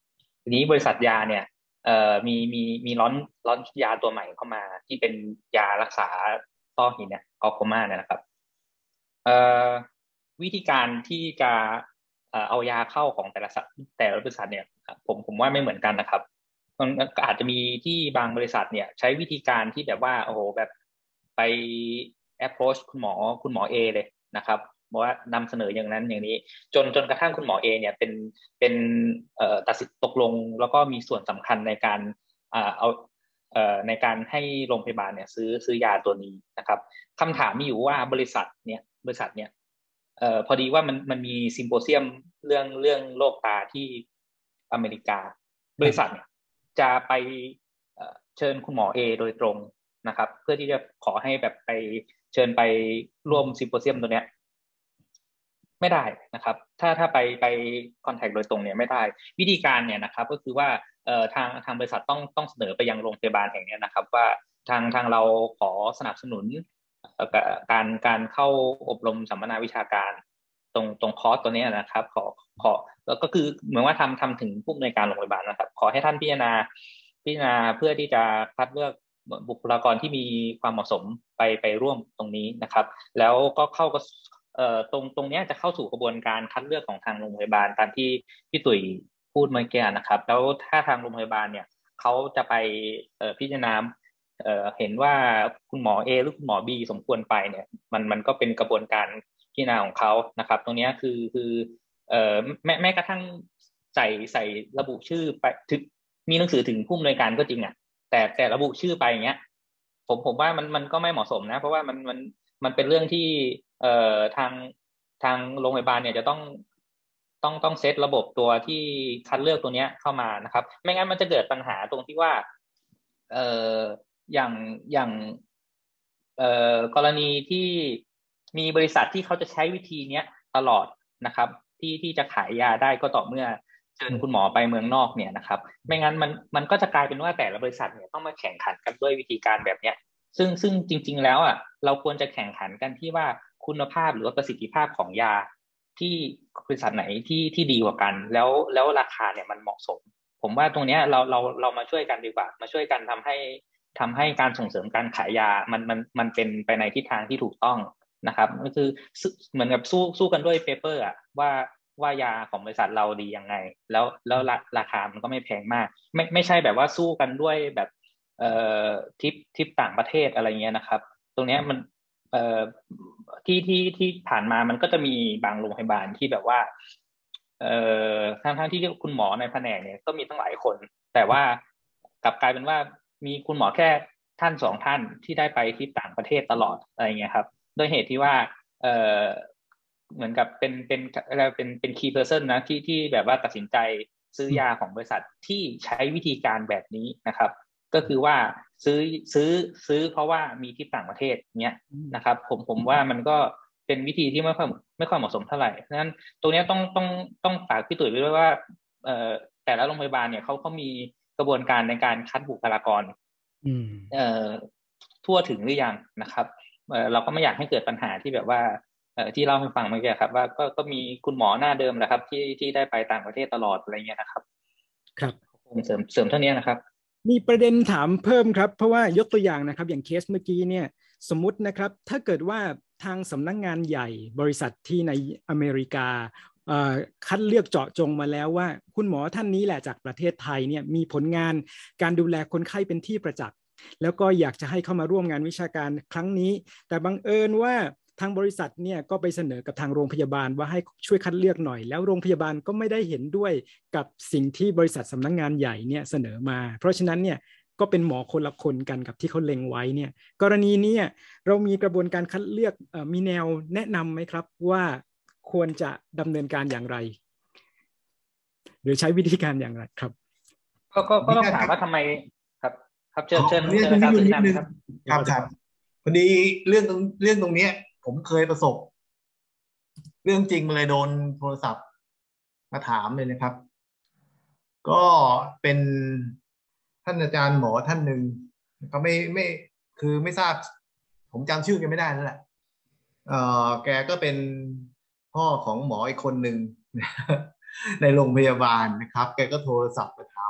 [SPEAKER 6] ทีนี้บริษัทยาเนี่ยเอ่อมีมีมีร้อนร้อนยาตัวใหม่เข้ามาที่เป็นยารักษาต้อหินเนี่ยกอโคม่าเนี่ยนะครับเอ่อวิธีการที่จะเอายาเข้าของแต่ละแต่ละบริษัทเนี่ยผมผมว่าไม่เหมือนกันนะครับมันก็อาจจะมีที่บางบริษัทเนี่ยใช้วิธีการที่แบบว่าโอ้โหแบบไป approach คุณหมอคุณหมอ A เลยนะครับบอกว่านำเสนออย่างนั้นอย่างนี้จนจนกระทั่งคุณหมอ A เนี่ยเป็นเป็นเอ่อตัดสินตกลงแล้วก็มีส่วนสำคัญในการอ่าเอาเอ่อในการให้โรงพยาบาลเนี่ยซื้อซื้อยาตัวนี้นะครับคำถามมีอยู่ว่าบริษัทเนี่ยบริษัทเนี่ยเอ่อพอดีว่ามันมันมีซิมโพเซียมเรื่องเรื่องโรคตาที่อเมริกาบริษัทเนี่ยจะไปเชิญคุณหมอ A โดยตรงนะครับเพื่อที่จะขอให้แบบไปเชิญไปร่วมซิมโพเซียมตัวเนี้ยไม่ได้นะครับถ้าถ้าไปไปคอนแทคโดยตรงเนี่ยไม่ได้วิธีการเนี่ยนะครับก็คือว่าเอ่อทางทางบริษัทต้องต้องเสนอไปยังโรงพยาบาลแห่งนี้นะครับว่าทางทางเราขอสนับสนุนการการเข้าอบรมสัมมนาวิชาการตรงตรงคอร์สตัวนี้นะครับขอขอแล้วก็คือเหมือนว่าทำทำถึงผู้อำนวยการโรงพยาบาลนะครับขอให้ท่านพิจารณาพิจารณาเพื่อที่จะคัดเลือกบุคลากรที่มีความเหมาะสมไปไปร่วมตรงนี้นะครับแล้วก็เข้าก็เอ่อตรงตรงนี้จะเข้าสู่กระบวนการคัดเลือกของทางโรงพยาบาลตามที่พี่ตุ๋ยพูดเมื่อกี้นะครับแล้วถ้าทางโรงพยาบาลเนี่ยเขาจะไปเอ่อพิจารณาเอ่อเห็นว่าคุณหมอ A หรือคุณหมอ B สมควรไปเนี่ยมันมันก็เป็นกระบวนการพิจารณาของเขานะครับตรงนี้คือคือเอ่อแม้แม้กระทั่งใส่ใส่ระบุชื่อไปถึงมีหนังสือถึงผู้อำนวยการก็จริงอ่ะแต่แต่ระบุชื่อไปอย่างเงี้ยผมผมว่ามันมันก็ไม่เหมาะสมนะเพราะว่ามันมันมันเป็นเรื่องที่เอ่อทางทางโรงพยาบาลเนี่ยจะต้องต้องต้องเซตระบบตัวที่คัดเลือกตัวเนี้ยเข้ามานะครับไม่งั้นมันจะเกิดปัญหาตรงที่ว่าเอ่ออย่างอย่างเอ่อกรณีที่มีบริษัทที่เขาจะใช้วิธีเนี้ยตลอดนะครับที่ที่จะขายยาได้ก็ต่อเมื่อเชิญคุณหมอไปเมืองนอกเนี่ยนะครับไม่งั้นมันมันก็จะกลายเป็นว่าแต่ละบริษัทเนี่ยต้องมาแข่งขันกันด้วยวิธีการแบบเนี้ยซึ่งซึ่งจริงๆแล้วอ่ะเราควรจะแข่งขันกันที่ว่าคุณภาพหรือว่าประสิทธิภาพของยาที่บริษัทไหนที่ที่ดีกว่ากันแล้วแล้วราคาเนี่ยมันเหมาะสมผมว่าตรงเนี้ยเราเราเรามาช่วยกันดีกว่ามาช่วยกันทำให้ทำให้การส่งเสริมการขายยามันมันมันเป็นไปในทิศทางที่ถูกต้องนะครับก็คือเหมือนกับสู้สู้กันด้วยเปเปอร์อ่ะว่าว่ายาของบริษัทเราดียังไงแล้วแล้วราคามันก็ไม่แพงมากไม่ไม่ใช่แบบว่าสู้กันด้วยแบบเอ่อทิปทิปต่างประเทศอะไรเงี้ยนะครับตรงเนี้ยมันเอ่อที่ที่ที่ผ่านมามันก็จะมีบางโรงพยาบาลที่แบบว่าเอ่อทั้งทั้งที่คุณหมอในแผนกเนี่ยก็มีตั้งหลายคนแต่ว่ากลับกลายเป็นว่ามีคุณหมอแค่ท่านสองท่านที่ได้ไปที่ต่างประเทศตลอดอะไรเงี้ยครับโดยเหตุที่ว่าเอ่อเหมือนกับเป็นเป็นอะไรเป็นเป็น key person นะที่ที่แบบว่าตัดสินใจซื้อยาของบริษัทที่ใช้วิธีการแบบนี้นะครับก็คือว่าซื้อซื้อซื้อเพราะว่ามีที่ต่างประเทศเนี้ยนะครับผมผมว่ามันก็เป็นวิธีที่ไม่ค่อยไม่ค่อยเหมาะสมเท่าไหร่เพราะฉะนั้นตรงนี้ต้องต้องต้องฝากพี่ตุ๋ยไว้ด้วยว่าเอ่อแต่ละโรงพยาบาลเนี่ยเขาเขามีกระบวนการในการคัดบุคลากรเอ่อทั่วถึงหรือยังนะครับเอ่อเราก็ไม่อยากให้เกิดปัญหาที่แบบว่าเอ่อที่เล่าให้ฟังเมื่อกี้ครับว่าก็ก็มีคุณหมอหน้าเดิมแหละครับที่ที่ได้ไปต่างประเทศตลอดอะไรเงี้ยนะครับ
[SPEAKER 1] ครับ
[SPEAKER 6] เสริมเสริมเท่านี้นะครับ
[SPEAKER 1] มีประเด็นถามเพิ่มครับเพราะว่ายกตัวอย่างนะครับอย่างเคสเมื่อกี้เนี่ยสมมุตินะครับถ้าเกิดว่าทางสำนักงานใหญ่บริษัทที่ในอเมริกาคัดเลือกเจาะจงมาแล้วว่าคุณหมอท่านนี้แหละจากประเทศไทยเนี่ยมีผลงานการดูแลคนไข้เป็นที่ประจักษ์แล้วก็อยากจะให้เข้ามาร่วมงานวิชาการครั้งนี้แต่บังเอิญว่าทางบริษัทเนี่ยก็ไปเสนอกับทางโรงพยาบาลว่าให้ช่วยคัดเลือกหน่อยแล้วโรงพยาบาลก็ไม่ได้เห็นด้วยกับสิ่งที่บริษัทสำนักงานใหญ่เนี่ยเสนอมาเพราะฉะนั้นเนี่ยก็เป็นหมอคนละคนกันกับที่เขาเล็งไว้เนี่ยกรณีนี้เรามีกระบวนการคัดเลือกมีแนวแนะนำไหมครับว่าควรจะดำเนินการอย่างไรหรือใช้วิธีการอย่างไรครับ
[SPEAKER 6] ก็ก็ก็ต้องถามว่าทำไมครับครับเชิญเชิญเชิญอาจารย์สุนันท์ครับ
[SPEAKER 4] ครับครับพอดีเรื่องตรงเรื่องตรงนี้ผมเคยประสบเรื่องจริงมาเลยโดนโทรศัพท์มาถามเลยนะครับก็เป็นท่านอาจารย์หมอท่านหนึ่งเขาไม่ไม่คือไม่ทราบผมจำชื่อแกไม่ได้นั่นแหละเออแกก็เป็นพ่อของหมออีกคนหนึ่งในโรงพยาบาลนะครับแกก็โทรศัพท์มาถ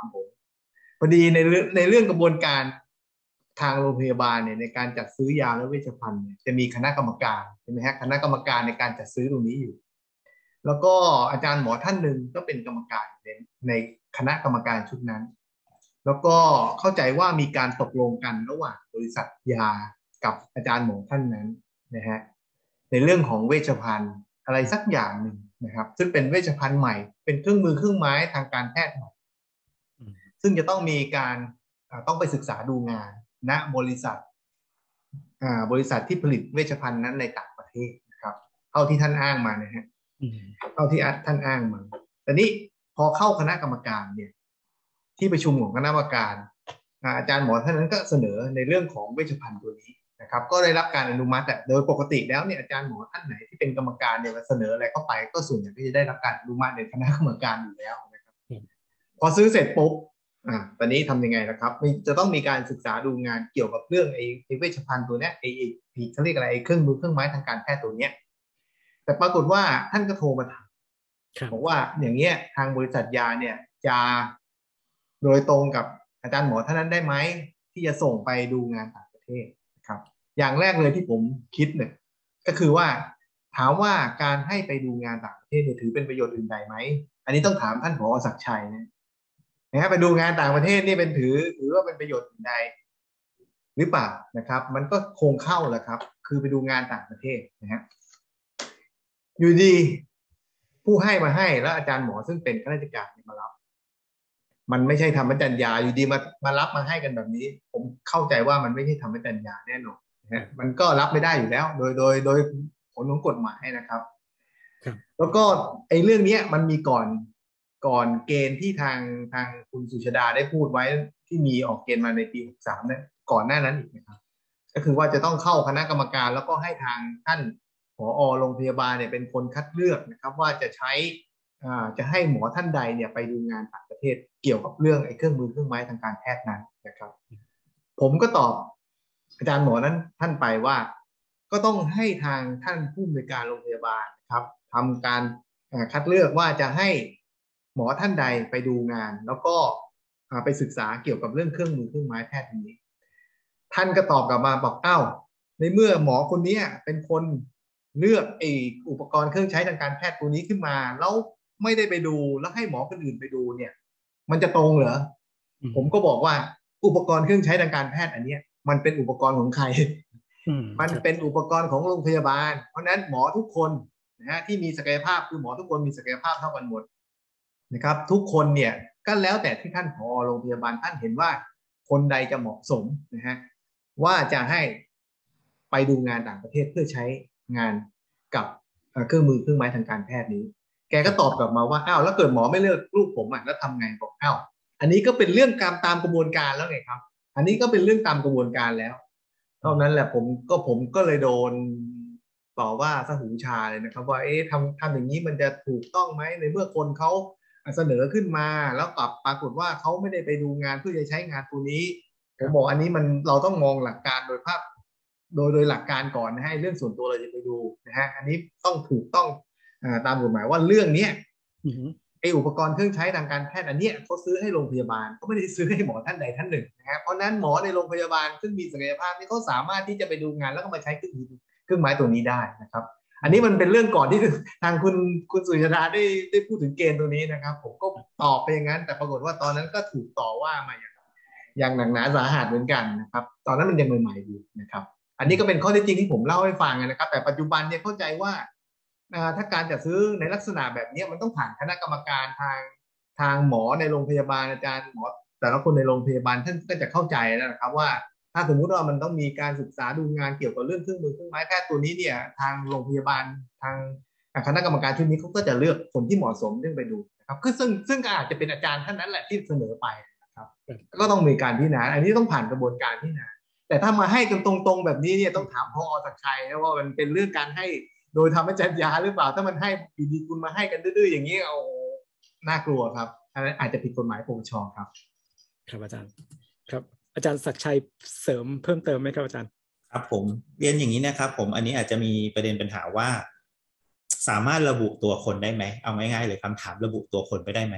[SPEAKER 4] อดีในในเรื่องกระบวนการทางโรงพยาบาลเนี่ยในการจัดซื้อยาและเวชภัณฑ์เนี่ยจะมีคณะกรรมการใช่ไหมฮะคณะกรรมการในการจัดซื้อตรงนี้อยู่แล้วก็อาจารย์หมอท่านหนึ่งก็เป็นกรรมการในในคณะกรรมการชุดนั้นแล้วก็เข้าใจว่ามีการตกลงกันระหว่างบริษัทยากับอาจารย์หมอท่านนั้นนะฮะในเรื่องของเวชภัณฑ์อะไรสักอย่างหนึ่งนะครับซึ่งเป็นเวชภัณฑ์ใหม่เป็นเครื่องมือเครื่องไม้ทางการแพทย์ใหม่ซึ่งจะต้องมีการต้องไปศึกษาดูงานณบริษัทบริษัทที่ผลิตเวชภัณฑ์นั้นในต่างประเทศนะครับเท่าที่ท่านอ้างมานะฮะเท่าที่ท่านอ้างมาแต่นี้พอเข้าคณะกรรมการเนี่ยที่ประชุมของคณะกรรมการอาจารย์หมอท่านนั้นก็เสนอในเรื่องของเวชภัณฑ์ตัวนี้นะครับก็ได้รับการอนุมัติแต่โดยปกติแล้วเนี่ยอาจารย์หมอท่านไหนที่เป็นกรรมการเนี่ยเสนออะไรเข้าไปก็ส่วนใหญ่ก็จะได้รับการอนุมัติในคณะกรรมการอยู่แล้วนะครับพอซื้อเสร็จปุ๊บอ่าตอนนี้ทำยังไงนะครับจะต้องมีการศึกษาดูงานเกี่ยวกับเรื่องไอ้เวชภัณฑ์ตัวเนี้ยไอ้ไอ้เขาเรียกอะไรไอ้เครื่องมือเครื่องไม้ทางการแพทย์ตัวเนี้ยแต่ปรากฏว่าท่านก็โทรมาถามบอกว่าอย่างเงี้ยทางบริษัทยาเนี่ยจะโดยตรงกับอาจารย์หมอท่านนั้นได้ไหมที่จะส่งไปดูงานต่างประเทศครับอย่างแรกเลยที่ผมคิดเนี่ยก็คือว่าถามว่าการให้ไปดูงานต่างประเทศเนี่ยถือเป็นประโยชน์อื่นใดไหมอันนี้ต้องถามท่านผอ.ศักดิ์ชัยนะนะไปดูงานต่างประเทศนี่เป็นถือถือว่าเป็นประโยชน์อื่นใดหรือเปล่านะครับมันก็คงเข้าแหละครับคือไปดูงานต่างประเทศนะฮะอยู่ดีผู้ให้มาให้แล้วอาจารย์หมอซึ่งเป็นข้าราชการมารับมันไม่ใช่ธรรมจรรยาอยู่ดีมามารับมาให้กันแบบนี้ผมเข้าใจว่ามันไม่ใช่ธรรมจรรยาแน่นอนนะฮะมันก็รับไม่ได้อยู่แล้วโดยโดยโดยผลของกฎหมายนะครับแล้วก็ไอ้เรื่องนี้มันมีก่อนก่อนเกณฑ์ที่ทางทางคุณสุชาดาได้พูดไว้ที่มีออกเกณฑ์มาในปีหกสามเนี่ยก่อนหน้านั้นอีกนะครับก็คือว่าจะต้องเข้าคณะกรรมการแล้วก็ให้ทางท่านผอ.โรงพยาบาลเนี่ยเป็นคนคัดเลือกนะครับว่าจะใช้จะให้หมอท่านใดเนี่ยไปดูงานต่างประเทศเกี่ยวกับเรื่องไอ้เครื่องมือเครื่องไม้ทางการแพทย์นั้นนะครับผมก็ตอบอาจารย์หมอนั้นท่านไปว่าก็ต้องให้ทางท่านผู้อำนวยการโรงพยาบาลครับทำการคัดเลือกว่าจะให้หมอท่านใดไปดูงานแล้วก็ไปศึกษาเกี่ยวกับเรื่องเครื่องมือเครื่องไม้แพทย์นี้ท่านก็ตอบกลับมาบอกอ้าวในเมื่อหมอคนนี้เป็นคนเลือกไอ้อุปกรณ์เครื่องใช้ทางการแพทย์ตัวนี้ขึ้นมาแล้วไม่ได้ไปดูแล้วให้หมอคนอื่นไปดูเนี่ยมันจะตรงเหรอผมก็บอกว่าอุปกรณ์เครื่องใช้ทางการแพทย์อันนี้มันเป็นอุปกรณ์ของใครมันเป็นอุปกรณ์ของโรงพยาบาลเพราะนั้นหมอทุกคนนะฮะที่มีศักยภาพคือหมอทุกคนมีศักยภาพเท่ากันหมดนะครับทุกคนเนี่ยก็แล้วแต่ที่ท่านผอ.โรงพยาบาลท่านเห็นว่าคนใดจะเหมาะสมนะฮะว่าจะให้ไปดูงานต่างประเทศเพื่อใช้งานกับเครื่องมือเครื่องไม้ทางการแพทย์นี้แกก็ตอบกลับมาว่าอ้าวแล้วเกิดหมอไม่เลือกลูกผมอ่ะแล้วทำไงบอกอ้าวอันนี้ก็เป็นเรื่องการตามกระบวนการแล้วไงครับอันนี้ก็เป็นเรื่องตามกระบวนการแล้วเท่านั้นแหละผมก็ผมก็เลยโดนต่อว่าสหูชาเลยนะครับว่าเอ๊ะทำทำอย่างนี้มันจะถูกต้องไหมในเมื่อคนเขาเสนอขึ้นมาแล้วกลับปรากฏว่าเขาไม่ได้ไปดูงานเพื่อจะใช้งานตัวนี้ผมบอกอันนี้มันเราต้องมองหลักการโดยภาพโดยโดยหลักการก่อนนะฮะเรื่องส่วนตัวเราจะไปดูนะฮะอันนี้ต้องถูกต้องตามกฎหมายว่าเรื่องนี้ไออุปกรณ์เครื่องใช้ทางการแพทย์อันนี้เขาซื้อให้โรงพยาบาลเขาไม่ได้ซื้อให้หมอท่านใดท่านหนึ่งนะฮะเพราะนั้นหมอในโรงพยาบาลซึ่งมีศักยภาพนี่เขาสามารถที่จะไปดูงานแล้วก็มาใช้เครื่องมือเครื่องไม้ตัวนี้ได้นะครับอันนี้มันเป็นเรื่องก่อนที่ทางคุณคุณสุชาดาได้ได้พูดถึงเกณฑ์ตัวนี้นะครับผมก็ตอบไปอย่างนั้นแต่ปรากฏว่าตอนนั้นก็ถูกต่อว่ามาอย่างอย่างหนักหนาสาหัสเหมือนกันนะครับตอนนั้นมันยังใหม่ๆอยู่นะครับอันนี้ก็เป็นข้อเท็จจริงที่ผมเล่าให้ฟังนะครับแต่ปัจจุบันเนี่ยเข้าใจว่าถ้าการจัดซื้อในลักษณะแบบนี้มันต้องผ่านคณะกรรมการทางทางหมอในโรงพยาบาลอาจารย์หมอแต่ละคนในโรงพยาบาลท่านก็จะเข้าใจแล้วนะครับว่าถ้าสมมุติว่ามันต้องมีการศึกษาดูงานเกี่ยวกับเรื่องเครื่องมือเครื่องไม้แพทย์ตัวนี้เนี่ยทางโรงพยาบาลทางคณะกรรมการชุดนี้เขาก็จะเลือกคนที่เหมาะสมซึ่งไปดูนะครับคือซึ่งซึ่งก็อาจจะเป็นอาจารย์ท่านนั้นแหละที่เสนอไปนะครับก็ต้องมีการพิจารณาอันนี้ต้องผ่านกระบวนการพิจารณาแต่ถ้ามาให้กันตรงๆแบบนี้เนี่ยต้องถามผอ.ศักดิ์ชัยนะว่ามันเป็นเรื่องการให้โดยธรรมจรรยาหรือเปล่าถ้ามันให้อยู่ดีคุณมาให้กันดื้อๆอย่างนี้เอาน่ากลัวครับอาจจะผิดกฎหมายปปช.ครับ
[SPEAKER 1] ครับอาจารย์ครับอาจารย์ศักดิ์ชัยเสริมเพิ่มเติมไหมครับอาจารย์
[SPEAKER 7] ครับผมเรียนอย่างนี้นะครับผมอันนี้อาจจะมีประเด็นปัญหาว่าสามารถระบุตัวคนได้ไหมเอาง่ายๆเลยคำถามระบุตัวคนไปได้ไหม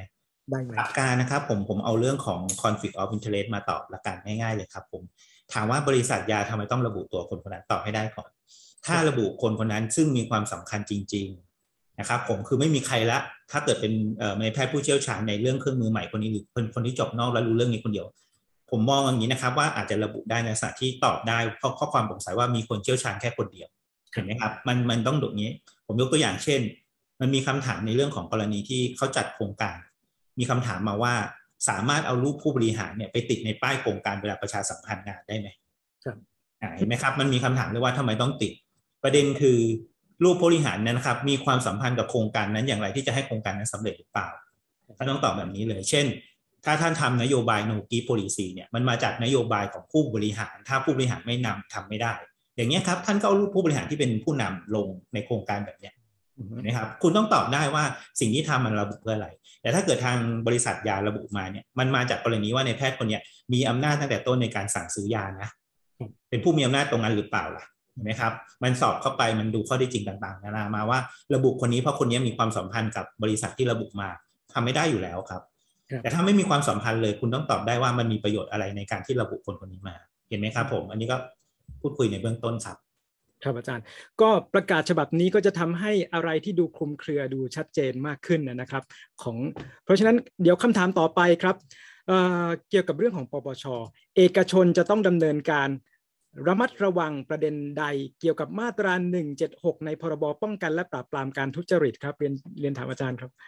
[SPEAKER 1] ได้ไหม
[SPEAKER 7] หลักการนะครับผมผมเอาเรื่องของ conflict of interest มาตอบหลักการง่ายๆเลยครับผมถามว่าบริษัทยาทำไมต้องระบุตัวคนคนนั้นตอบให้ได้ก่อนถ้าระบุคนคนนั้นซึ่งมีความสำคัญจริงๆนะครับผมคือไม่มีใครละถ้าเกิดเป็นในแพทย์ผู้เชี่ยวชาญในเรื่องเครื่องมือใหม่คนนี้หรือคนคนที่จบนอกแล้วรู้เรื่องนี้คนเดียวผมมองอย่างนี้นะครับว่าอาจจะระบุได้ในสถานที่ตอบได้เพราะข้อความสงสัยว่ามีคนเชี่ยวชาญแค่คนเดียวเห็นไหมครับมันมันต้องดูนี้ผมยกตัวอย่างเช่นมันมีคำถามในเรื่องของกรณีที่เขาจัดโครงการมีคำถามมาว่าสามารถเอารูปผู้บริหารเนี่ยไปติดในป้ายโครงการเวลาประชาสัมพันธ์งานได้ไหมครับเห็นไหมครับมันมีคำถามด้วยว่าทำไมต้องติดประเด็นคือรูปผู้บริหารนั้นนะครับมีความสัมพันธ์กับโครงการนั้นอย่างไรที่จะให้โครงการนั้นสำเร็จหรือเปล่าท่านต้องตอบแบบนี้เลยเช่นถ้าท่านทำนโยบาย no give policy เนี่ยมันมาจากนโยบายของผู้บริหารถ้าผู้บริหารไม่นำทำไม่ได้อย่างนี้ครับท่านก็เอารูปผู้บริหารที่เป็นผู้นำลงในโครงการแบบนี้นะครับคุณต้องตอบได้ว่าสิ่งที่ทำมันระบุเพื่ออะไรแต่ถ้าเกิดทางบริษัทยาระบุมาเนี่ยมันมาจากกรณีว่าในแพทย์คนนี้มีอำนาจตั้งแต่ต้นในการสั่งซื้อยานะเป็นผู้มีอำนาจตรงนั้นหรือเปล่าล่ะเห็นไหมครับมันสอบเข้าไปมันดูข้อเท็จจริงต่างๆนานามาว่าระบุคนนี้เพราะคนนี้มีความสัมพันธ์กับบริษัทที่ระบุมาทำไม่ได้อยู่แล้วครับแต่ถ้าไม่มีความสัมพันธ์เลยคุณต้องตอบได้ว่ามันมีประโยชน์อะไรในการที่ระบุคนคนนี้มาเห็นไหมครับผมอันนี้ก็พูดคุยในเบื้องต้นครับ
[SPEAKER 1] ครับอาจารย์ก็ประกาศฉบับนี้ก็จะทำให้อะไรที่ดูคลุมเครือดูชัดเจนมากขึ้นนะครับของเพราะฉะนั้นเดี๋ยวคำถามต่อไปครับ เอ่อ เกี่ยวกับเรื่องของปปช.เอกชนจะต้องดำเนินการระมัดระวังประเด็นใดเกี่ยวกับมาตราหนึ่งเจ็ดหกในพรบป้องกันและปราบปรามการทุจริตครับเรียนเรียนถามอาจารย์ครับ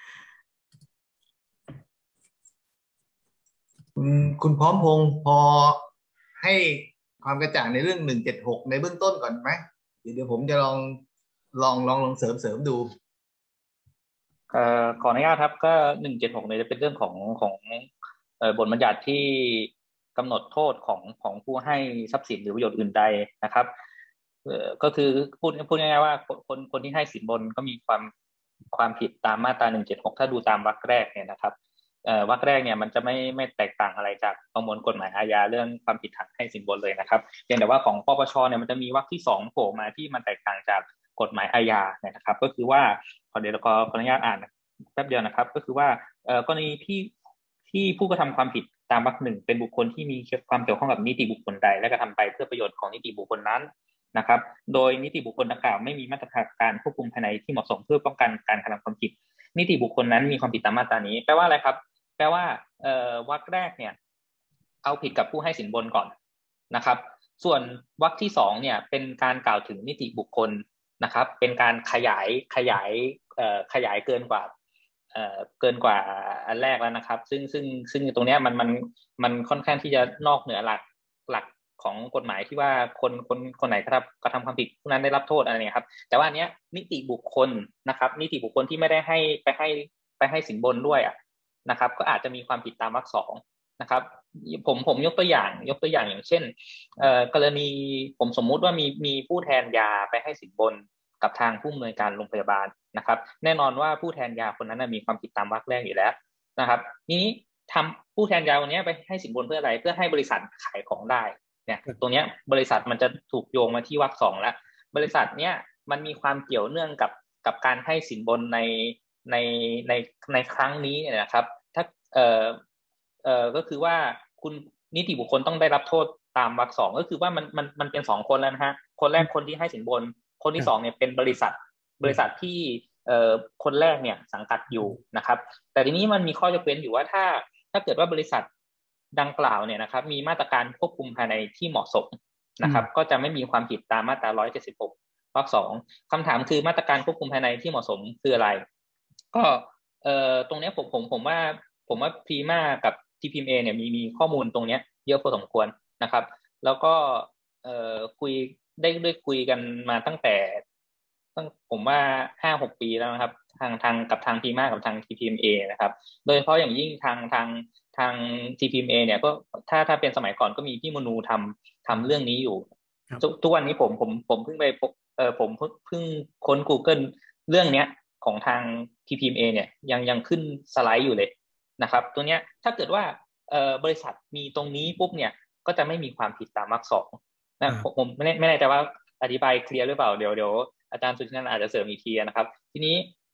[SPEAKER 4] คุณคุณพร้อมพงษ์พอให้ความกระจ่างในเรื่องหนึ่งเจ็ดหกในเบื้องต้นก่อนไหมเดี๋ยวเดี๋ยวผมจะลองลองลองลองเสริมเสริมดู
[SPEAKER 6] เอ่อขออนุญาตครับก็หนึ่งเจ็ดหกเนี่ยจะเป็นเรื่องของของเอ่อบทบัญญัติที่กำหนดโทษของของผู้ให้ทรัพย์สินหรือประโยชน์อื่นใดนะครับเอ่อก็คือพูดพูดง่ายๆว่าคนคนที่ให้สินบนก็มีความความผิดตามมาตราหนึ่งเจ็ดหกถ้าดูตามวรรคแรกเนี่ยนะครับเอ่อวรรคแรกเนี่ยมันจะไม่ไม่แตกต่างอะไรจากประมวลกฎหมายอาญาเรื่องความผิดฐานให้สินบนเลยนะครับเพียงแต่ว่าของปปช.เนี่ยมันจะมีวรรคที่สองโผล่มาที่มันแตกต่างจากกฎหมายอาญาเนี่ยนะครับก็คือว่าขอเดี๋ยวขอขออนุญาตอ่านแป๊บเดียวนะครับก็คือว่าเอ่อกรณีที่ที่ผู้กระทำความผิดตามวรรคหนึ่งเป็นบุคคลที่มีความเกี่ยวข้องกับนิติบุคคลใดและกระทำไปเพื่อประโยชน์ของนิติบุคคลนั้นนะครับโดยนิติบุคคลดังกล่าวไม่มีมาตรการควบคุมภายในที่เหมาะสมเพื่อป้องกันการกระทำความผิดนิติบุคคลนั้นมีความผิดตามมาตรานี้แปลว่าอะไรครับแปลว่าเอ่อวรรคแรกเนี่ยเอาผิดกับผู้ให้สินบนก่อนนะครับส่วนวรรคที่สองเนี่ยเป็นการกล่าวถึงนิติบุคคลนะครับเป็นการขยายขยายเอ่อขยายเกินกว่าเอ่อเกินกว่าอันแรกแล้วนะครับซึ่งซึ่งซึ่งตรงเนี้ยมันมันมันค่อนข้างที่จะนอกเหนือหลักหลักของกฎหมายที่ว่าคนคนคนไหนกระทำกระทำความผิดผู้นั้นได้รับโทษอะไรเนี่ยครับแต่ว่าอันเนี้ยนิติบุคคลนะครับนิติบุคคลที่ไม่ได้ให้ไปให้ไปให้สินบนด้วยอ่ะนะครับก็อาจจะมีความผิดตามวรรคสองนะครับผมผมยกตัวอย่างยกตัวอย่างอย่างเช่นเอ่อกรณีผมสมมุติว่ามีมีผู้แทนยาไปให้สินบนกับทางผู้อำนวยการโรงพยาบาลนะครับแน่นอนว่าผู้แทนยาคนนั้นมีความผิดตามวรรคแรกอยู่แล้วนะครับนี้ทำผู้แทนยาคนนี้ไปให้สินบนเพื่ออะไรเพื่อให้บริษัทขายของได้เนี่ยตรงนี้บริษัทมันจะถูกโยงมาที่วรรคสองแล้วบริษัทเนี้ยมันมีความเกี่ยวเนื่องกับกับการให้สินบนในในในในครั้งนี้เนี่ยนะครับถ้าเอ่อเอ่อก็คือว่าคุณนิติบุคคลต้องได้รับโทษตามวรรคสองก็คือว่ามันมันมันเป็นสองคนแล้วนะฮะคนแรกคนที่ให้สินบนคนที่สองเนี่ยเป็นบริษัทบริษัทที่เอ่อคนแรกเนี่ยสังกัดอยู่นะครับแต่ทีนี้มันมีข้อยกเว้นอยู่ว่าถ้าถ้าเกิดว่าบริษัทดังกล่าวเนี่ยนะครับมีมาตรการควบคุมภายในที่เหมาะสมนะครับก็จะไม่มีความผิดตามมาตราหนึ่งร้อยเจ็ดสิบหกวรรคสองคำถามคือมาตรการควบคุมภายในที่เหมาะสมคืออะไรก็เอ่อตรงนี้ผมผมผมว่าผมว่าพีม่ากับ ที พี เอ็ม เอ เนี่ยมีมีข้อมูลตรงนี้เยอะพอสมควรนะครับแล้วก็เอ่อคุยได้ได้คุยกันมาตั้งแต่ตั้งผมว่า ห้าหก ปีแล้วนะครับทางทางกับทางพีม่ากับทาง ที พี เอ็ม เอ นะครับโดยเฉพาะอย่างยิ่งทางทางทาง ที พี เอ็ม เอ เนี่ยก็ถ้าถ้าเป็นสมัยก่อนก็มีพี่มนูทำทำเรื่องนี้อยู่ทุกวันนี้ผมผมผมเพิ่งไปเออผมเพิ่งค้น Google เรื่องเนี้ยของทาง ที พี เอ็ม เอ เนี่ยยังยังขึ้นสไลด์อยู่เลยนะครับตัวเนี้ยถ้าเกิดว่าเอ่อบริษัทมีตรงนี้ปุ๊บเนี่ยก็จะไม่มีความผิดตามวรรคสองนะผมไม่แน่ไม่แน่ใจว่าอธิบายเคลียร์หรือเปล่าเดี๋ยวเดี๋ยวอาจารย์สุธินันท์อาจจะเสริมอีกทีนะครับทีนี้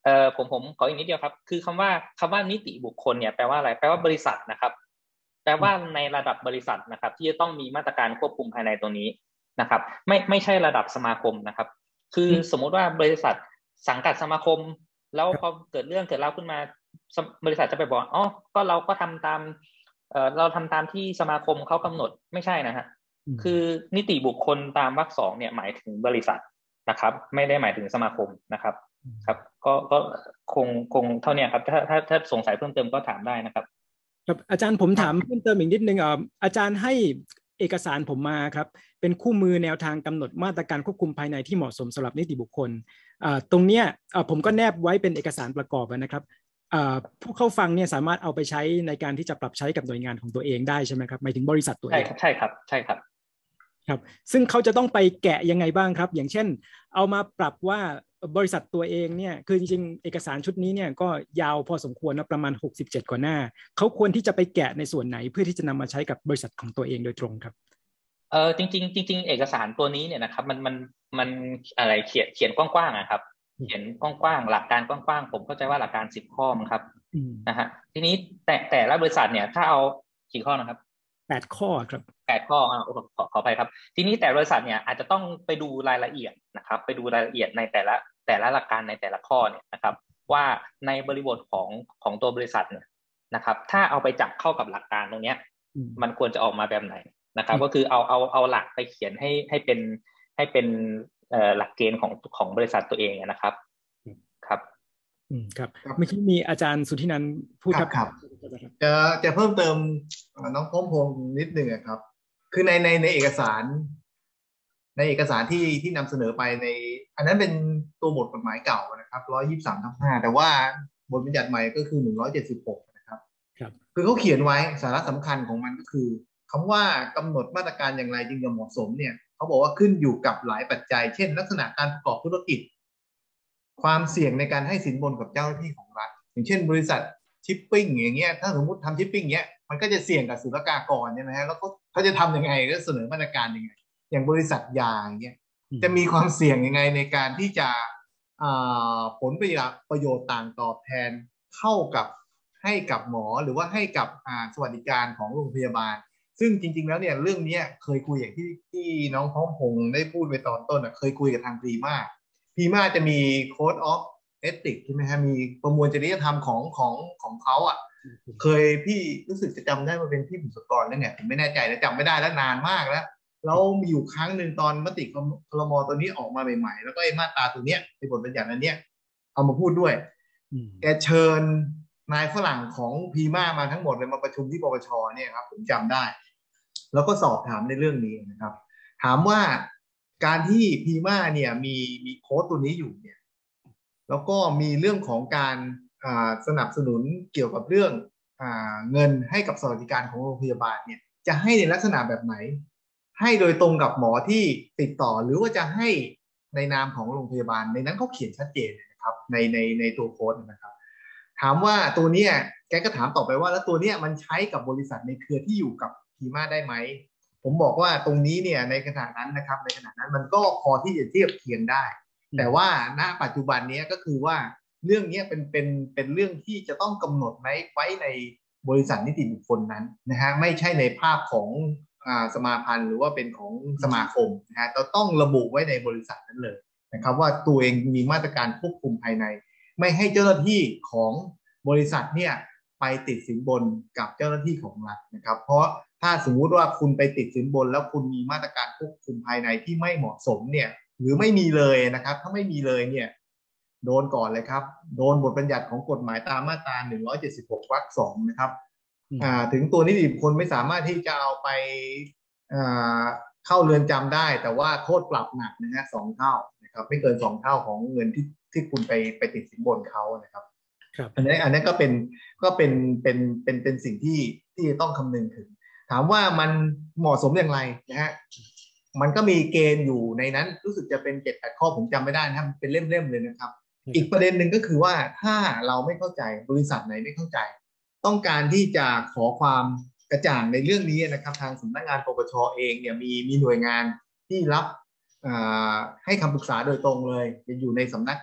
[SPEAKER 6] เอ่อผมผมขออีกนิดเดียวครับคือคำว่าคำว่านิติบุคคลเนี่ยแปลว่าอะไรแปลว่าบริษัทนะครับแปลว่าในระดับบริษัทนะครับที่จะต้องมีมาตรการควบคุมภายในตรงนี้นะครับไม่ไม่ใช่ระดับสมาคมนะครับคือสมมุติว่าบริษัทสังกัดสมาคมแล้วพอเกิดเรื่องเกิดเล่าขึ้นมาบริษัทจะไปบอกอ๋อก็เราก็ทำตามเอ่อเราทำตามที่สมาคมเขากำหนดไม่ใช่นะฮะคือนิติบุคคลตามวรรคสองเนี่ยหมายถึงบริษัทนะครับไม่ได้หมายถึงสมาคมนะครับครับก็ก็คงคงเท่านี้ครับถ้าถ้าถ้าสงสัยเพิ่มเติมก็ถามได้นะครับ
[SPEAKER 1] ครับอาจารย์ผมถามเพิ่มเติมอีกนิดนึงอ่าอาจารย์ให้เอกสารผมมาครับเป็นคู่มือแนวทางกำหนดมาตรการควบคุมภายในที่เหมาะสมสำหรับนิติบุคคลอ่าตรงเนี้ยอ่าผมก็แนบไว้เป็นเอกสารประกอบนะครับอ่าผู้เข้าฟังเนี่ยสามารถเอาไปใช้ในการที่จะปรับใช้กับหน่วยงานของตัวเองได้ใช่ไหมครับหมายถึงบริษัทตัวเอง
[SPEAKER 6] ใช่ครับใช่ครับ
[SPEAKER 1] ครับซึ่งเขาจะต้องไปแกะยังไงบ้างครับอย่างเช่นเอามาปรับว่าบริษัทตัวเองเนี่ยคือจริงๆเอกสารชุดนี้เนี่ยก็ยาวพอสมควรนะประมาณหกสิบเจ็ดกว่าหน้าเขาควรที่จะไปแกะในส่วนไหนเพื่อที่จะนำมาใช้กับบริษัทของตัวเองโดยตรงครับ
[SPEAKER 6] เออจริงๆจริงๆเอกสารตัวนี้เนี่ยนะครับมันมันมันอะไรเขียนเขียนกว้างๆนะครับเขียนกว้างๆหลักการกว้างๆผมเข้าใจว่าหลักการสิบข้อมั้งครับนะฮะทีนี้แต่แต่ละบริษัทเนี่ยถ้าเอากี่ข้อนะครับ
[SPEAKER 1] แปดข้อครับ
[SPEAKER 6] แปดข้ออ่าขอขออภัยครับทีนี้แต่บริษัทเนี่ยอาจจะต้องไปดูรายละเอียดนะครับไปดูรายละเอียดในแต่ละแต่ละหลักการในแต่ละข้อเนี่ยนะครับว่าในบริบทของของตัวบริษัทเนี่ยนะครับถ้าเอาไปจับเข้ากับหลักการตรงเนี้ยมันควรจะออกมาแบบไหนนะครับก็คือเอาเอาเอาหลักไปเขียนให้ให้เป็นให้เป็นเอ่อหลักเกณฑ์ของของบริษัทตัวเองนะครับครับ
[SPEAKER 1] อืมครับเมื่อกี้มีอาจารย์สุทธินันท์พูดครับ
[SPEAKER 4] ครับจะจะเพิ่มเติมน้องพงพงนิดหนึ่งครับคือในในในเอกสารในเอกสารที่ที่นำเสนอไปในอันนั้นเป็นตัวบทกฎหมายเก่านะครับหนึ่งร้อยยี่สิบสามทับห้าแต่ว่าบทบัญญัติใหม่ก็คือหนึ่งร้อยเจ็ดสิบหกนะครับ
[SPEAKER 1] ครับ
[SPEAKER 4] คือเขาเขียนไว้สาระสำคัญของมันก็คือคำว่ากำหนดมาตรการอย่างไรจึงจะเหมาะสมเนี่ยเขาบอกว่าขึ้นอยู่กับหลายปัจจัยเช่นลักษณะการประกอบธุรกิจความเสี่ยงในการให้สินบนกับเจ้าหน้าที่ของรัฐอย่างเช่นบริษัทชิปปิ้งอย่างเงี้ยถ้าสมมติทำชิปปิ้งเงี้ยมันก็จะเสี่ยงกับศุลกากรใช่ไหมฮะแล้วก็เขาจะทำยังไงก็เสนอมาตรการยังไงอย่างบริษัทยาอย่างเงี้ยจะมีความเสี่ยงยังไงในการที่จะผลประโยชน์ประโยชน์ต่างตอบแทนเข้ากับให้กับหมอหรือว่าให้กับสวัสดิการของโรงพยาบาลซึ่งจริงๆแล้วเนี่ยเรื่องนี้เคยคุยอย่างที่ที่น้องพร้อมพงษ์ได้พูดไปตอนต้นเคยคุยกับทางพรีมาพรีมาจะมี Code of Ethics ใช่ไหมฮะมีประมวลจริยธรรมของของของเขาอ่ะเคยพี่รู้สึกจะจำได้ว่าเป็นพี่บุษกรนั่นเนี่ยผมไม่แน่ใจนะจำไม่ได้แล้วนานมากแล้วแล้วมีอยู่ครั้งหนึ่งตอนมติครม.ตัวนี้ออกมาใหม่ๆแล้วก็ไอ้มาตราตัวเนี้ยในบทบัญญัติอันเนี้ยเอามาพูดด้วยแกเชิญนายฝรั่งของพีมามาทั้งหมดเลยมาประชุมที่ปปช.เนี่ยครับผมจำได้แล้วก็สอบถามในเรื่องนี้นะครับถามว่าการที่พีมาเนี่ยมีมีโค้ดตัวนี้อยู่เนี่ยแล้วก็มีเรื่องของการสนับสนุนเกี่ยวกับเรื่องเงินให้กับสวัสดิการของโรงพยาบาลเนี่ยจะให้ในลักษณะแบบไหนให้โดยตรงกับหมอที่ติดต่อหรือว่าจะให้ในนามของโรงพยาบาลในนั้นเขาเขียนชัดเจนนะครับในในในตัวโค้ดนะครับถามว่าตัวนี้แกก็ถามต่อไปว่าแล้วตัวนี้มันใช้กับบริษัทในเครือที่อยู่กับพีมาได้ไหมผมบอกว่าตรงนี้เนี่ยในขณะนั้นนะครับในขณะนั้นมันก็พอที่จะเทียบเคียงได้แต่ว่าณปัจจุบันนี้ก็คือว่าเรื่องนี้เป็นเป็นเป็นเรื่องที่จะต้องกำหนดไว้ไว้ในบริษัทนิติบุคคลนั้นนะฮะไม่ใช่ในภาพของอ่าสมาพันธ์หรือว่าเป็นของสมาคมนะฮะเราต้องระบุไว้ในบริษัทนั้นเลยนะครับว่าตัวเองมีมาตรการควบคุมภายในไม่ให้เจ้าหน้าที่ของบริษัทเนี่ยไปติดสินบนกับเจ้าหน้าที่ของรัฐนะครับเพราะถ้าสมมุติว่าคุณไปติดสินบนแล้วคุณมีมาตรการควบคุมภายในที่ไม่เหมาะสมเนี่ยหรือไม่มีเลยนะครับถ้าไม่มีเลยเนี่ยโดนก่อนเลยครับโดนบทบัญญัติของกฎหมายตามมาตราหนึ่งร้อยเจ็ดสิบหกวรรคสองนะครับอ่าถึงตัวนิติบุคคลไม่สามารถที่จะเอาไปอ่าเข้าเรือนจำได้แต่ว่าโทษปรับหนักนะฮะสองเท่านะครับไม่เกินสองเท่าของเงินที่ที่คุณไปไปติดสินบนเขานะครับอันนี้อันนี้ก็เป็นก็เป็นเป็นเป็นเป็นสิ่งที่ที่ต้องคำนึงถึงถามว่ามันเหมาะสมอย่างไรนะฮะมันก็มีเกณฑ์อยู่ในนั้นรู้สึกจะเป็นเจ็ดแปดข้อผมจำไม่ได้นะครับเป็นเล่มๆเลยนะครับอีกประเด็นหนึ่งก็คือว่าถ้าเราไม่เข้าใจบริษัทไหนไม่เข้าใจต้องการที่จะขอความกระจ่างในเรื่องนี้นะครับทางสำนักงานปปช.เองเนี่ยมีมีหน่วยงานที่รับให้คำปรึกษาโดยตรงเลยจะอยู่ในสำนักการต่างประเทศ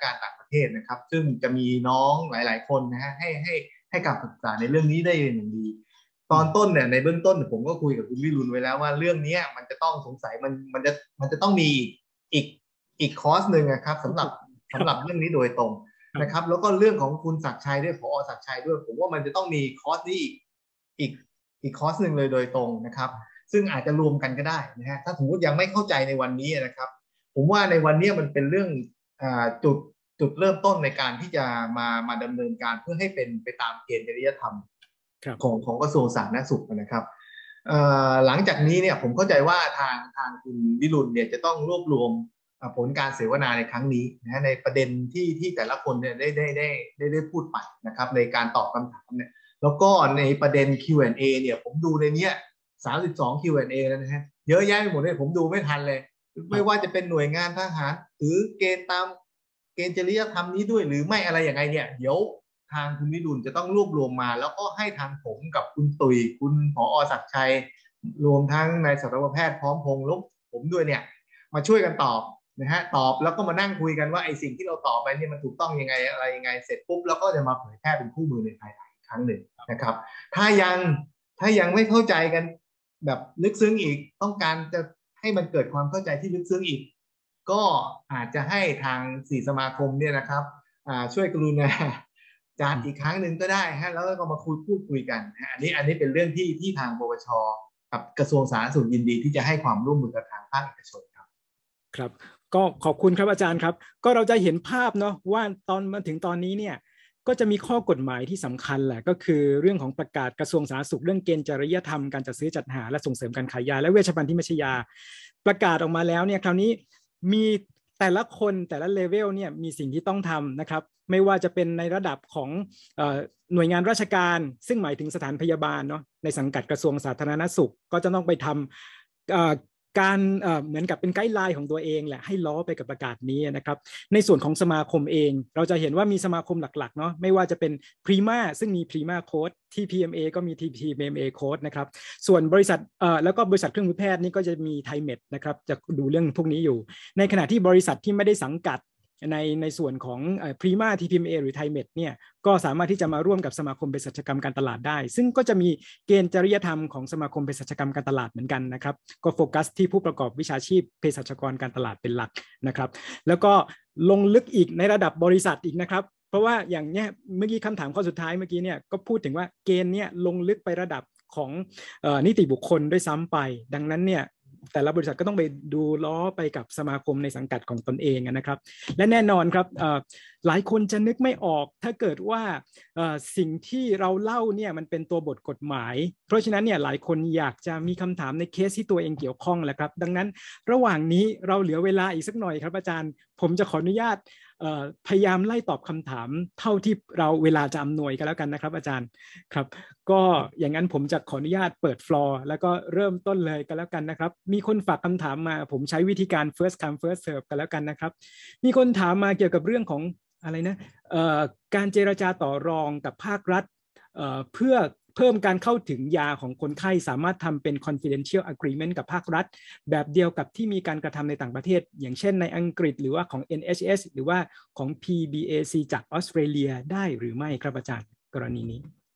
[SPEAKER 4] เทศนะครับซึ่งจะมีน้องหลายๆคนนะฮะให้ให้ให้การศึกษาในเรื่องนี้ได้อย่างดีตอนต้นเนี่ยในเบื้องต้นผมก็คุยกับคุณวิรุณไว้แล้วว่าเรื่องนี้มันจะต้องสงสัยมันมันจะมันจะต้องมีอีกอีกคอร์สหนึ่งนะครับสำหรับสำหรับเรื่องนี้โดยตรงนะครับแล้วก็เรื่องของคุณศักดิ์ชัยด้วยผอ.ศักดิ์ชัยด้วยผมว่ามันจะต้องมีคอร์สนี้อีกอีกคอร์สหนึ่งเลยโดยตรงนะครับซึ่งอาจจะรวมกันก็ได้นะฮะถ้าสมมติยังไม่เข้าใจในวันนี้นะครับผมว่าในวันนี้มันเป็นเรื่องจุดจุดเริ่มต้นในการที่จะมามาดำเนินการเพื่อให้เป็นไปตามเกณฑ์จริยธรรมของของกระทรวงสาธารณสุขนะครับหลังจากนี้เนี่ยผมเข้าใจว่าทางทางคุณวิรุณเนี่ยจะต้องรวบรวมผลการเสวนาในครั้งนี้นะในประเด็นที่ที่แต่ละคนเนี่ยได้ได้ได้ได้ได้พูดไปนะครับในการตอบคำถามเนี่ยแล้วก็ในประเด็น คิว แอนด์ เอ เนี่ยผมดูในเนี้ยสามสิบสอง คิว แอนด์ เอ แล้วนะฮะเยอะแยะไปหมดเลยผมดูไม่ทันเลยไม่ว่าจะเป็นหน่วยงานทหารหรือเกณฑ์ตามเกณฑ์จริยธรรมนี้ด้วยหรือไม่อะไรอย่างไรเนี่ยเดี๋ยวทางคุณวิรุณจะต้องรวบรวมมาแล้วก็ให้ทางผมกับคุณตุยคุณผอ.ศักดิ์ชัยรวมทั้งนายสัตวแพทย์พร้อมพงษ์ลบผมด้วยเนี่ยมาช่วยกันตอบนะฮะตอบแล้วก็มานั่งคุยกันว่าไอ้สิ่งที่เราตอบไปเนี่ยมันถูกต้องยังไงอะไรยังไงเสร็จปุ๊บแล้วก็จะมาเผยแพร่เป็นคู่มือในภายหลังอีกครั้งหนึ่งนะครับถ้ายังถ้ายังไม่เข้าใจกันแบบลึกซึ้งอีกต้องการจะให้มันเกิดความเข้าใจที่ลึกซึ้งอีกก็อาจจะให้ทางสี่สมาคมเนี่ยนะครับช่วยกรุณาจัดอีกครั้งหนึ่งก็ได้ฮะแล้วก็มาคุยพูดคุยกันอันนี้อันนี้เป็นเรื่องที่ที่ทางปปช.กับกระทรวงสาธารณสุขยินดีที่จะให้ความร่วมมือกับทางภาคเอกชนครับ
[SPEAKER 1] ครับก็ขอบคุณครับอาจารย์ครับก็เราจะเห็นภาพเนาะว่าตอนมาถึงตอนนี้เนี่ยก็จะมีข้อกฎหมายที่สำคัญแหละก็คือเรื่องของประกาศกระทรวงสาธารณสุขเรื่องเกณฑ์จริยธรรมการจัดซื้อจัดหาและส่งเสริมการขายยาและเวชภัณฑ์ที่ไม่ใช่ยาประกาศออกมาแล้วเนี่ยคราวนี้มีแต่ละคนแต่ละเลเวลเนี่ยมีสิ่งที่ต้องทำนะครับไม่ว่าจะเป็นในระดับของหน่วยงานราชการซึ่งหมายถึงสถานพยาบาลเนาะในสังกัดกระทรวงสาธารณสุขก็จะต้องไปทำการเหมือนกับเป็นไกด์ไลน์ของตัวเองแหละให้ล้อไปกับประกาศนี้นะครับในส่วนของสมาคมเองเราจะเห็นว่ามีสมาคมหลักๆเนาะไม่ว่าจะเป็น Prima ซึ่งมี Prima Code ที่ พี เอ็ม เอ ก็มี ที พี เอ็ม เอ Code นะครับส่วนบริษัทเอ่อแล้วก็บริษัทเครื่องมือแพทย์นี่ก็จะมีไทเมดนะครับจะดูเรื่องพวกนี้อยู่ในขณะที่บริษัทที่ไม่ได้สังกัดในในส่วนของ Prima ที พี เอ็ม เอ หรือ Thaimed เนี่ยก็สามารถที่จะมาร่วมกับสมาคมเภสัชกรรมการตลาดได้ซึ่งก็จะมีเกณฑ์จริยธรรมของสมาคมเภสัชกรรมการตลาดเหมือนกันนะครับก็โฟกัสที่ผู้ประกอบวิชาชีพเภสัชกรการตลาดเป็นหลักนะครับแล้วก็ลงลึกอีกในระดับบริษัทอีกนะครับเพราะว่าอย่างเนี้ยเมื่อกี้คำถามข้อสุดท้ายเมื่อกี้เนี่ยก็พูดถึงว่าเกณฑ์เนี้ยลงลึกไประดับของเอ่อนิติบุคคลด้วยซ้ำไปดังนั้นเนี่ยแต่ละบริษัทก็ต้องไปดูล้อไปกับสมาคมในสังกัดของตนเองนะครับและแน่นอนครับหลายคนจะนึกไม่ออกถ้าเกิดว่าสิ่งที่เราเล่าเนี่ยมันเป็นตัวบทกฎหมายเพราะฉะนั้นเนี่ยหลายคนอยากจะมีคำถามในเคสที่ตัวเองเกี่ยวข้องแหละครับดังนั้นระหว่างนี้เราเหลือเวลาอีกสักหน่อยครับอาจารย์ผมจะขออนุญาตพยายามไล่ตอบคำถามเท่าที่เราเวลาจะอำนวยกันแล้วกันนะครับอาจารย์ครับก็อย่างนั้นผมจะขออนุญาตเปิดฟลอร์แล้วก็เริ่มต้นเลยกันแล้วกันนะครับมีคนฝากคำถามมาผมใช้วิธีการ first come first serve กันแล้วกันนะครับมีคนถามมาเกี่ยวกับเรื่องของอะไรนะการเจรจาต่อรองกับภาครัฐเพื่อเพิ่มการเข้าถึงยาของคนไข้สามารถทำเป็น confidential agreement กับภาครัฐแบบเดียวกับที่มีการกระทำในต่างประเทศอย่างเช่นในอังกฤษหรือว่าของ เอ็น เอช เอส หรือว่าของ พี บี เอ ซี จากออสเตรเลียได้หรือไม่ครับอาจารย์กรณีนี้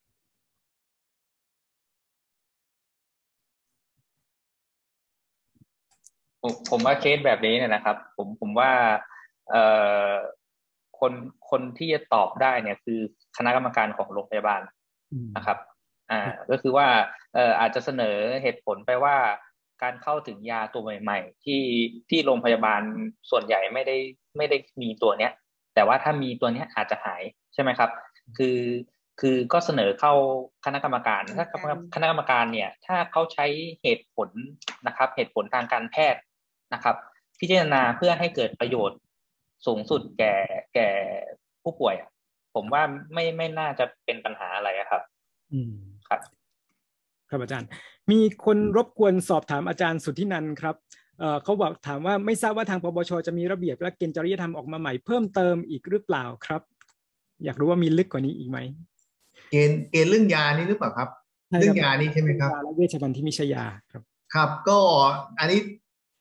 [SPEAKER 6] ผมผมว่าเคสแบบนี้เนี่ยนะครับผมผมว่าเอ่อคนคนที่จะตอบได้เนี่ยคือคณะกรรมการของโรงพยาบาลนะครับอ่าก็คือว่าเอ่ออาจจะเสนอเหตุผลไปว่าการเข้าถึงยาตัวใหม่ๆที่ที่โรงพยาบาลส่วนใหญ่ไม่ได้ไม่ได้มีตัวเนี้ยแต่ว่าถ้ามีตัวเนี้ยอาจจะหายใช่ไหมครับคือคือก็เสนอเข้าคณะกรรมการถ้าคณะกรรมการเนี่ยถ้าเขาใช้เหตุผลนะครับเหตุผลทางการแพทย์นะครับพิจารณาเพื่อให้เกิดประโยชน์สูงสุดแก่แก่ผู้ป่วยผมว่าไม่ไม่น่าจะเป็นปัญหาอะไรครับ
[SPEAKER 1] อืม
[SPEAKER 6] ครับ
[SPEAKER 1] ครับอาจารย์มีคนรบกวนสอบถามอาจารย์สุทธินันท์ครับเอ่อเขาบอกถามว่าไม่ทราบว่าทางปปชจะมีระเบียบและเกณฑ์จริยธรรมออกมาใหม่เพิ่มเติมอีกหรือเปล่าครับอยากรู้ว่ามีลึกกว่านี้อีกไหม
[SPEAKER 4] เกณฑ์เกณฑ์เรื่องยานี่หรือเปล่าครับเรื่องยานี่ใช่ไหมครับ
[SPEAKER 1] และเวชภัณฑ์ที่ไม่ใช่ยาครับ
[SPEAKER 4] ครับก็อันนี้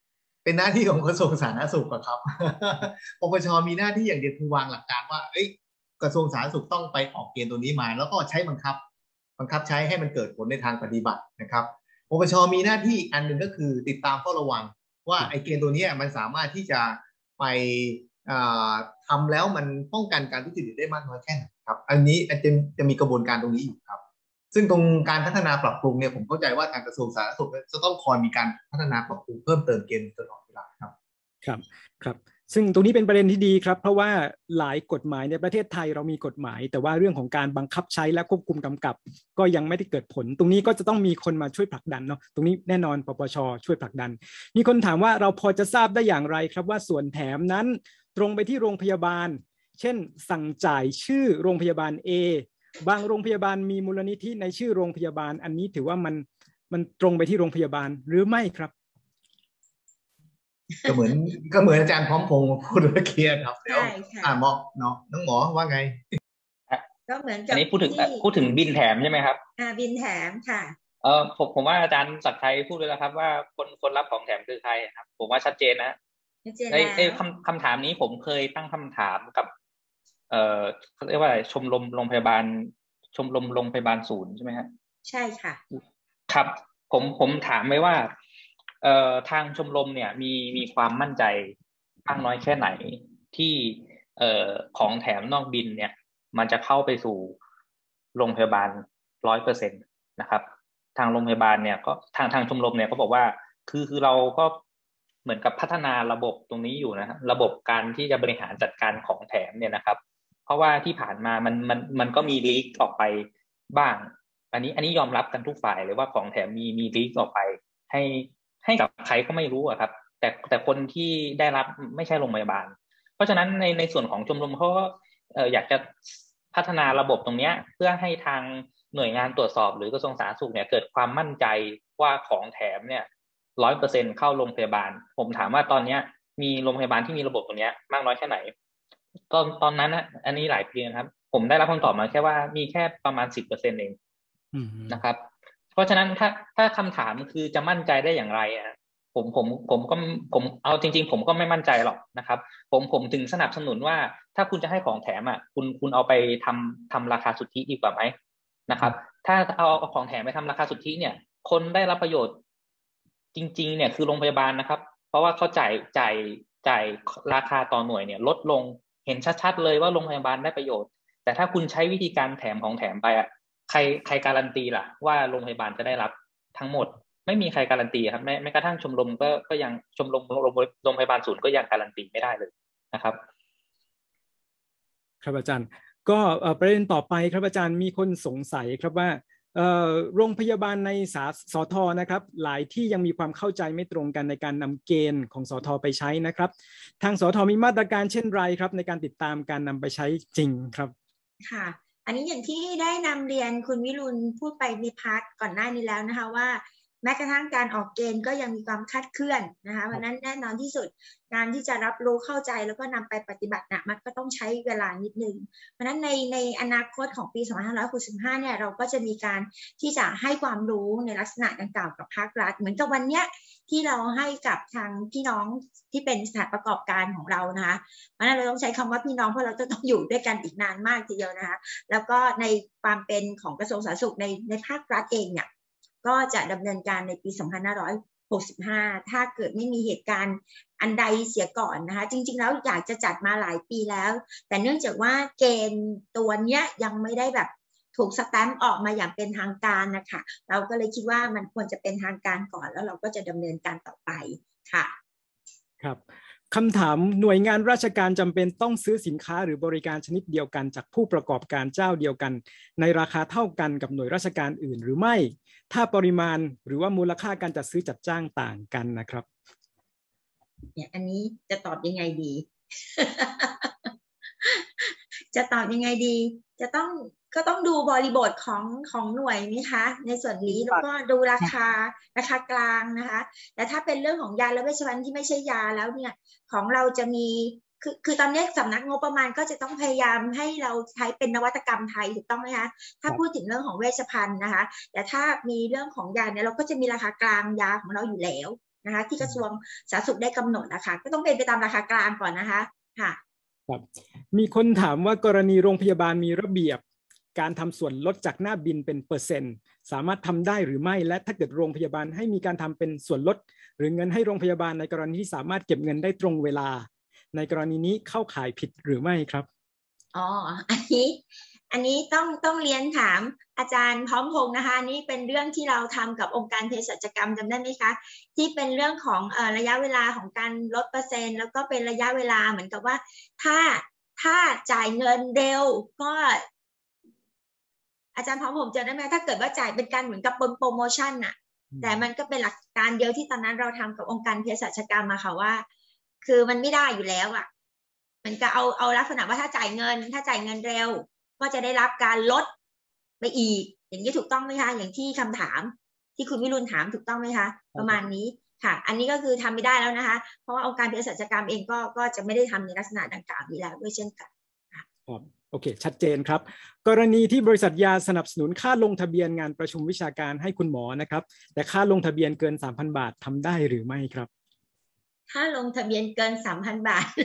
[SPEAKER 4] เป็นหน้าที่ของกระทรวงสาธารณสุขครับ ปปชมีหน้าที่อย่างเดียวคือวางหลักการว่าเอ้ยกระทรวงสาธารณสุขต้องไปออกเกณฑ์ตัวนี้มาแล้วก็ใช้บังคับบังคับใช้ให้มันเกิดผลในทางปฏิบัตินะครับปปชมีหน้าที่อีกอันหนึ่งก็คือติดตามเฝ้าระวังว่าไอ้เกณฑ์ตัวนี้มันสามารถที่จะไปทำแล้วมันป้องกันการทุจริตได้มากน้อยแค่ไหนครับอันนี้จะจะมีกระบวนการตรงนี้อยู่ครับซึ่งตรงการพัฒนาปรับปรุงเนี่ยผมเข้าใจว่าทางกระทรวงสาธารณสุขจะต้องคอยมีการพัฒนาปรับปรุงเพิ่มเติมเกณฑ์ตลอดเวลาครับ
[SPEAKER 1] ครับครับซึ่งตรงนี้เป็นประเด็นที่ดีครับเพราะว่าหลายกฎหมายในประเทศไทยเรามีกฎหมายแต่ว่าเรื่องของการบังคับใช้และควบคุมกำกับก็ยังไม่ได้เกิดผลตรงนี้ก็จะต้องมีคนมาช่วยผลักดันเนาะตรงนี้แน่นอนปปชช่วยผลักดันมีคนถามว่าเราพอจะทราบได้อย่างไรครับว่าส่วนแถมนั้นตรงไปที่โรงพยาบาลเช่นสั่งจ่ายชื่อโรงพยาบาล A บางโรงพยาบาลมีมูลนิธิในชื่อโรงพยาบาลอันนี้ถือว่ามันมันตรงไปที่โรงพยาบาลหรือไม่ครับ
[SPEAKER 4] ก็เหมือนก็เหมือนอาจารย์พร้อมพงษ์พูดเมื่อกี้ครับแล้วอ่าหมอเนาะน้องหมอว่าไง
[SPEAKER 5] ก็เหมือนกับ
[SPEAKER 6] อันนี้พูดถึงพูดถึงบินแถมใช่ไหมครับ
[SPEAKER 5] อ่าบินแถมค่ะ
[SPEAKER 6] เออผมผมว่าอาจารย์ศักดิ์ชัยพูดเลยแล้วครับว่าคนคนรับของแถมคือใครครับผมว่าชัดเจนนะไอ้ไอ้คำคำถามนี้ผมเคยตั้งคำถามกับเอ่อเขาเรียกว่าชมรมโรงพยาบาลชมรมโรงพยาบาลศูนย์ใช่ไหมครับ
[SPEAKER 5] ใช่ค่ะ
[SPEAKER 6] ครับผมผมถามไว้ว่าเอ่อทางชมรมเนี่ยมีมีความมั่นใจมากน้อยแค่ไหนที่เอ่อของแถมนอกบินเนี่ยมันจะเข้าไปสู่โรงพยาบาลร้อยเปอร์เซ็นต์นะครับทางโรงพยาบาลเนี่ยก็ทางทางชมรมเนี่ยก็บอกว่าคือคือเราก็เหมือนกับพัฒนาระบบตรงนี้อยู่นะระบบการที่จะบริหารจัดการของแถมเนี่ยนะครับเพราะว่าที่ผ่านมามันมันมันก็มีลีกออกไปบ้างอันนี้อันนี้ยอมรับกันทุกฝ่ายเลยว่าของแถมมีมีลีกออกไปให้ให้กับใครก็ไม่รู้อะครับแต่แต่คนที่ได้รับไม่ใช่โรงพยาบาลเพราะฉะนั้นในในส่วนของชมรมเขาก็เอ่ออยากจะพัฒนาระบบตรงนี้เพื่อให้ทางหน่วยงานตรวจสอบหรือกระทรวงสาธารณสุขเนี่ยเกิดความมั่นใจว่าของแถมเนี่ยร้อยเปอร์เซ็นต์เข้าโรงพยาบาลผมถามว่าตอนนี้มีโรงพยาบาลที่มีระบบตรงนี้มากน้อยแค่ไหนตอนตอนนั้นนะอันนี้หลายปีนะครับผมได้รับคำตอบมาแค่ว่ามีแค่ประมาณสิบเปอร์เซ็นต์เองนะครับเพราะฉะนั้นถ้าถ้าคำถามคือจะมั่นใจได้อย่างไรอ่ะผมผมผมก็ผมเอาจริงๆผมก็ไม่มั่นใจหรอกนะครับผมผมถึงสนับสนุนว่าถ้าคุณจะให้ของแถมอ่ะคุณคุณเอาไปทำทำราคาสุทธิดีกว่าไหมนะครับถ้าเอาเอาของแถมไปทำราคาสุทธิเนี่ยคนได้รับประโยชน์จริงๆเนี่ยคือโรงพยาบาลนะครับเพราะว่าเขาจ่ายจ่ายจ่ายราคาต่อหน่วยเนี่ยลดลงเห็นชัดๆเลยว่าโรงพยาบาลได้ประโยชน์แต่ถ้าคุณใช้วิธีการแถมของแถมไปอ่ะใครใครการันตีล่ะว่าโรงพยาบาลจะได้รับทั้งหมดไม่มีใครการันตีครับแม้แม้กระทั่งชมรมก็ก็ยังชมรมโรงพยาบาลศูนย์ก็ยังการันตีไม่ได้เลยนะครับ
[SPEAKER 1] ครับอาจารย์ก็ประเด็นต่อไปครับอาจารย์มีคนสงสัยครับว่าโรงพยาบาลในสาสทนะครับหลายที่ยังมีความเข้าใจไม่ตรงกันในการนำเกณฑ์ของสทไปใช้นะครับทางสทมีมาตรการเช่นไรครับในการติดตามการนำไปใช้จริงครับ
[SPEAKER 5] ค่ะอันนี้อย่างที่ได้นำเรียนคุณวิรุณพูดไปในพาร์ทก่อนหน้านี้แล้วนะคะว่าแม้กระทั่งการออกเกณฑ์ก็ยังมีความคลาดเคลื่อนนะคะเพราะนั้นแน่นอนที่สุดการที่จะรับรู้เข้าใจแล้วก็นำไปปฏิบัตินะมันก็ต้องใช้เวลานิดนึงเพราะนั้นในในอนาคตของปีสองพันห้าร้อยหกสิบห้าเนี่ยเราก็จะมีการที่จะให้ความรู้ในลักษณะดังกล่าวกับภาครัฐเหมือนกับวันเนี้ยที่เราให้กับทางพี่น้องที่เป็นสถานประกอบการของเรานะคะเพราะนั้นเราต้องใช้คำว่าพี่น้องเพราะเราจะต้องอยู่ด้วยกันอีกนานมากทีเดียวนะคะแล้วก็ในความเป็นของกระทรวงสาธารณสุขในในภาครัฐเองเนี่ยก็จะดำเนินการในปีสองพันห้าร้อยหกสิบห้าถ้าเกิดไม่มีเหตุการณ์อันใดเสียก่อนนะคะจริงๆแล้วอยากจะจัดมาหลายปีแล้วแต่เนื่องจากว่าเกณฑ์ตัวเนี้ยยังไม่ได้แบบถูกสแตมป์ออกมาอย่างเป็นทางการนะคะเราก็เลยคิดว่ามันควรจะเป็นทางการก่อนแล้วเราก็จะดำเนินการต่อไปค่ะ
[SPEAKER 1] ครับคำถามหน่วยงานราชการจำเป็นต้องซื้อสินค้าหรือบริการชนิดเดียวกันจากผู้ประกอบการเจ้าเดียวกันในราคาเท่ากันกับหน่วยราชการอื่นหรือไม่ถ้าปริมาณหรือว่ามูลค่าการจัดซื้อจัดจ้างต่างกันนะครับ
[SPEAKER 5] เนี่ยอันนี้จะตอบยังไงดี จะตอบยังไงดีจะต้องก็ต้องดูบริบทของของหน่วยนี่คะในส่วนนี้แล้วก็ดูราคาราคากลางนะคะแต่ถ้าเป็นเรื่องของยาและเวชภัณฑ์ที่ไม่ใช่ยาแล้วเนี่ยของเราจะมีคือคือตอนนี้สำนักงบประมาณก็จะต้องพยายามให้เราใช้เป็นนวัตกรรมไทยถูกต้องไหมคะถ้าพูดถึงเรื่องของเวชภัณฑ์นะคะแต่ถ้ามีเรื่องของยาเนี่ยเราก็จะมีราคากลางยาของเราอยู่แล้วนะคะที่กระทรวงสาธารณสุขได้กำหนดนะคะก็ต้องเป็นไปตามราคากลางก่อนนะคะค่ะ
[SPEAKER 1] ครับมีคนถามว่ากรณีโรงพยาบาลมีระเบียบการทำส่วนลดจากหน้าบินเป็นเปอร์เซ็นต์สามารถทำได้หรือไม่และถ้าเกิดโรงพยาบาลให้มีการทำเป็นส่วนลดหรือเงินให้โรงพยาบาลในกรณีที่สามารถเก็บเงินได้ตรงเวลาในกรณีนี้เข้าข่ายผิดหรือไม่ครับ
[SPEAKER 5] อ๋ออันนี้อันนี้ต้องต้องเรียนถามอาจารย์พร้อมพงษ์นะคะนี่เป็นเรื่องที่เราทำกับองค์การเภสัชกรรมจำได้ไหมคะที่เป็นเรื่องของเอ่อระยะเวลาของการลดเปอร์เซ็นต์แล้วก็เป็นระยะเวลาเหมือนกับว่าถ้าถ้าจ่ายเงินเร็วก็อาจารย์พร้อมผมเจอได้ไหมถ้าเกิดว่าจ่ายเป็นการเหมือนกับโปรโมชั่นน่ะแต่มันก็เป็นหลักการเดียวที่ตอนนั้นเราทำกับองค์การเภสัชกรรมมาค่ะว่าคือมันไม่ได้อยู่แล้วอ่ะมันก็เอาเอาลักษณะว่าถ้าจ่ายเงินถ้าจ่ายเงินเร็วก็จะได้รับการลดไปอีกอย่างนี้ถูกต้องไหมคะอย่างที่คำถามที่คุณวิรุณถามถูกต้องไหมคะประมาณนี้ค่ะอันนี้ก็คือทำไม่ได้แล้วนะคะเพราะว่าองค์การเภสัชกรรมเองก็ก็จะไม่ได้ทำในลักษณะดังกล่าวนี้แล้วด้วยเช่นกัน
[SPEAKER 1] ครับโอเคชัดเจนครับกรณีที่บริษัทยาสนับสนุนค่าลงทะเบียนงานประชุมวิชาการให้คุณหมอนะครับแต่ค่าลงทะเบียนเกิน สามพัน บาททำได้หรือไม่ครับ
[SPEAKER 5] ค่าลงทะเบียนเกิน สามพัน บาท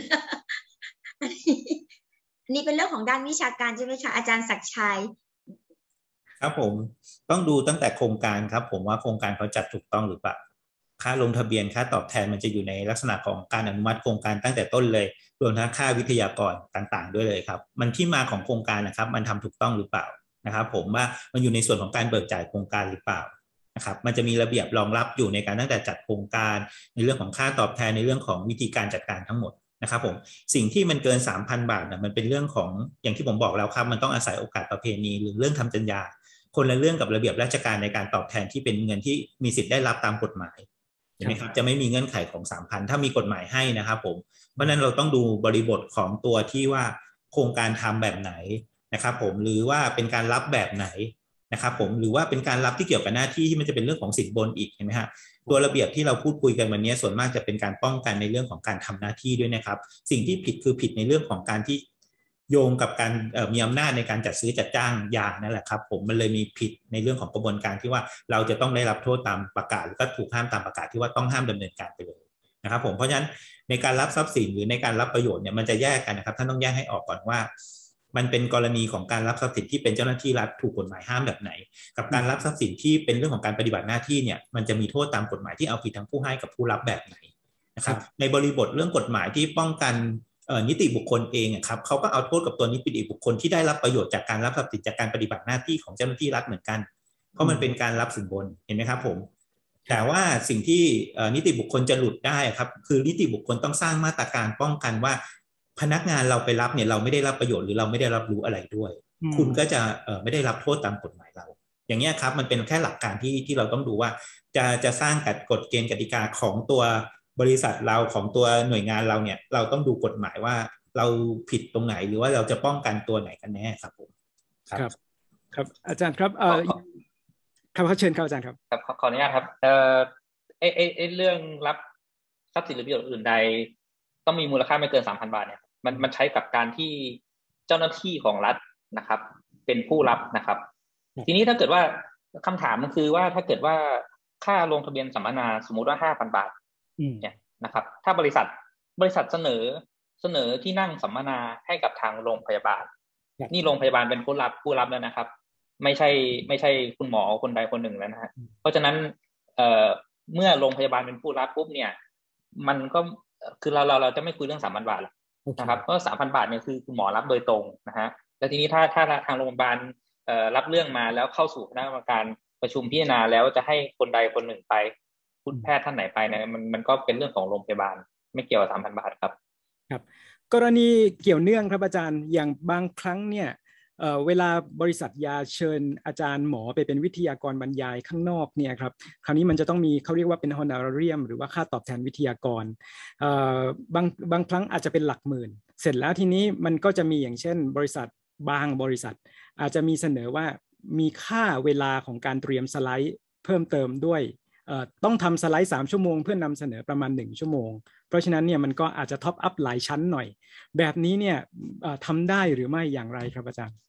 [SPEAKER 5] อันนี้เป็นเรื่องของด้านวิชาการใช่ไหมคะอาจารย์ศักดิ์ชัย
[SPEAKER 7] ครับผมต้องดูตั้งแต่โครงการครับผมว่าโครงการเขาจัดถูกต้องหรือเปล่าค่าลงทะเบียนค่าตอบแทนมันจะอยู่ในลักษณะของการอนุมัติโครงการตั้งแต่ต้นเลยรวมทั้งค่าวิทยากรต่างๆด้วยเลยครับมันที่มาของโครงการนะครับมันทำถูกต้องหรือเปล่านะครับผมว่ามันอยู่ในส่วนของการเบิกจ่ายโครงการหรือเปล่านะครับมันจะมีระเบียบรองรับอยู่ในการตั้งแต่จัดโครงการในเรื่องของค่าตอบแทนในเรื่องของวิธีการจัดการทั้งหมดนะครับผมสิ่งที่มันเกิน สามพัน บาทนะมันเป็นเรื่องของอย่างที่ผมบอกแล้วครับมันต้องอาศัยโอกาสประเพณีหรือเรื่องทำสัญญาคนละเรื่องกับระเบียบราชการในการตอบแทนที่เป็นเงินที่มีสิทธิ์ได้รับตามกฎหมายเห็นไหมครับจะไม่มีเงื่อนไขของ สามพัน ถ้ามีกฎหมายให้นะครับผมเพราะนั้นเราต้องดูบริบทของตัวที่ว่าโครงการทำแบบไหนนะครับผมหรือว่าเป็นการรับแบบไหนนะครับผมหรือว่าเป็นการรับที่เกี่ยวกับหน้าที่ที่มันจะเป็นเรื่องของสินบนอีกเห็นไหมฮะตัวระเบียบที่เราพูดคุยกันวันนี้ส่วนมากจะเป็นการป้องกันในเรื่องของการทำหน้าที่ด้วยนะครับสิ่งที่ผิดคือผิดในเรื่องของการที่โยงกับการมีอำนาจในการจัดซื้อจัดจ้างยานั่นแหละครับผมมันเลยมีผิดในเรื่องของกระบวนการที่ว่าเราจะต้องได้รับโทษตามประกาศหรือก็ถูกห้ามตามประกาศที่ว่าต้องห้ามดำเนินการไปเลยนะครับผมเพราะฉะนั้นในการรับทรัพย์สินหรือในการรับประโยชน์เนี่ยมันจะแยกกันนะครับท่านต้องแยกให้ออกก่อนว่ามันเป็นกรณีของการรับทรัพย์สินที่เป็นเจ้าหน้าที่รัฐถูกกฎหมายห้ามแบบไหนกับการรับทรัพย์สินที่เป็นเรื่องของการปฏิบัติหน้าที่เนี่ยมันจะมีโทษตามกฎหมายที่เอาผิดทั้งผู้ให้กับผู้รับแบบไหนนะครับในบริบทเรื่องกฎหมายที่ป้องกันนิติบุคคลเองครับเขาก็เอาโทษกับตัวนิติบุคคลที่ได้รับประโยชน์จากการรับทรัพย์สินจากการปฏิบัติหน้าที่ของเจ้าหน้าที่รัฐเหมือนกันเพราะมันเป็นการรับสินบนเห็นไหมครับผมแต่ว่าสิ่งที่นิติบุคคลจะหลุดได้ครับคือนิติบุคคลต้องสร้างมาตรการป้องกันว่าพนักงานเราไปรับเนี่ยเราไม่ได้รับประโยชน์หรือเราไม่ได้รับรู้อะไรด้วยคุณก็จะไม่ได้รับโทษตามกฎหมายเราอย่างนี้ครับมันเป็นแค่หลักการที่ที่เราต้องดูว่าจะจะสร้างกฎเกณฑ์กติกาของตัวบริษัทเราของตัวหน่วยงานเราเนี่ยเราต้องดูกฎหมายว่าเราผิดตรงไหนหรือว่าเราจะป้องกันตัวไหนกันแน่ครับผม
[SPEAKER 1] ครับครับอาจารย์ครับเอ่อครับเชิญครับอาจารย์ครับ
[SPEAKER 6] ครับขออนุญาตครับเอ่อไอ้ไอ้ไอ้เรื่องรับทรัพย์สินหรือประโยชน์อื่นใดต้องมีมูลค่าไม่เกิน สามพัน บาทเนี่ยมันมันใช้กับการที่เจ้าหน้าที่ของรัฐนะครับเป็นผู้รับนะครับทีนี้ถ้าเกิดว่าคำถามมันคือว่าถ้าเกิดว่าค่าลงทะเบียนสัมมนาสมมุติว่า ห้าพัน บาทเนี่ยนะครับถ้าบริษัทบริษัทเสนอเสนอที่นั่งสัมมนาให้กับทางโรงพยาบาลนี่โรงพยาบาลเป็นผู้รับผู้รับแล้วนะครับไม่ใช่ไม่ใช่คุณหมอคนใดคนหนึ่งแล้วนะฮะเพราะฉะนั้นเอ่อเมื่อโรงพยาบาลเป็นผู้รับปุ๊บเนี่ยมันก็คือเราเราเราจะไม่คุยเรื่องสามพันบาทนะครับเพราะสามพันบาทเนี่ยคือคุณหมอรับโดยตรงนะฮะแล้วทีนี้ถ้าถ้าทางโรงพยาบาลเอ่อรับเรื่องมาแล้วเข้าสู่คณะกรรมการประชุมพิจารณาแล้วจะให้คนใดคนหนึ่งไปคุณแพทย์ท่านไหนไปเนี่ยมันมันก็เป็นเรื่องของโรงพยาบาลไม่เกี่ยวกับ สามพัน บาทครับ
[SPEAKER 1] ครับกรณีเกี่ยวเนื่องครับอาจารย์อย่างบางครั้งเนี่ยเอ่อเวลาบริษัทยาเชิญอาจารย์หมอไปเป็นวิทยากรบรรยายข้างนอกเนี่ยครับคราวนี้มันจะต้องมีเขาเรียกว่าเป็น honorarium หรือว่าค่าตอบแทนวิทยากรเอ่อบางบางครั้งอาจจะเป็นหลักหมื่นเสร็จแล้วทีนี้มันก็จะมีอย่างเช่นบริษัทบางบริษัทอาจจะมีเสนอว่ามีค่าเวลาของการเตรียมสไลด์เพิ่มเติมด้วยต้องทำสไลด์สามชั่วโมงเพื่อนำเสนอประมาณหนึ่งชั่วโมงเพราะฉะนั้นเนี่ยมันก็อาจจะท็อปอัพหลายชั้นหน่อยแบบนี้เนี่ยทำได้หรือไม่อย่างไรครับอาจารย์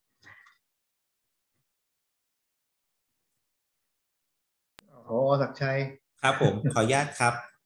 [SPEAKER 4] อ๋อศักดิ์ชัย
[SPEAKER 7] ครับผมขออนุญาตครับ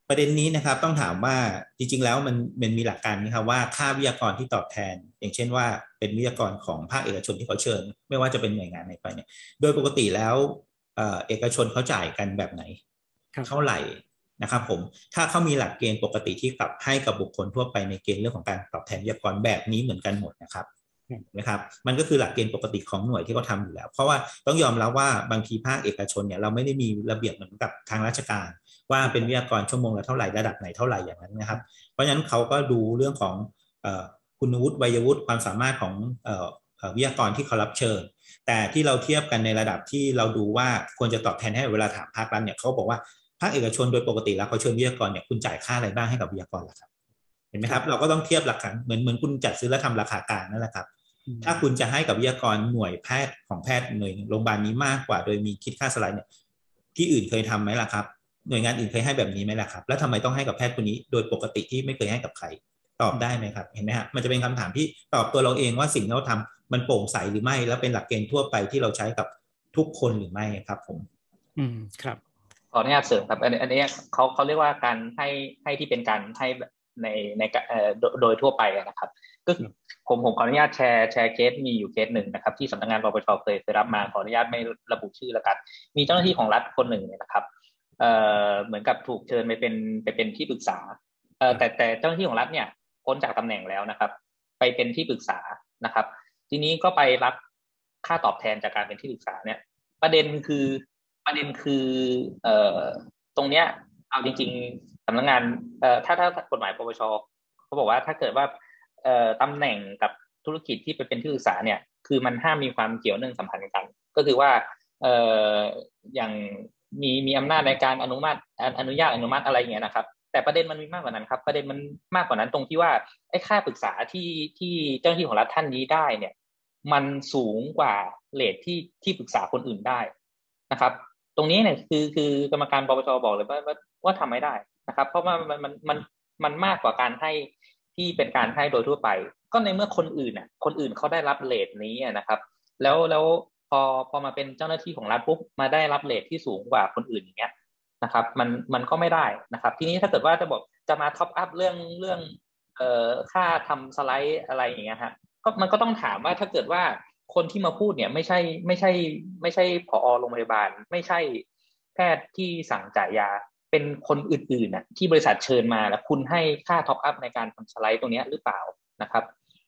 [SPEAKER 7] ประเด็นนี้นะครับต้องถามว่าจริงๆแล้วมันมันมีหลักการนะครับว่าค่าวิทยากรที่ตอบแทนอย่างเช่นว่าเป็นวิทยากรของภาคเอกชนที่เขาเชิญไม่ว่าจะเป็นหน่วยงานไหนไปเนี่ยโดยปกติแล้วเอกชนเขาจ่ายกันแบบไหนเท่าไหร่นะครับผมถ้าเขามีหลักเกณฑ์ปกติที่กลับให้กับบุคคลทั่วไปในเกณฑ์เรื่องของการตอบแทนวิทยากรแบบนี้เหมือนกันหมดนะครับนะครับมันก็คือหลักเกณฑ์ปกติของหน่วยที่เขาทำอยู่แล้วเพราะว่าต้องยอมรับว่าบางทีภาคเอกชนเนี่ยเราไม่ได้มีระเบียบเหมือนกับทางราชการว่าเป็นวิทยากรชั่วโมงละเท่าไหร่ระดับไหนเท่าไหร่อย่างนั้นนะครับเพราะฉะนั้นเขาก็ดูเรื่องของคุณวุฒิวัยวุฒิความสามารถของวิทยากรที่เขารับเชิญแต่ที่เราเทียบกันในระดับที่เราดูว่าควรจะตอบแทนให้เวลาถามภาครัฐเนี่ยเขาบอกว่าภาคเอกชนโดยปกติแล้วเขาเชิญวิทยากรเนี่ยคุณจ่ายค่าอะไรบ้างให้กับวิทยากรล่ะครับเห็นไหมครับเราก็ต้องเทียบหลักฐานเหมือนเหมือนคุณจัดซื้อและทำราคากลางนั่นแหละครับถ้าคุณจะให้กับวิทยากรหน่วยแพทย์ของแพทย์หน่วยโรงพยาบาลนี้มากกว่าโดยมีคิดค่าสไลด์เนี่ยที่อื่นเคยทำไหมล่ะครับหน่วยงานอื่นเคยให้แบบนี้ไหมล่ะครับแล้วทำไมต้องให้กับแพทย์คนนี้โดยปกติที่ไม่เคยให้กับใครตอบได้ไหมครับเห็นไหมฮะมันจะเป็นคำถามที่ตอบตัวเราเองว่าสิ่งที่เราทำมันโปร่งใสหรือไม่แล้วเป็นหลักเกณฑ์ทั่วไปที่เราใช้กับทุกคนหรือไม่ครับผม
[SPEAKER 1] อืมครับ
[SPEAKER 6] ขออนุญาตเสริมครับอันนี้อันนี้เขาเขาเรียกว่าการให้ให้ที่เป็นการให้ในในเอ่อโดยทั่วไปนะครับก็ผมผมขออนุญาตแชร์แชร์เคสมีอยู่เคสหนึ่งนะครับที่สำนักงานปปชเคยเคยรับมาขออนุญาตไม่ระบุชื่อแล้วกันมีเจ้าหน้าที่ของรัฐคนหนึ่งเนี่ยนะครับเอ่อเหมือนกับถูกเชิญไปเป็นไปเป็นที่ปรึกษาเอ่อแต่แต่เจ้าหน้าที่ของรัฐเนี่ยพ้นจากตำแหน่งแล้วนะครับไปเป็นที่ปรึกษานะครับทีนี้ก็ไปรับค่าตอบแทนจากการเป็นที่ปรึกษาเนี่ยประเด็นคือประเด็นคือเอ่อตรงเนี้ยเอาจริงๆสำนักงานเอ่อถ้าถ้ากฎหมายปปชเขาบอกว่าถ้าเกิดว่าเอ่อตำแหน่งกับธุรกิจที่ไปเป็นที่ปรึกษาเนี่ยคือมันห้ามมีความเกี่ยวเนื่องสัมพันธ์กันก็คือว่าเอ่ออย่างมีมีอำนาจในการอนุมัติอนุญาตอนุมัติอะไรอย่างเงี้ยนะครับแต่ประเด็นมันมีมากกว่านั้นครับประเด็นมันมากกว่านั้นตรงที่ว่าไอ้ค่าปรึกษาที่ที่เจ้าหน้าที่ของรัฐท่านนี้ได้เนี่ยมันสูงกว่าเรทที่ที่ปรึกษาคนอื่นได้นะครับตรงนี้เนี่ยคือคือกรรมการปปชบอกเลยว่าว่าว่าทำไม่ได้นะครับเพราะว่ามันมันมันมันมากกว่าการให้ที่เป็นการให้โดยทั่วไปก็ในเมื่อคนอื่นน่ะคนอื่นเขาได้รับเรทนี้นะครับแล้วแล้วพอพอมาเป็นเจ้าหน้าที่ของรัฐปุ๊บมาได้รับเรทที่สูงกว่าคนอื่นอย่างเงี้ยนะครับมันมันก็ไม่ได้นะครับทีนี้ถ้าเกิดว่าจะบอกจะมาท็อปอัพเรื่องเรื่องเอ่อค่าทำสไลด์อะไรอย่างเงี้ยฮะก็มันก็ต้องถามว่าถ้าเกิดว่าคนที่มาพูดเนี่ยไม่ใช่ไม่ใช่ไม่ใช่ผอ.โรงพยาบาลไม่ใช่แพทย์ที่สั่งจ่ายยาเป็นคนอื่นๆน่ะที่บริษัทเชิญมาแล้วคุณให้ค่าท็อปอัพในการทำสไลด์ตรงนี้หรือเปล่านะครับ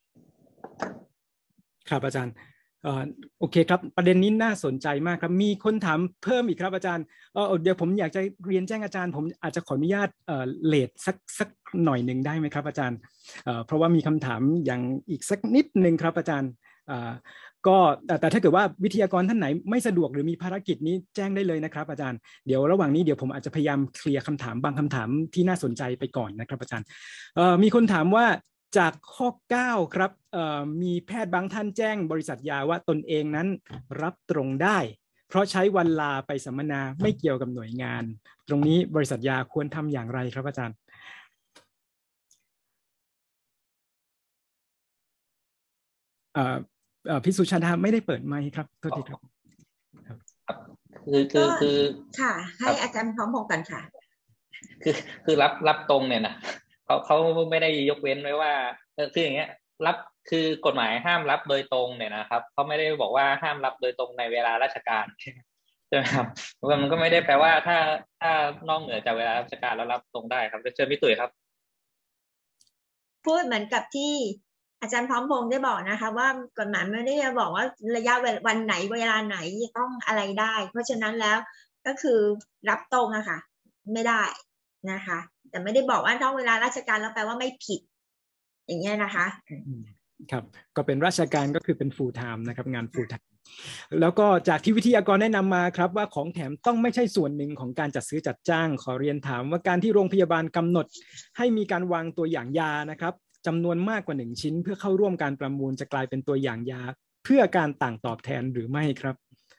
[SPEAKER 1] ครับอาจารย์โอเคครับประเด็นนี้น่าสนใจมากครับมีคนถามเพิ่มอีกครับอาจารย์เออเดี๋ยวผมอยากจะเรียนแจ้งอาจารย์ผมอาจจะขออนุญาตเอ่อเลทสักสักหน่อยหนึ่งได้ไหมครับอาจารย์เอ่อเพราะว่ามีคำถามอย่างอีกสักนิดนึงครับอาจารย์เอ่อก็แต่ถ้าเกิดว่าวิทยากรท่านไหนไม่สะดวกหรือมีภารกิจนี้แจ้งได้เลยนะครับอาจารย์เดี๋ยวระหว่างนี้เดี๋ยวผมอาจจะพยายามเคลียร์คำถามบางคำถามที่น่าสนใจไปก่อนนะครับอาจารย์เอ่อมีคนถามว่าจากข้อเก้าครับมีแพทย์บางท่านแจ้งบริษัทยาว่าตนเองนั้นรับตรงได้เพราะใช้วันลาไปสัมมนาไม่เกี่ยวกับหน่วยงานตรงนี้บริษัทยาควรทำอย่างไรครับอาจารย์พี่สุชาดาไม่ได้เปิดไมค์ครับโทษทีครับ
[SPEAKER 6] คือคือคือ
[SPEAKER 5] ค่ะให้อาจารย์พร้อมพงษ์กันค่ะ
[SPEAKER 6] คือคือรับรับตรงเนี่ยนะเขาเขาไม่ได้ยกเว้นไว้ว่าคืออย่างเงี้ยรับคือกฎหมายห้ามรับโดยตรงเนี่ยนะครับเขาไม่ได้บอกว่าห้ามรับโดยตรงในเวลาราชการใช่ไหมครับมันก็ไม่ได้แปลว่าถ้าถ้านอกเหนือจากเวลาราชการแล้วรับตรงได้ครับเชิญพี่ตุ๋ยครับ
[SPEAKER 5] พูดเหมือนกับที่อาจารย์พร้อมพงษ์ได้บอกนะคะว่ากฎหมายไม่ได้บอกว่าระยะวันไหนเวลาไหนต้องอะไรได้เพราะฉะนั้นแล้วก็คือรับตรงอะค่ะไม่ได้นะคะแต่ไม่ได้บอกว่าต้องเวลาราชการแล้วแปลว่าไม่ผิดอย่างเงี้ยนะคะ
[SPEAKER 1] ครับก็เป็นราชการก็คือเป็น full time นะครับงาน full time แล้วก็จากที่วิทยากรแนะนำมาครับว่าของแถมต้องไม่ใช่ส่วนหนึ่งของการจัดซื้อจัดจ้างขอเรียนถามว่าการที่โรงพยาบาลกำหนดให้มีการวางตัวอย่างยานะครับจำนวนมากกว่าหนึ่งชิ้นเพื่อเข้าร่วมการประมูลจะกลายเป็นตัวอย่างยาเพื่อการต่างตอบแทนหรือไม่ครับ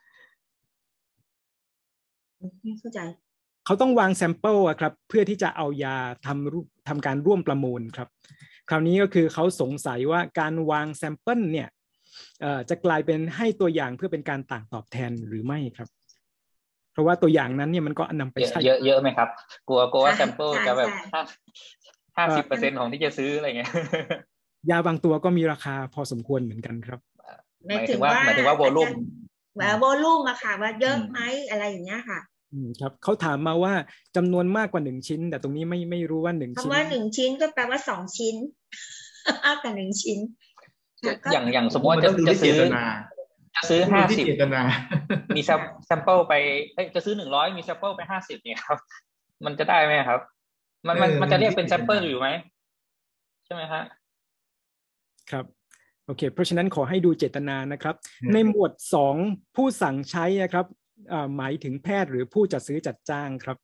[SPEAKER 5] ไม่เข้าใจ
[SPEAKER 1] เขาต้องวางแซมเปิลครับเพื่อที่จะเอายาทำทำการร่วมประมูลครับคราวนี้ก็คือเขาสงสัยว่าการวางแซมเปิลเนี่ยจะกลายเป็นให้ตัวอย่างเพื่อเป็นการต่างตอบแทนหรือไม่ครับราะว่าตัวอย่างนั้นเนี่ยมันก็นำไปใช้
[SPEAKER 6] เยอะเยอะไหมครับกลัวกลัวว่าแซมเปิลจะแบบห้าสิบเปอร์เซ็นต์ของที่จะซื้ออะไรเงี้ย
[SPEAKER 1] ยาบางตัวก็มีราคาพอสมควรเหมือนกันครับ
[SPEAKER 6] หมายถึงว่าหมายถึงว่าโวลูม
[SPEAKER 5] ว่าโวลูมอะค่ะว่าเยอะไหมอะไรอย่างเงี้ยค่ะ
[SPEAKER 1] อืมครับเขาถามมาว่าจำนวนมากกว่าหนึ่งชิ้นแต่ตรงนี้ไม่ไม่รู้ว่าหนึ่งชิ้น
[SPEAKER 5] คำว่าหนึ่งชิ้นก็แปลว่าสองชิ้นมากกว่าหนึ่งชิ้น
[SPEAKER 6] อย่างอย่างสมมติว่าจะจะซื้อจะซื้อห้าสิบมีแซมเปิลไปจะซื้อหนึ่งร้อยมีแซมเปิลไปห้าสิบเนี่ยครับมันจะได้ไหมครับมันมันมันจะเรียกเป็นแซมเปิลอยู่ไหมใช่ไหมฮะ
[SPEAKER 1] ครับโอเคเพราะฉะนั้นขอให้ดูเจตนานะครับในหมวดสองผู้สั่งใช้นะครับหมายถึงแพทย์หรือผู้จัดซื้อจัดจ้างครับ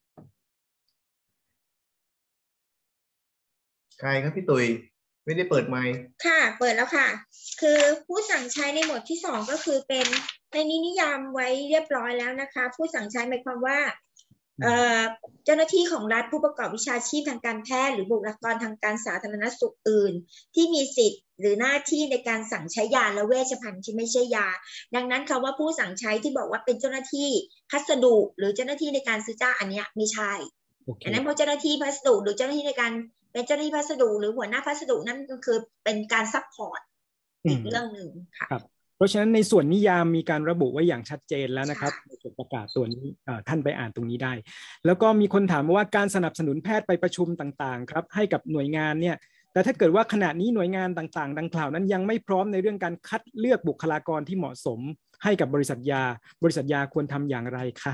[SPEAKER 4] ใครครับพี่ตุ๋ยไม่ได้เปิดไมค์
[SPEAKER 5] ค่ะเปิดแล้วค่ะคือผู้สั่งใช้ในหมวดที่สองก็คือเป็นในนี้นิยามไว้เรียบร้อยแล้วนะคะผู้สั่งใช้หมายความว่าเจ้าหน้าที่ของรัฐผู้ประกอบวิชาชีพทางการแพทย์หรือบุคลากรทางการสาธารณสุขอื่นที่มีสิทธิ์หรือหน้าที่ในการสั่งใช้ยาและเวชภัณฑ์ที่ไม่ใช่ยาดังนั้นคำว่าผู้สั่งใช้ที่บอกว่าเป็นเจ้าหน้าที่พัสดุหรือเจ้าหน้าที่ในการซื้อจ้างอันนี้ไม่ใช่ดังนั้นเพราะเจ้าหน้าที่พัสดุหรือเจ้าหน้าที่ในการเป็นเจ้าหน้าที่พัสดุหรือหัวหน้าพัสดุนั่นก็คือเป็นการซัพพอร์ตอีกเรื่องหนึ่งค่ะ
[SPEAKER 1] เพราะฉะนั้นในส่วนนิยามมีการระบุไว้อย่างชัดเจนแล้วนะครับในส่วนประกาศตัวนี้ท่านไปอ่านตรงนี้ได้แล้วก็มีคนถามว่าการสนับสนุนแพทย์ไปประชุมต่างๆครับให้กับหน่วยงานเนี่ยแต่ถ้าเกิดว่าขณะนี้หน่วยงานต่างๆดังกล่าวนั้นยังไม่พร้อมในเรื่องการคัดเลือกบุคลากรที่เหมาะสมให้กับบริษัทยาบริษัทยาควรทำอย่างไรคะ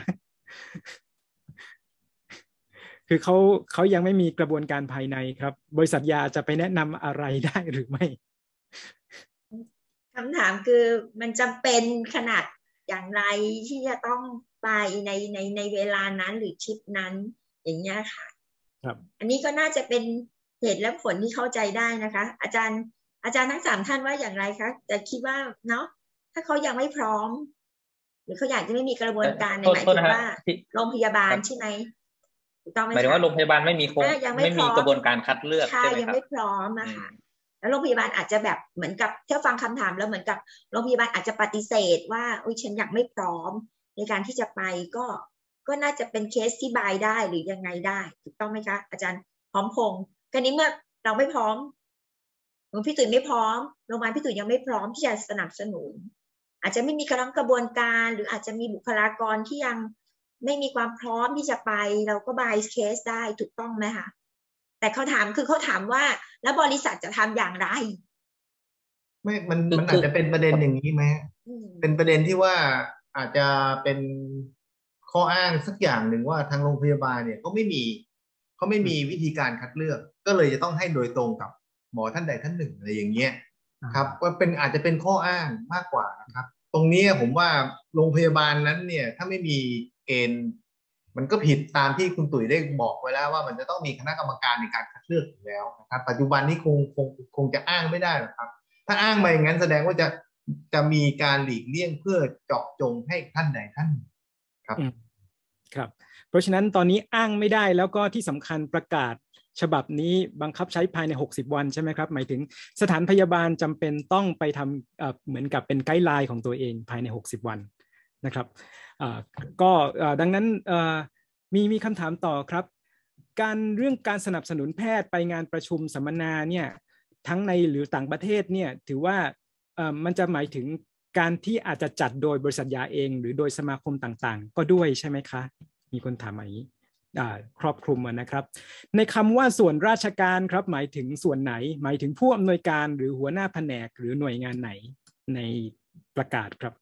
[SPEAKER 1] คือเขาเขายังไม่มีกระบวนการภายในครับบริษัทยาจะไปแนะนำอะไรได้หรือไม่
[SPEAKER 5] คำถามคือมันจำเป็นขนาดอย่างไรที่จะต้องไปในในในเวลานั้นหรือชิปนั้นอย่างเงี้ยค่ะ
[SPEAKER 1] ครับ
[SPEAKER 5] อันนี้ก็น่าจะเป็นเหตุและผลที่เข้าใจได้นะคะอาจารย์อาจารย์ทั้งสามท่านว่าอย่างไรคะจะคิดว่าเนาะถ้าเขายังไม่พร้อมหรือเขาอยากจะไม่มีกระบวนการในหมายถึงว่าโรงพยาบาลใช่ไหมถูกต้องไหม
[SPEAKER 6] หมายถึงว่าโรงพยาบาลไม่มีโครงไม่มีกระบวนการคัดเลือก
[SPEAKER 5] ใช่ยังไม่พร้อมอะค่ะแล้วโรงพยาบาลอาจจะแบบเหมือนกับถ้าฟังคำถามแล้วเหมือนกับโรงพยาบาลอาจจะปฏิเสธว่าอุ้ยฉันอยากไม่พร้อมในการที่จะไปก็ก็น่าจะเป็นเคสที่บายได้หรือยังไงได้ถูกต้องไหมคะอาจารย์พร้อมพงษ์กรณีเมื่อเราไม่พร้อมโรงพยาบาลพี่ตุ๋ยไม่พร้อมโรงพยาบาลพี่ตุ๋ยยังไม่พร้อมที่จะสนับสนุนอาจจะไม่มีกระบวนการหรืออาจจะมีบุคลากรที่ยังไม่มีความพร้อมที่จะไปเราก็บายเคสได้ถูกต้องไหมคะแต่เขาถามคือเขาถามว่าแล้วบริษัทจะทำอย่างไร
[SPEAKER 4] ไม่มันมันอาจจะเป็นประเด็นอย่างนี้ไหมเป็นประเด็นที่ว่าอาจจะเป็นข้ออ้างสักอย่างหนึ่งว่าทางโรงพยาบาลเนี่ยเขาไม่มีเขาไม่มีวิธีการคัดเลือกก็เลยจะต้องให้โดยตรงกับหมอท่านใดท่านหนึ่งอะไรอย่างเงี้ยครับก็เป็นอาจจะเป็นข้ออ้างมากกว่านะครับตรงนี้ผมว่าโรงพยาบาลนั้นเนี่ยถ้าไม่มีเกณฑ์มันก็ผิดตามที่คุณตุ๋ยได้บอกไว้แล้วว่ามันจะต้องมีคณะกรรมการในการคัดเลือกอยู่แล้วนะครับปัจจุบันนี้คงคงคงจะอ้างไม่ได้หรอกครับถ้าอ้างมาอย่างนั้นแสดงว่าจะจะมีการหลีกเลี่ยงเพื่อเจาะจงให้ท่านใดท่านครับ
[SPEAKER 1] ครับเพราะฉะนั้นตอนนี้อ้างไม่ได้แล้วก็ที่สำคัญประกาศฉบับนี้บังคับใช้ภายในหกสิบวันใช่ไหมครับหมายถึงสถานพยาบาลจำเป็นต้องไปทำเหมือนกับเป็นไกด์ไลน์ของตัวเองภายในหกสิบวันนะครับก็ดังนั้นมีมีคำถามต่อครับการเรื่องการสนับสนุนแพทย์ไปงานประชุมสัมมนาเนี่ยทั้งในหรือต่างประเทศเนี่ยถือว่ามันจะหมายถึงการที่อาจจะจัดโดยบริษัทยาเองหรือโดยสมาคมต่างๆก็ด้วยใช่ไหมคะมีคนถามอย่างนี้ครอบคลุมนะครับในคำว่าส่วนราชการครับหมายถึงส่วนไหนหมายถึงผู้อำนวยการหรือหัวหน้าแผนกหรือหน่วยงานไหนในประกาศครับ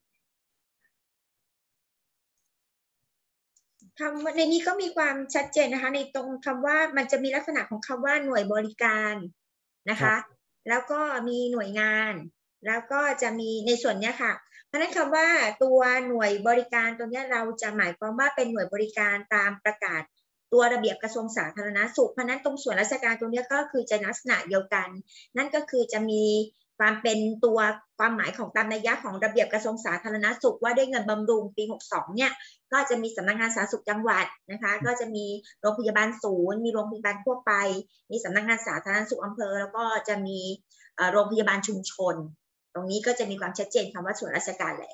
[SPEAKER 5] คำในนี้ก็มีความชัดเจนนะคะในตรงคำว่ามันจะมีลักษณะของคำว่าหน่วยบริการนะคะแล้วก็มีหน่วยงานแล้วก็จะมีในส่วนนี้ค่ะเพราะฉะนั้นคำว่าตัวหน่วยบริการตรงนี้เราจะหมายความว่าเป็นหน่วยบริการตามประกาศตัวระเบียบกระทรวงสาธารณสุขเพราะนั้นตรงส่วนราชการตรงนี้ก็คือจะลักษณะเดียวกันนั่นก็คือจะมีความเป็นตัวความหมายของตามนัยยะของระเบียบกระทรวงสาธารณสุขว่าด้วยเงินบำรุงปีหกสิบสองเนี่ยก็จะมีสำนักงานสาธารณสุขจังหวัดนะคะก็จะมีโรงพยาบาลศูนย์มีโรงพยาบาลทั่วไปมีสำนักงานสาธารณสุขอำเภอแล้วก็จะมีโรงพยาบาลชุมชนตรงนี้ก็จะมีความชัดเจนคำว่าส่วนราชการแล้ว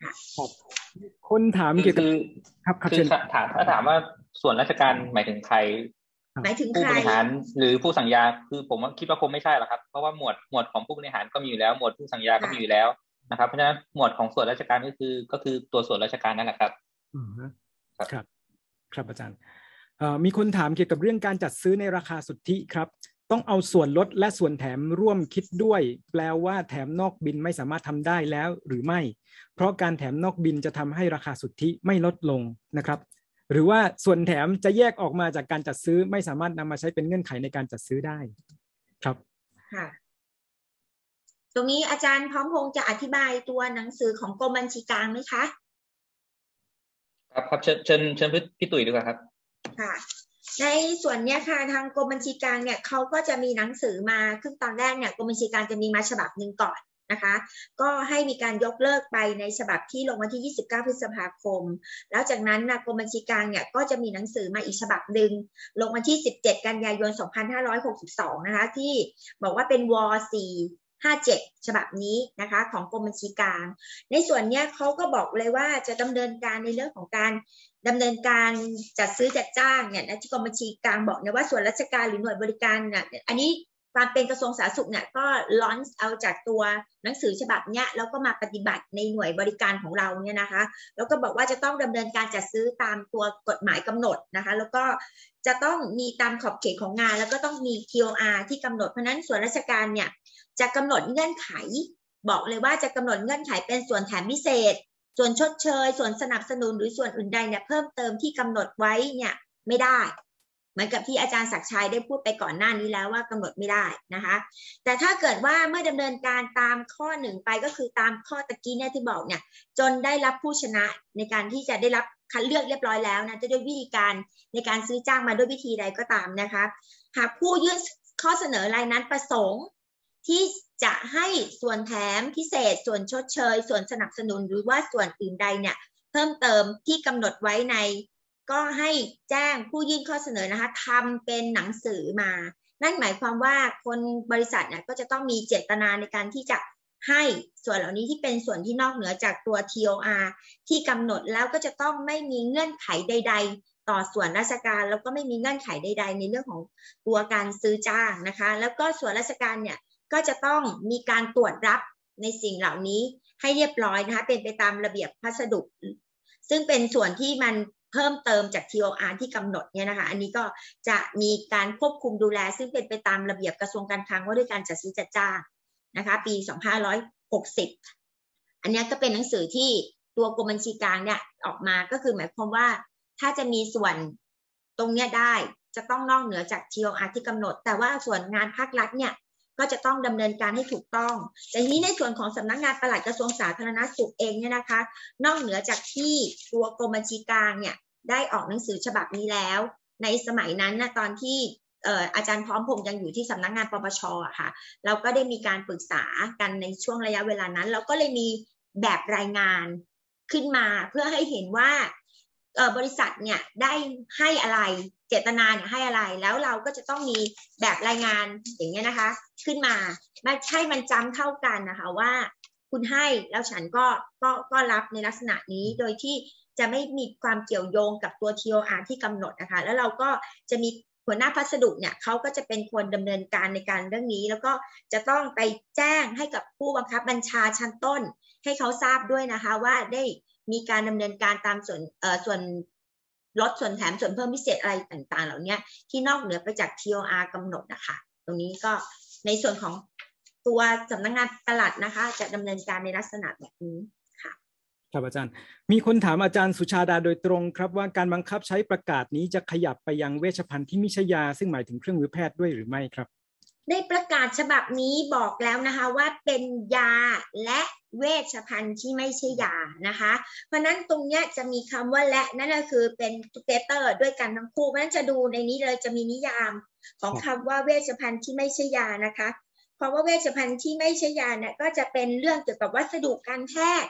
[SPEAKER 1] ครับคนถามเกี่ยวกับครับครับ
[SPEAKER 6] คื
[SPEAKER 1] เชิ
[SPEAKER 6] อ
[SPEAKER 1] ญ
[SPEAKER 6] ถามถ้าถามว่าส่วนราชการหมายถึงใคร
[SPEAKER 5] หมายถึง
[SPEAKER 6] ผู้
[SPEAKER 5] ใคร
[SPEAKER 6] บริหารหรือผู้สั่งยาคือผมว่าคิดว่าคงไม่ใช่หรอกครับเพราะว่าหมวดหมวดของผู้บริหารก็มีอยู่แล้วหมวดผู้สั่งยาก็มีอยู่แล้วนะครับเพราะฉะนั้นหมวดของส่วนราชการก็คือก็คือตัวส่วนราชการนั่นแหละครับ
[SPEAKER 1] ครับครับอาจารย์มีคนถามเกี่ยวกับเรื่องการจัดซื้อในราคาสุทธิครับต้องเอาส่วนลดและส่วนแถมร่วมคิดด้วยแปลว่าแถมนอกบินไม่สามารถทำได้แล้วหรือไม่เพราะการแถมนอกบินจะทำให้ราคาสุทธิไม่ลดลงนะครับหรือว่าส่วนแถมจะแยกออกมาจากการจัดซื้อไม่สามารถนำมาใช้เป็นเงื่อนไขในการจัดซื้อได้ครับ
[SPEAKER 5] ค่ะตรงนี้อาจารย์พร้อมพงษ์จะอธิบายตัวหนังสือของกรมบัญชีกลางไหมคะ
[SPEAKER 6] ครับครับเชิญเชิญเชิญพี่ตุ๋ยดีกว่าครับ
[SPEAKER 5] ค่ะในส่วนนี้ค่ะทางกรมบัญชีกลางเนี่ยเขาก็จะมีหนังสือมาซึ่งตอนแรกเนี่ยกรมบัญชีกลางจะมีมาฉบับหนึ่งก่อนนะคะก็ให้มีการยกเลิกไปในฉบับที่ลงวันที่ยี่สิบเก้าพฤษภาคมแล้วจากนั้นนะกรมบัญชีกลางเนี่ยก็จะมีหนังสือมาอีกฉบับหนึ่งลงวันที่สิบเจ็ดกันยายนสองพันห้าร้อยหกสิบสองนะคะที่บอกว่าเป็นวสี่ห้าเจ็ดฉบับนี้นะคะของกรมบัญชีกลางในส่วนนี้เขาก็บอกเลยว่าจะดำเนินการในเรื่องของการดำเนินการจัดซื้อจัดจ้างเนี่ยที่กรมบัญชีกลางบอกเนี่ยว่าส่วนราชการหรือหน่วยบริการเนี่ยอันนี้ความเป็นกระทรวงสาธารณสุขเนี่ยก็ลอนช์เอาจากตัวหนังสือฉบับเนี้ยแล้วก็มาปฏิบัติในหน่วยบริการของเราเนี่ยนะคะแล้วก็บอกว่าจะต้องดำเนินการจัดซื้อตามตัวกฎหมายกำหนดนะคะแล้วก็จะต้องมีตามขอบเขตของงานแล้วก็ต้องมี ที โอ อาร์ ที่กำหนดเพราะนั้นส่วนราชการเนี่ยจะกำหนดเงื่อนไขบอกเลยว่าจะกำหนดเงื่อนไขเป็นส่วนแถมพิเศษส่วนชดเชยส่วนสนับสนุนหรือส่วนอื่นใดเนี่ยเพิ่มเติมที่กำหนดไว้เนี่ยไม่ได้เหมือนกับที่อาจารย์ศักดิ์ชัยได้พูดไปก่อนหน้านี้แล้วว่ากำหนดไม่ได้นะคะแต่ถ้าเกิดว่าเมื่อดำเนินการตามข้อหนึ่งไปก็คือตามข้อตะกี้เนี่ยที่บอกเนี่ยจนได้รับผู้ชนะในการที่จะได้รับคัดเลือกเรียบร้อยแล้วนะจะด้วยวิธีการในการซื้อจ้างมาด้วยวิธีใดก็ตามนะคะหากผู้ยื่นข้อเสนอรายนั้นประสงค์ที่จะให้ส่วนแถมพิเศษส่วนชดเชยส่วนสนับสนุนหรือว่าส่วนอื่นใดเนี่ยเพิ่มเติมที่กำหนดไว้ในก็ให้แจ้งผู้ยื่นข้อเสนอนะคะทำเป็นหนังสือมานั่นหมายความว่าคนบริษัทเนี่ยก็จะต้องมีเจตนาในการที่จะให้ส่วนเหล่านี้ที่เป็นส่วนที่นอกเหนือจากตัว ที โอ อาร์ ที่กำหนดแล้วก็จะต้องไม่มีเงื่อนไขใดๆต่อส่วนราชการแล้วก็ไม่มีเงื่อนไขใดๆในเรื่องของตัวการซื้อจ้างนะคะแล้วก็ส่วนราชการเนี่ยก็จะต้องมีการตรวจรับในสิ่งเหล่านี้ให้เรียบร้อยนะคะเป็นไปตามระเบียบพัสดุซึ่งเป็นส่วนที่มันเพิ่มเติมจาก ที โอ อาร์ ที่กำหนดเนี่ยนะคะอันนี้ก็จะมีการควบคุมดูแลซึ่งเป็นไปตามระเบียบกระทรวงการคลังว่าด้วยการจัดซื้อจัดจ้างนะคะปีสองพันห้าร้อยหกสิบอันนี้ก็เป็นหนังสือที่ตัวกรมบัญชีกลางเนี่ยออกมาก็คือหมายความว่าถ้าจะมีส่วนตรงเนี้ยได้จะต้องนอกเหนือจาก ที โอ อาร์ ที่กำหนดแต่ว่าส่วนงานภาครัฐเนี่ยก็จะต้องดำเนินการให้ถูกต้องแต่ทีนี้ในส่วนของสำนักงานปลัดกระทรวงสาธารณสุขเองเนี่ยนะคะนอกเหนือจากที่ตัวกรมบัญชีกลางเนี่ยได้ออกหนังสือฉบับนี้แล้วในสมัยนั้นนะตอนที่เอ่ออาจารย์พร้อมพงษ์ยังอยู่ที่สำนักงานปปช.อะค่ะเราก็ได้มีการปรึกษากันในช่วงระยะเวลานั้นเราก็เลยมีแบบรายงานขึ้นมาเพื่อให้เห็นว่าเอ่อบริษัทเนี่ยได้ให้อะไรเจตนาเนี่ยให้อะไรแล้วเราก็จะต้องมีแบบรายงานอย่างเงี้ยนะคะขึ้นมาไม่ใช่มันจำเท่ากันนะคะว่าคุณให้แล้วฉันก็ก็ก็รับในลักษณะนี้โดยที่จะไม่มีความเกี่ยวโยงกับตัว ที โอ อาร์ ที่กำหนดนะคะแล้วเราก็จะมีหัวหน้าพัสดุเนี่ยเขาก็จะเป็นคนดำเนินการในการเรื่องนี้แล้วก็จะต้องไปแจ้งให้กับผู้บังคับบัญชาชั้นต้นให้เขาทราบด้วยนะคะว่าได้มีการดำเนินการตามส่วนเอ่อส่วนลดส่วนแถมส่วนเพิ่มพิเศษอะไรต่างๆเหล่านี้ที่นอกเหนือไปจาก ที โอ อาร์ กำหนดนะคะตรงนี้ก็ในส่วนของตัวสำนักงานปลัดนะคะจะดำเนินการในลักษณะแบบนี้ค่ะ
[SPEAKER 1] ครับอาจารย์มีคนถามอาจารย์สุชาดาโดยตรงครับว่าการบังคับใช้ประกาศนี้จะขยับไปยังเวชภัณฑ์ที่ไม่ใช่ยาซึ่งหมายถึงเครื่องมือแพทย์ด้วยหรือไม่ครับ
[SPEAKER 5] ในประกาศฉบับนี้บอกแล้วนะคะว่าเป็นยาและเวชภัณฑ์ที่ไม่ใช่ยานะคะเพราะนั้นตรงนี้จะมีคำว่าและนั่นก็คือเป็น together ด้วยกันทั้งคู่เพราะนั้นจะดูในนี้เลยจะมีนิยามของคำว่าเวชภัณฑ์ที่ไม่ใช่ยานะคะเพราะว่าเวชภัณฑ์ที่ไม่ใช่ยาเนี่ยก็จะเป็นเรื่องเกี่ยวกับวัสดุการแพทย์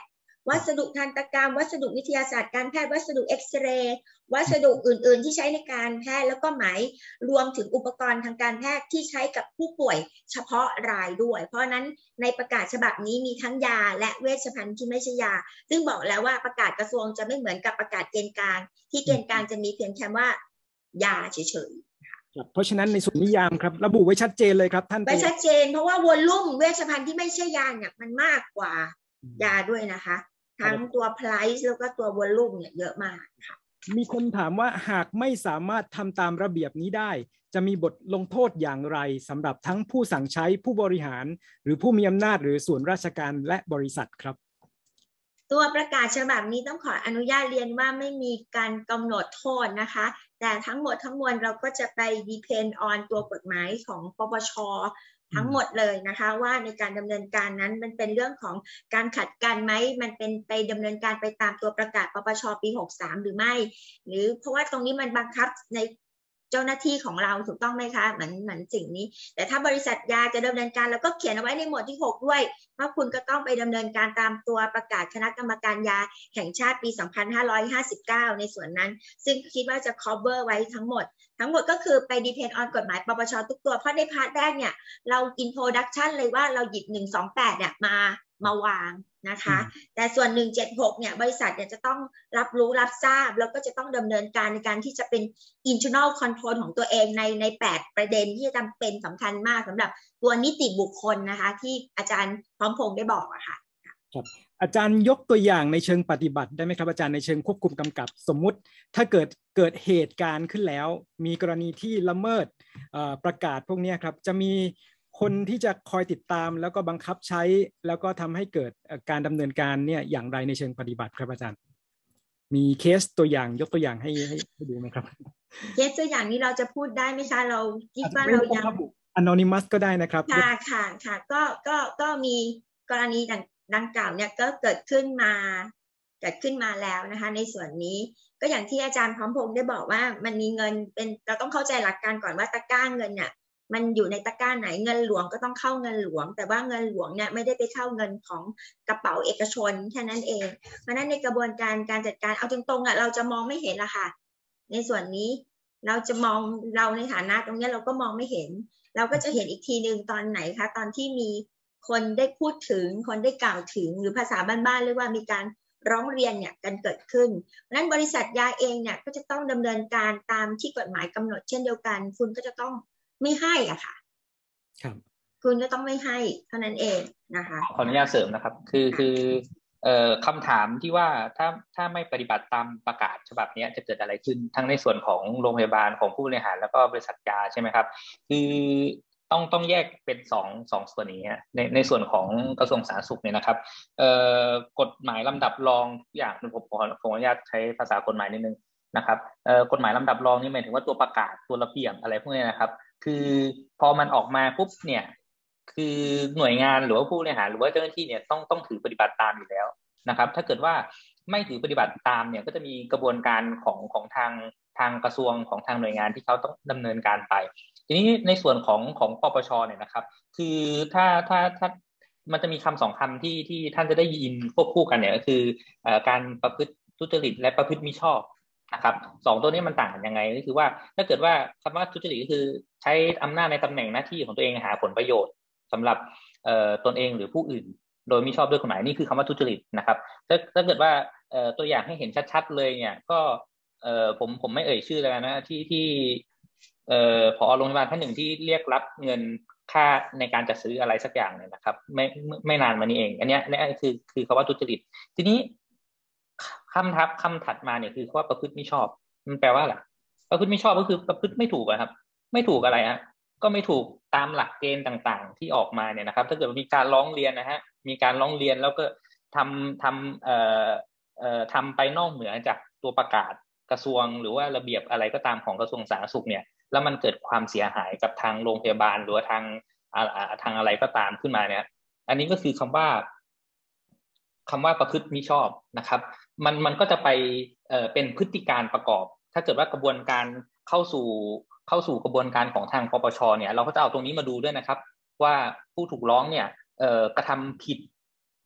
[SPEAKER 5] วัสดุทันตกรรมวัสดุวิทยาศาสตร์การแพทย์วัสดุเอ็กซเรย์วัสดุอื่นๆที่ใช้ในการแพทย์แล้วก็หมายรวมถึงอุปกรณ์ทางการแพทย์ที่ใช้กับผู้ป่วยเฉพาะรายด้วยเพราะนั้นในประกาศฉบับนี้มีทั้งยาและเวชภัณฑ์ที่ไม่ใช่ยาซึ่งบอกแล้วว่าประกาศกระทรวงจะไม่เหมือนกับประกาศเกณฑ์การที่เกณฑ์การจะมีเพียงแค่ว่ายาเฉยๆ
[SPEAKER 1] เพราะฉะนั้นในส่วนนิยามครับระบุไว้ชัดเจนเลยครับท่าน
[SPEAKER 5] ไว้ชัดเจนเพราะว่าวอลลุ่มเวชภัณฑ์ที่ไม่ใช่ยาเนี่ยมันมากกว่ายาด้วยนะคะทั้งตัว price แล้วก็ตัว volume เนี่ยเยอะมากค่ะ
[SPEAKER 1] มีคนถามว่าหากไม่สามารถทำตามระเบียบนี้ได้จะมีบทลงโทษอย่างไรสำหรับทั้งผู้สั่งใช้ผู้บริหารหรือผู้มีอำนาจหรือส่วนราชการและบริษัทครับ
[SPEAKER 5] ตัวประกาศฉบับนี้ต้องขออนุญาตเรียนว่าไม่มีการกำหนดโทษนะคะแต่ทั้งหมดทั้งมวลเราก็จะไป depend on ตัวกฎหมายของปปช.ทั้งหมดเลยนะคะว่าในการดำเนินการนั้นมันเป็นเรื่องของการขัดกันไหมมันเป็นไปดำเนินการไปตามตัวประกาศปปช.ปีหกสามหรือไม่หรือเพราะว่าตรงนี้มันบังคับในเจ้าหน้าที่ของเราถูกต้องไหมคะเหมือนเหมือนสิ่งนี้แต่ถ้าบริษัทยาจะดำเนินการเราก็เขียนเอาไว้ในหมวดที่หกด้วยว่าคุณก็ต้องไปดำเนินการตามตัวประกาศคณะกรรมการยาแห่งชาติปีสองพันห้าร้อยห้าสิบเก้าในส่วนนั้นซึ่งคิดว่าจะ cover ไว้ทั้งหมดทั้งหมดก็คือไป depend on กฎหมายปปช.ทุกตัวเพราะในพาร์ทแรกเนี่ยเรา introduction เลยว่าเราหยิบหนึ่งสองแปดเนี่ยมามาวางนะคะแต่ส่วนหนึ่งเจ็ดหกเนี่ยบริษัทเนี่ยจะต้องรับรู้รับทราบแล้วก็จะต้องดำเนินการในการที่จะเป็น internal control ของตัวเองในในแปดประเด็นที่จำเป็นสำคัญมากสำหรับตัวนิติบุคคลนะคะที่อาจารย์พร้อมพงษ์ได้บอกอะค่ะ
[SPEAKER 1] ครับอาจารย์ยกตัวอย่างในเชิงปฏิบัติได้ไหมครับอาจารย์ในเชิงควบคุมกำกับสมมุติถ้าเกิดเกิดเหตุการณ์ขึ้นแล้วมีกรณีที่ละเมิดประกาศพวกนี้ครับจะมีคนที่จะคอยติดตามแล้วก็บังคับใช้แล้วก็ทำให้เกิดการดำเนินการเนี่ยอย่างไรในเชิงปฏิบัติครับอาจารย์มีเคสตัวอย่างยกตัวอย่างให้ให้ดูไหมครับ
[SPEAKER 5] เคสตัวอย่างนี้เราจะพูดได้ไหมคะเราคิดว่าเรายัง
[SPEAKER 1] anonymous ก็ได้นะครับ
[SPEAKER 5] ค่ะค่ะค่ะก็ก็ก็มีกรณีดังดังกล่าวเนี่ยก็เกิดขึ้นมาเกิดขึ้นมาแล้วนะคะในส่วนนี้ก็อย่างที่อาจารย์พร้อมพงษ์ได้บอกว่ามันมีเงินเป็นเราต้องเข้าใจหลักการก่อนว่าตะกร้าเงินเนี่ยมันอยู่ในตะกร้าไหนเงินหลวงก็ต้องเข้าเงินหลวงแต่ว่าเงินหลวงเนี่ยไม่ได้ไปเข้าเงินของกระเป๋าเอกชนแค่นั้นเองเพราะนั้นในกระบวนการการจัดการเอาตรงๆอ่ะเราจะมองไม่เห็นละค่ะในส่วนนี้เราจะมองเราในฐานะตรงนี้เราก็มองไม่เห็นเราก็จะเห็นอีกทีนึงตอนไหนคะตอนที่มีคนได้พูดถึงคนได้กล่าวถึงหรือภาษาบ้านๆเรียกว่ามีการร้องเรียนเนี่ยกันเกิดขึ้นเพราะนั้นบริษัทยาเองเนี่ยก็จะต้องดำเนินการตามที่กฎหมายกำหนดเช่นเดียวกันคุณก็จะต้องไม่ให้อ่ะค่ะ
[SPEAKER 1] ครับ
[SPEAKER 5] คุณก็ต้องไม่ให้เท่านั้นเองนะคะ
[SPEAKER 6] ขออนุญาตเสริมนะครับคือคือเอ่อคำถามที่ว่าถ้าถ้าไม่ปฏิบัติตามประกาศฉบับนี้จะเกิดอะไรขึ้นทั้งในส่วนของโรงพยาบาลของผู้บริหารแล้วก็บริษัทยาใช่ไหมครับคือต้องต้องแยกเป็นสองสองส่วนนี้ในในส่วนของกระทรวงสาธารณสุขเนี่ยนะครับเอ่อกฎหมายลำดับรองทุกอย่างผมขอขออนุญาตใช้ภาษากฎหมายนิดนึงนะครับเอ่อกฎหมายลำดับรองนี่หมายถึงว่าตัวประกาศตัวระเบียบอะไรพวกนี้นะครับคือพอมันออกมาปุ๊บเนี่ยคือหน่วยงานหรือว่าผู้บริหารหรือว่าเจ้าหน้าที่เนี่ยต้องต้องถือปฏิบัติตามอยู่แล้วนะครับถ้าเกิดว่าไม่ถือปฏิบัติตามเนี่ยก็จะมีกระบวนการของของทางทางกระทรวงของทางหน่วยงานที่เขาต้องดำเนินการไปทีนี้ในส่วนของของปปช.เนี่ยนะครับคือถ้าถ้าถ้ามันจะมีคำสองคำที่ที่ท่านจะได้ยินควบคู่กันเนี่ยก็คือการประพฤติทุจริตและประพฤติมิชอบนะครับสองตัวนี้มันต่างกันยังไงก็คือว่าถ้าเกิดว่าคำว่าทุจริตก็คือใช้อำนาจในตำแหน่งหน้าที่ของตัวเองหาผลประโยชน์สำหรับตนเองหรือผู้อื่นโดยมิชอบด้วยกฎหมายนี่คือคำว่าทุจริตนะครับถ้าถ้าเกิดว่าตัวอย่างให้เห็นชัดๆเลยเนี่ยก็ผมผมไม่เอ่ยชื่อแล้วนะที่ที่ผอ.โรงพยาบาลท่านหนึ่งที่เรียกรับเงินค่าในการจัดซื้ออะไรสักอย่างเนี่ยนะครับไม่ไม่นานมานี้เองอันนี้นี่คือคือคำว่าทุจริตทีนี้คำทับคำถัดมาเนี่ยคือว่าประพฤติมิชอบมันแปลว่าอะไรประพฤติมิชอบก็คือประพฤติไม่ถูกครับไม่ถูกอะไรฮะก็ไม่ถูกตามหลักเกณฑ์ต่างๆที่ออกมาเนี่ยนะครับถ้าเกิดมีการร้องเรียนนะฮะมีการร้องเรียนแล้วก็ทำทำเอ่อเอ่อทำไปนอกเหนือจากตัวประกาศกระทรวงหรือว่าระเบียบอะไรก็ตามของกระทรวงสาธารณสุขเนี่ยแล้วมันเกิดความเสียหายกับทางโรงพยาบาลหรือว่าทางทางอะไรก็ตามขึ้นมาเนี่ยอันนี้ก็คือคำว่าคำว่าประพฤติมิชอบนะครับมันมันก็จะไปเอ่อเป็นพฤติการประกอบถ้าเกิดว่ากระบวนการเข้าสู่เข้าสู่กระบวนการของทางปปช.เนี่ยเราก็จะเอาตรงนี้มาดูด้วยนะครับว่าผู้ถูกร้องเนี่ยเอ่อกระทำผิด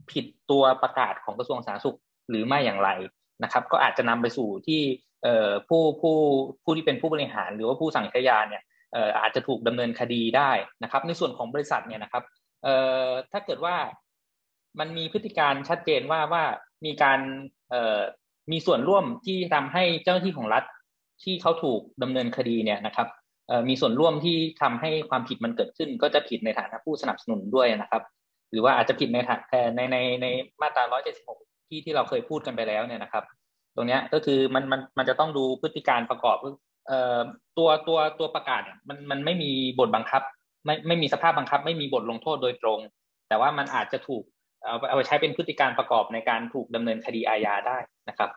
[SPEAKER 6] ผิดตัวประกาศของกระทรวงสาธารณสุขหรือไม่อย่างไรนะครับก็อาจจะนำไปสู่ที่ผู้ผู้ผู้ที่เป็นผู้บริหารหรือว่าผู้สั่งใช้ยาเนี่ยอาจจะถูกดำเนินคดีได้นะครับในส่วนของบริษัทเนี่ยนะครับถ้าเกิดว่ามันมีพฤติการชัดเจนว่าว่ามีการมีส่วนร่วมที่ทำให้เจ้าหน้าที่ของรัฐที่เขาถูกดำเนินคดีเนี่ยนะครับมีส่วนร่วมที่ทำให้ความผิดมันเกิดขึ้นก็จะผิดในฐานะผู้สนับสนุนด้วยนะครับหรือว่าอาจจะผิดในในในในมาตราหนึ่งร้อยเจ็ดสิบหกที่ที่เราเคยพูดกันไปแล้วเนี่ยนะครับตรงนี้ก็คือมันมันมันจะต้องดูพฤติการประกอบเอ่อตัวตัวตัวประกาศมันมันไม่มีบทบังคับไม่ไม่มีสภาพบังคับไม่มีบทลงโทษโดยตรงแต่ว่ามันอาจจะถูกเอาเอาไปใช้เป็นพฤติการประกอบในการถูกดำเนินคดีอาญาได้นะครับ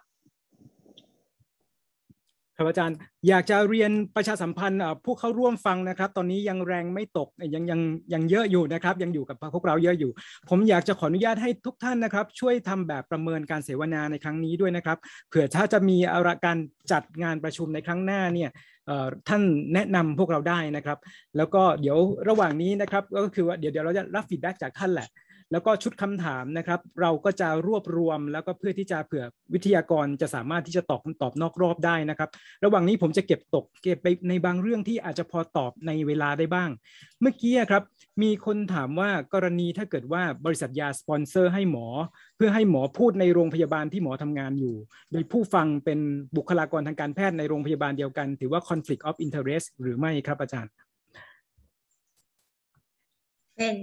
[SPEAKER 1] ครับอาจารย์อยากจะเรียนประชาสัมพันธ์ผู้เข้าร่วมฟังนะครับตอนนี้ยังแรงไม่ตกยังยังยังเยอะอยู่นะครับยังอยู่กับพวกเราเยอะอยู่ผมอยากจะขออนุญาตให้ทุกท่านนะครับช่วยทำแบบประเมินการเสวนาในครั้งนี้ด้วยนะครับเผื่อถ้าจะมีการจัดงานประชุมในครั้งหน้าเนี่ยท่านแนะนำพวกเราได้นะครับแล้วก็เดี๋ยวระหว่างนี้นะครับก็คือว่าเดี๋ยวเดี๋ยวเราจะรับฟีดแบ็กจากท่านแหละแล้วก็ชุดคำถามนะครับเราก็จะรวบรวมแล้วก็เพื่อที่จะเผื่อวิทยากรจะสามารถที่จะตอบคำตอบนอกรอบได้นะครับระหว่างนี้ผมจะเก็บตกเก็บไปในบางเรื่องที่อาจจะพอตอบในเวลาได้บ้างเมื่อกี้ครับมีคนถามว่ากรณีถ้าเกิดว่าบริษัทยาสปอนเซอร์ให้หมอเพื่อให้หมอพูดในโรงพยาบาลที่หมอทำงานอยู่โดยผู้ฟังเป็นบุคลากรทางการแพทย์ในโรงพยาบาลเดียวกันถือว่า conflict of interest หรือไม่ครับอาจารย์
[SPEAKER 5] เป็น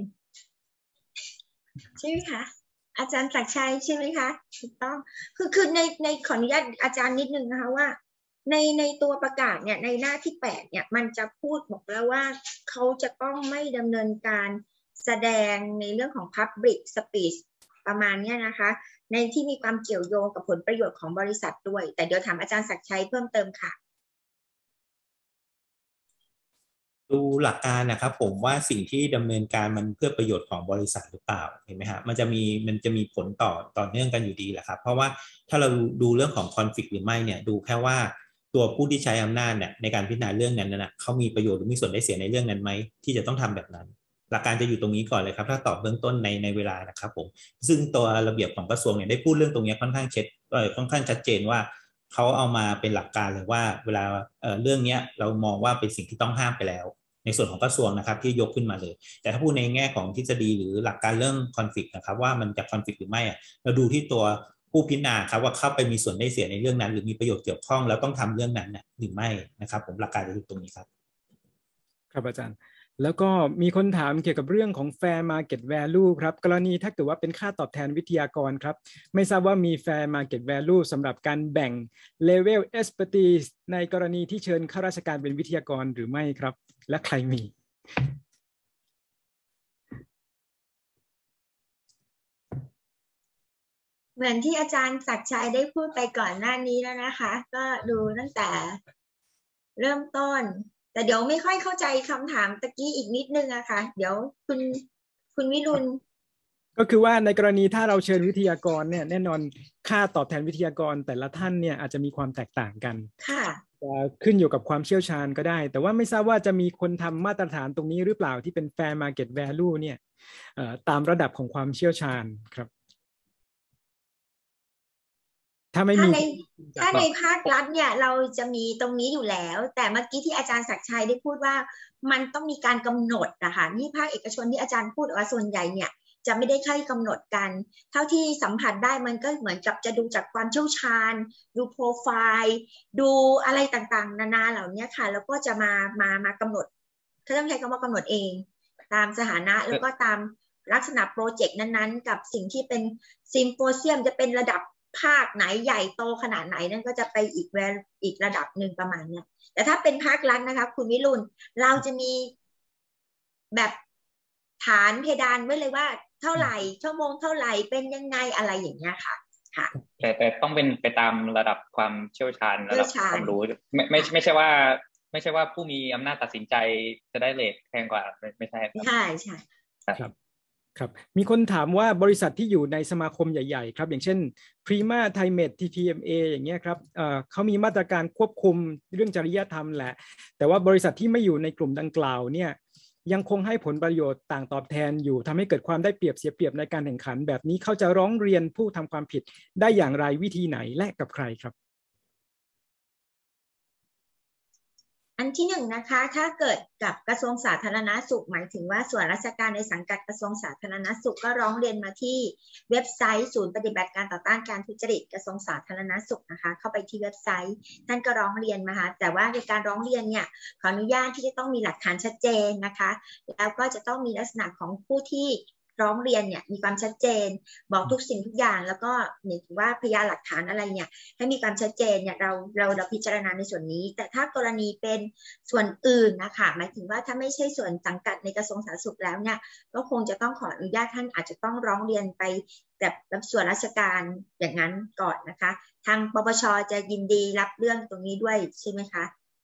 [SPEAKER 5] ใช่ไหมคะอาจารย์ศักดิ์ชัยใช่ไหมคะถูกต้องคือคือในในขออนุญาตอาจารย์นิดนึงนะคะว่าในในตัวประกาศเนี่ยในหน้าที่แปดเนี่ยมันจะพูดบอกแล้วว่าเขาจะต้องไม่ดำเนินการแสดงในเรื่องของ Public Speech ประมาณนี้นะคะในที่มีความเกี่ยวโยงกับผลประโยชน์ของบริษัทด้วยแต่เดี๋ยวถามอาจารย์ศักดิ์ชัยเพิ่มเติมค่ะ
[SPEAKER 7] ดูหลักการนะครับผมว่าสิ่งที่ดำเนินการมันเพื่อประโยชน์ของบริษัทหรือเปล่าเห็นไหมฮะมันจะมีมันจะมีผลต่อต่อเนื่องกันอยู่ดีแหละครับเพราะว่าถ้าเราดูเรื่องของคอนฟลิกต์หรือไม่เนี่ยดูแค่ว่าตัวผู้ที่ใช้อำนาจเนี่ยในการพิจารณาเรื่องนั้นนะเขามีประโยชน์หรือมีส่วนได้เสียในเรื่องนั้นไหมที่จะต้องทำแบบนั้นหลักการจะอยู่ตรงนี้ก่อนเลยครับถ้าตอบเบื้องต้นในในเวลานะครับผมซึ่งตัวระเบียบของกระทรวงเนี่ยได้พูดเรื่องตรงนี้ค่อนข้างเช็ดเอ่อค่อนข้างชัดเจนว่าเขาเอามาเป็นหลักการเลยว่าเวลาเอ่อเรื่องนี้เรามองว่าเป็นสิ่งที่ต้องห้ามไปแล้วในส่วนของกระทรวงนะครับที่ยกขึ้นมาเลยแต่ถ้าพูดในแง่ของทฤษฎีหรือหลักการเรื่องคอนฟลิกต์นะครับว่ามันจะคอนฟลิกต์หรือไม่เราดูที่ตัวผู้พิจารณาครับว่าเข้าไปมีส่วนได้เสียในเรื่องนั้นหรือมีประโยชน์เกี่ยวข้องแล้วต้องทำเรื่องนั้นหรือไม่นะครับผมหลักการจะอยู่ตรงนี้ครับ
[SPEAKER 1] ครับอาจารย์แล้วก็มีคนถามเกี่ยวกับเรื่องของ Fair Market Value ครับกรณีถ้าเกิดว่าเป็นค่าตอบแทนวิทยากรครับไม่ทราบว่ามี Fair Market Value สำหรับการแบ่ง Level Expertise ในกรณีที่เชิญข้าราชการเป็นวิทยากรหรือไม่ครับและใครมี
[SPEAKER 5] เหมือนที่อาจารย์ศักดิ์ชัยได้พูดไปก่อนหน้านี้แล้วนะคะก็ดูตั้งแต่เริ่มต้นแต่เดี๋ยวไม่ค่อยเข้าใจคำถามตะกี้อีกนิดนึงอะค่ะเดี๋ยวคุณคุณวิรุณ
[SPEAKER 1] ก็คือว่าในกรณีถ้าเราเชิญวิทยากรเนี่ยแน่นอนค่าตอบแทนวิทยากรแต่ละท่านเนี่ยอาจจะมีความแตกต่างกัน
[SPEAKER 5] ค่ะ
[SPEAKER 1] ขึ้นอยู่กับความเชี่ยวชาญก็ได้แต่ว่าไม่ทราบว่าจะมีคนทำมาตรฐานตรงนี้หรือเปล่าที่เป็น Fair Market Value เนี่ยตามระดับของความเชี่ยวชาญครับถ้าไม่มี
[SPEAKER 5] ถ้าในภาครัฐเนี่ยเราจะมีตรงนี้อยู่แล้วแต่เมื่อกี้ที่อาจารย์ศักดิ์ชัยได้พูดว่ามันต้องมีการกำหนดนะคะนี่ภาคเอกชนที่อาจารย์พูดว่าส่วนใหญ่เนี่ยจะไม่ได้ค่อยกำหนดกันเท่าที่สัมผัสได้มันก็เหมือนกับจะดูจากความเชี่ยวชาญดูโปรไฟล์ดูอะไรต่างๆนานาเหล่านี้ค่ะแล้วก็จะมามามากำหนดถ้าต้องใช้คำว่ากำหนดเองตามสถานะแล้วก็ตามลักษณะโปรเจกต์นั้นๆกับสิ่งที่เป็นซิมโพเซียมจะเป็นระดับภาคไหนใหญ่โตขนาดไหนนั่นก็จะไปอีกแวลอีกระดับหนึ่งประมาณนี้แต่ถ้าเป็นภาครัฐนะคะคุณวิรุณเราจะมีแบบฐานเพดานไว้เลยว่าเท่าไหร่ชั่วโมงเท่าไหร่เป็นยังไงอะไรอย่างเงี้ยค่ะค่ะ
[SPEAKER 6] แต่แต่ต้องเป็นไปตามระดับความเชี่ยวชาญระดับความรู้ไม่ไม่ไม่ใช่ว่าไม่ใช่ว่าผู้มีอำนาจตัดสินใจจะได้เรทแพงกว่าไม่ใช่
[SPEAKER 5] ใช่ใช่
[SPEAKER 1] ครับครับมีคนถามว่าบริษัทที่อยู่ในสมาคมใหญ่ๆครับอย่างเช่น Prima Thaimed ที พี เอ็ม เอ อย่างเงี้ยครับเอ่อเขามีมาตรการควบคุมเรื่องจริยธรรมแหละแต่ว่าบริษัทที่ไม่อยู่ในกลุ่มดังกล่าวเนี่ยยังคงให้ผลประโยชน์ต่างตอบแทนอยู่ทำให้เกิดความได้เปรียบเสียเปรียบในการแข่งขันแบบนี้เขาจะร้องเรียนผู้ทำความผิดได้อย่างไรวิธีไหนและกับใครครับ
[SPEAKER 5] อันที่หนึ่งนะคะถ้าเกิดกับกระทรวงสาธารณสุขหมายถึงว่าส่วนราชการในสังกัดกระทรวงสาธารณสุขก็ร้องเรียนมาที่เว็บไซต์ศูนย์ปฏิบัติการต่อต้านการทุจริตกระทรวงสาธารณสุขนะคะเข้าไปที่เว็บไซต์ท่านก็ร้องเรียนมาค่ะแต่ว่าในการร้องเรียนเนี่ยขออนุญาตที่จะต้องมีหลักฐานชัดเจนนะคะแล้วก็จะต้องมีลักษณะของผู้ที่ร้องเรียนเนี่ยมีความชัดเจนบอกทุกสิ่งทุกอย่างแล้วก็หมายถึงว่าพยานหลักฐานอะไรเนี่ยให้มีความชัดเจนเนี่ยเราเราเราพิจารณาในส่วนนี้แต่ถ้ากรณีเป็นส่วนอื่นนะคะหมายถึงว่าถ้าไม่ใช่ส่วนสังกัดในกระทรวงสาธารณสุขแล้วเนี่ยก็คงจะต้องขออนุญาตท่านอาจจะต้องร้องเรียนไปแบบส่วนราชการอย่างนั้นก่อนนะคะทางปปช.จะยินดีรับเรื่องตรงนี้ด้วยใช่ไหมคะ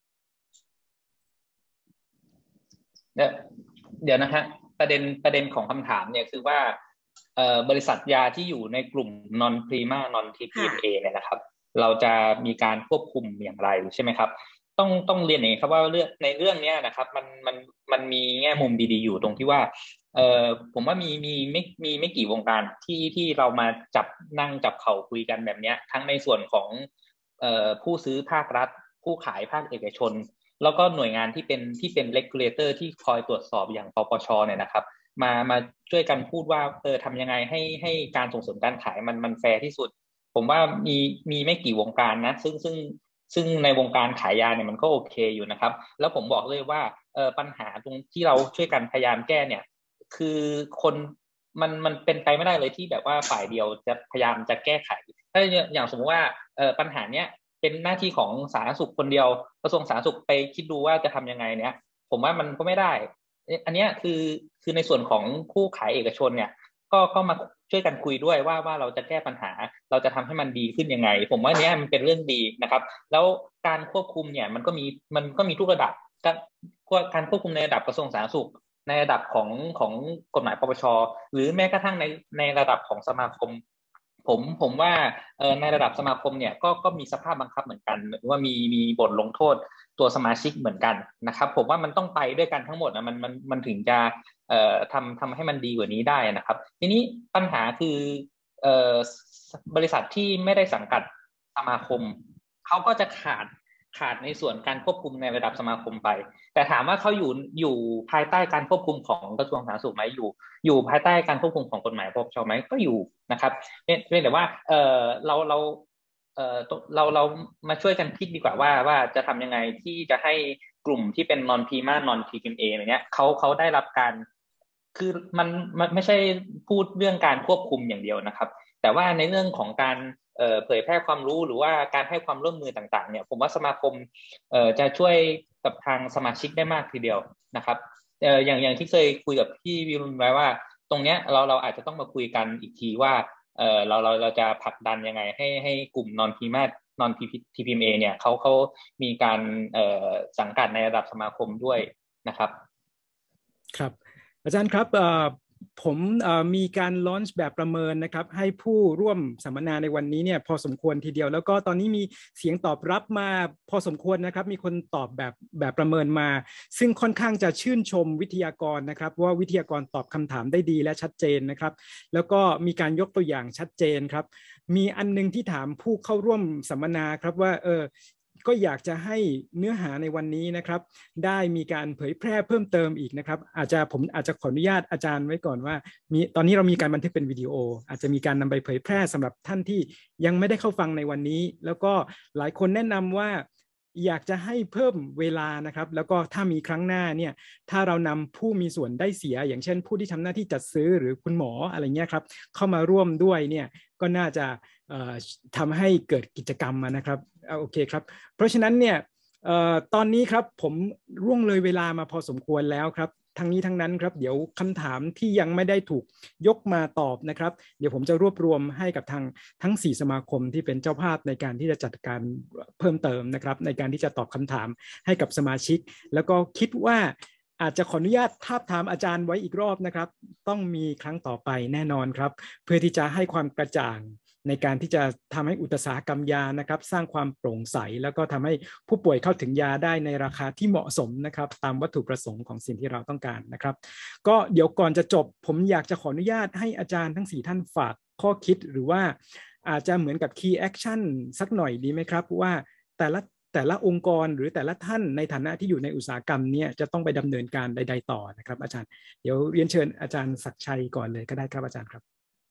[SPEAKER 6] เดี๋ยวเดี๋ยวนะคะประเด็นประเด็นของคำถามเนี่ยคือว่าบริษัทยาที่อยู่ในกลุ่ม non prima non ที พี เอ็ม เอ เนี่ยนะครับเราจะมีการควบคุมอย่างไรใช่ไหมครับต้องต้องเรียนอย่างนี้ครับว่าเรื่องในเรื่องนี้นะครับมันมันมันมีแง่มุมดีๆอยู่ตรงที่ว่าเอ่อผมว่ามีมีไม่มีไม่กี่วงการที่ที่เรามาจับนั่งจับเข่าคุยกันแบบนี้ทั้งในส่วนของเอ่อผู้ซื้อภาครัฐผู้ขายภาคเอกชนแล้วก็หน่วยงานที่เป็นที่เป็น regulator ที่คอยตรวจสอบอย่างปปช.เนี่ยนะครับมามาช่วยกันพูดว่าเออทำยังไงให้ให้การส่งเสริมการขายมันมันแฟร์ที่สุดผมว่ามีมีไม่กี่วงการนะซึ่งซึ่งซึ่งในวงการขายยาเนี่ยมันก็โอเคอยู่นะครับแล้วผมบอกเลยว่าเออปัญหาตรงที่เราช่วยกันพยายามแก้เนี่ยคือคนมันมันเป็นไปไม่ได้เลยที่แบบว่าฝ่ายเดียวจะพยายามจะแก้ไขถ้าอย่างสมมติว่าเออปัญหาเนี้ยเป็นหน้าที่ของสาธารณสุขคนเดียวกระทรวงสาธารณสุขไปคิดดูว่าจะทำยังไงเนี่ยผมว่ามันก็ไม่ได้อันนี้คือคือในส่วนของผู้ขายเอกชนเนี่ยก็ก็มาช่วยกันคุยด้วยว่าว่าเราจะแก้ปัญหาเราจะทำให้มันดีขึ้นยังไงผมว่าเนี้ยมันเป็นเรื่องดีนะครับแล้วการควบคุมเนี่ยมันก็มีมันก็มีทุกระดับการควบคุมในระดับกระทรวงสาธารณสุขในระดับของของกฎหมายปปช.หรือแม้กระทั่งในในระดับของสมาคมผมผมว่าเอ่อในระดับสมาคมเนี่ยก็ก็มีสภาพบังคับเหมือนกันหรือว่ามีมีบทลงโทษตัวสมาชิกเหมือนกันนะครับผมว่ามันต้องไปด้วยกันทั้งหมดนะมันมันมันถึงจะเอ่อทำทำให้มันดีกว่านี้ได้นะครับทีนี้ปัญหาคือเอ่อบริษัทที่ไม่ได้สังกัดสมาคมเขาก็จะขาดขาดในส่วนการควบคุมในระดับสมาคมไปแต่ถามว่าเขาอยู่อยู่ภายใต้การควบคุมของกระทรวงสาธารณสุขไหมอยู่อยู่ภายใต้การควบคุมของกฎหมายปปช.ไหมก็อยู่นะครับเพียงแต่ว่าเออเราเราเออเราเรามาช่วยกันคิดดีกว่าว่าว่าจะทำยังไงที่จะให้กลุ่มที่เป็น non prima non ที พี เอ็ม เอ อะไรเงี้ยเขาเขาได้รับการคือมันมันไม่ใช่พูดเรื่องการควบคุมอย่างเดียวนะครับแต่ว่าในเรื่องของการเอ่อเผยแพร่ความรู้หรือว่าการให้ความร่วมมือต่างๆเนี่ยผมว่าสมาคมเอ่อจะช่วยกับทางสมาชิกได้มากทีเดียวนะครับเอ่ออย่างอย่างที่เคยคุยกับพี่วิรุณไว้ว่าตรงเนี้ยเราเราอาจจะต้องมาคุยกันอีกทีว่าเอ่อเราเราเราจะผลักดันยังไงให้ให้กลุ่ม non prima non ที พี เอ็ม เอ เนี่ยเขาเขามีการเอ่อสังกัดในระดับสมาคมด้วยนะครับ
[SPEAKER 1] ครับอาจารย์ครับผมมีการลอนช์แบบประเมินนะครับให้ผู้ร่วมสัมมนาในวันนี้เนี่ยพอสมควรทีเดียวแล้วก็ตอนนี้มีเสียงตอบรับมาพอสมควรนะครับมีคนตอบแบบแบบประเมินมาซึ่งค่อนข้างจะชื่นชมวิทยากรนะครับว่าวิทยากรตอบคำถามได้ดีและชัดเจนนะครับแล้วก็มีการยกตัวอย่างชัดเจนครับมีอันนึงที่ถามผู้เข้าร่วมสัมมนาครับว่าเออก็อยากจะให้เนื้อหาในวันนี้นะครับได้มีการเผยแพร่เพิ่มเติมอีกนะครับอาจจะผมอาจจะขออนุญาตอาจารย์ไว้ก่อนว่ามีตอนนี้เรามีการบันทึกเป็นวิดีโออาจจะมีการนำไปเผยแพร่สำหรับท่านที่ยังไม่ได้เข้าฟังในวันนี้แล้วก็หลายคนแนะนำว่าอยากจะให้เพิ่มเวลานะครับแล้วก็ถ้ามีครั้งหน้าเนี่ยถ้าเรานำผู้มีส่วนได้เสียอย่างเช่นผู้ที่ทำหน้าที่จัดซื้อหรือคุณหมออะไรเงี้ยครับเข้ามาร่วมด้วยเนี่ยก็น่าจะทำให้เกิดกิจกรรมนะครับโอเคครับเพราะฉะนั้นเนี่ยตอนนี้ครับผมร่วงเลยเวลามาพอสมควรแล้วครับทั้งนี้ทั้งนั้นครับเดี๋ยวคำถามที่ยังไม่ได้ถูกยกมาตอบนะครับเดี๋ยวผมจะรวบรวมให้กับทางทั้งสี่สมาคมที่เป็นเจ้าภาพในการที่จะจัดการเพิ่มเติมนะครับในการที่จะตอบคำถามให้กับสมาชิกแล้วก็คิดว่าอาจจะขออนุญาตทาบทามอาจารย์ไว้อีกรอบนะครับต้องมีครั้งต่อไปแน่นอนครับเพื่อที่จะให้ความกระจ่างในการที่จะทำให้อุตสาหกรรมยานะครับสร้างความโปร่งใสแล้วก็ทำให้ผู้ป่วยเข้าถึงยาได้ในราคาที่เหมาะสมนะครับตามวัตถุประสงค์ของสิ่งที่เราต้องการนะครับก็เดี๋ยวก่อนจะจบผมอยากจะขออนุญาตให้อาจารย์ทั้งสี่ท่านฝากข้อคิดหรือว่าอาจจะเหมือนกับ key action สักหน่อยดีไหมครับว่าแต่ละแต่ละองค์กรหรือแต่ละท่านในฐานะที่อยู่ในอุตสาหกรรมนี้จะต้องไปดำเนินการใดๆต่อนะครับอาจารย์เดี๋ยวเรียนเชิญอาจารย์ศักดิ์ชัยก่อนเลยก็ได้ครับอาจารย์ครับ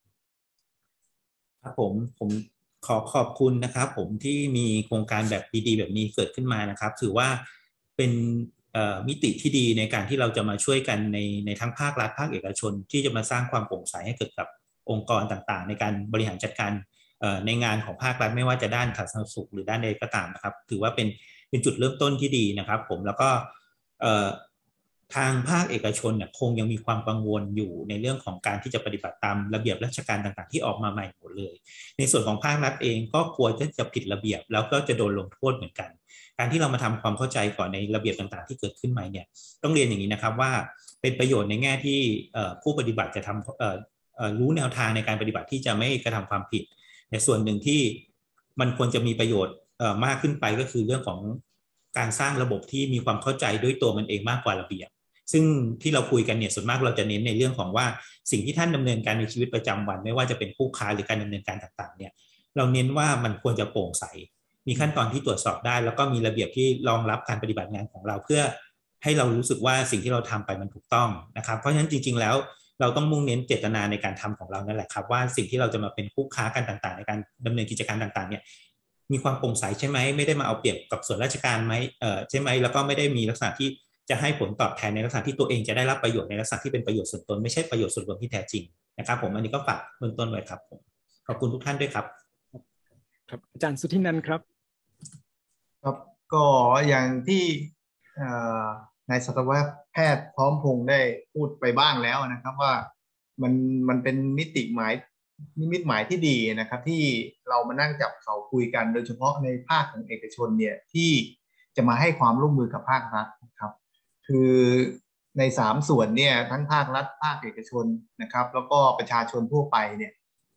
[SPEAKER 7] ครับผมผมขอขอบคุณนะครับผมที่มีโครงการแบบดีๆแบบนี้เกิดขึ้นมานะครับถือว่าเป็นมิติที่ดีในการที่เราจะมาช่วยกันในในทั้งภาครัฐภาคเอกชนที่จะมาสร้างความโปร่งใสให้เกิดกับองค์กรต่างๆในการบริหารจัดการในงานของภาครัฐไม่ว่าจะด้านสาธารณสุขหรือด้านใดก็ตามนะครับถือว่าเป็นเป็นจุดเริ่มต้นที่ดีนะครับผมแล้วก็ทางภาคเอกชนเนี่ยคงยังมีความกังวลอยู่ในเรื่องของการที่จะปฏิบัติตามระเบียบราชการต่างๆที่ออกมาใหม่หมดเลยในส่วนของภาครัฐเองก็กลัวที่จะผิดระเบียบแล้วก็จะโดนลงโทษเหมือนกันการที่เรามาทำความเข้าใจก่อนในระเบียบต่างๆที่เกิดขึ้นใหม่เนี่ยต้องเรียนอย่างนี้นะครับว่าเป็นประโยชน์ในแง่ที่ผู้ปฏิบัติจะทำรู้แนวทางในการปฏิบัติที่จะไม่กระทำความผิดในส่วนหนึ่งที่มันควรจะมีประโยชน์มากขึ้นไปก็คือเรื่องของการสร้างระบบที่มีความเข้าใจด้วยตัวมันเองมากกว่าระเบียบซึ่งที่เราคุยกันเนี่ยส่วนมากเราจะเน้นในเรื่องของว่าสิ่งที่ท่านดำเนินการในชีวิตประจำวันไม่ว่าจะเป็นผู้ค้าหรือการดำเนินการต่างๆเนี่ยเราเน้นว่ามันควรจะโปร่งใสมีขั้นตอนที่ตรวจสอบได้แล้วก็มีระเบียบที่รองรับการปฏิบัติงานของเราเพื่อให้เรารู้สึกว่าสิ่งที่เราทำไปมันถูกต้องนะครับเพราะฉะนั้นจริงๆแล้วเราต้องมุ่งเน้นเจตนาในการทำของเรานั่นแหละครับว่าสิ่งที่เราจะมาเป็นผู้ค้ากันต่างๆในการดำเนินกิจการต่างๆเนี่ยมีความโปร่งใสใช่ไหมไม่ได้มาเอาเปรียบกับส่วนราชการไหมเออใช่ไหมแล้วก็ไม่ได้มีลักษณะที่จะให้ผลตอบแทนในลักษณะที่ตัวเองจะได้รับประโยชน์ในลักษณะที่เป็นประโยชน์ส่วนตนไม่ใช่ประโยชน์ส่วนรวมที่แท้จริงนะครับผมอันนี้ก็ฝากเบื้องต้นไว้ครับผมขอบคุณทุกท่านด้วยครับ
[SPEAKER 1] ครับอาจารย์สุทธินันท์ครับ
[SPEAKER 4] ครับก็อย่างที่นายสัตวแพทย์พร้อมพงษ์ได้พูดไปบ้างแล้วนะครับว่ามันมันเป็นมิติหมายนิมิตหมายที่ดีนะครับที่เรามานั่งจับเขาคุยกันโดยเฉพาะในภาคของเอกชนเนี่ยที่จะมาให้ความร่วมมือกับภาครัฐนะครับคือในสามส่วนเนี่ยทั้งภาครัฐภาคเอกชนนะครับแล้วก็ประชาชนทั่วไปเนี่ย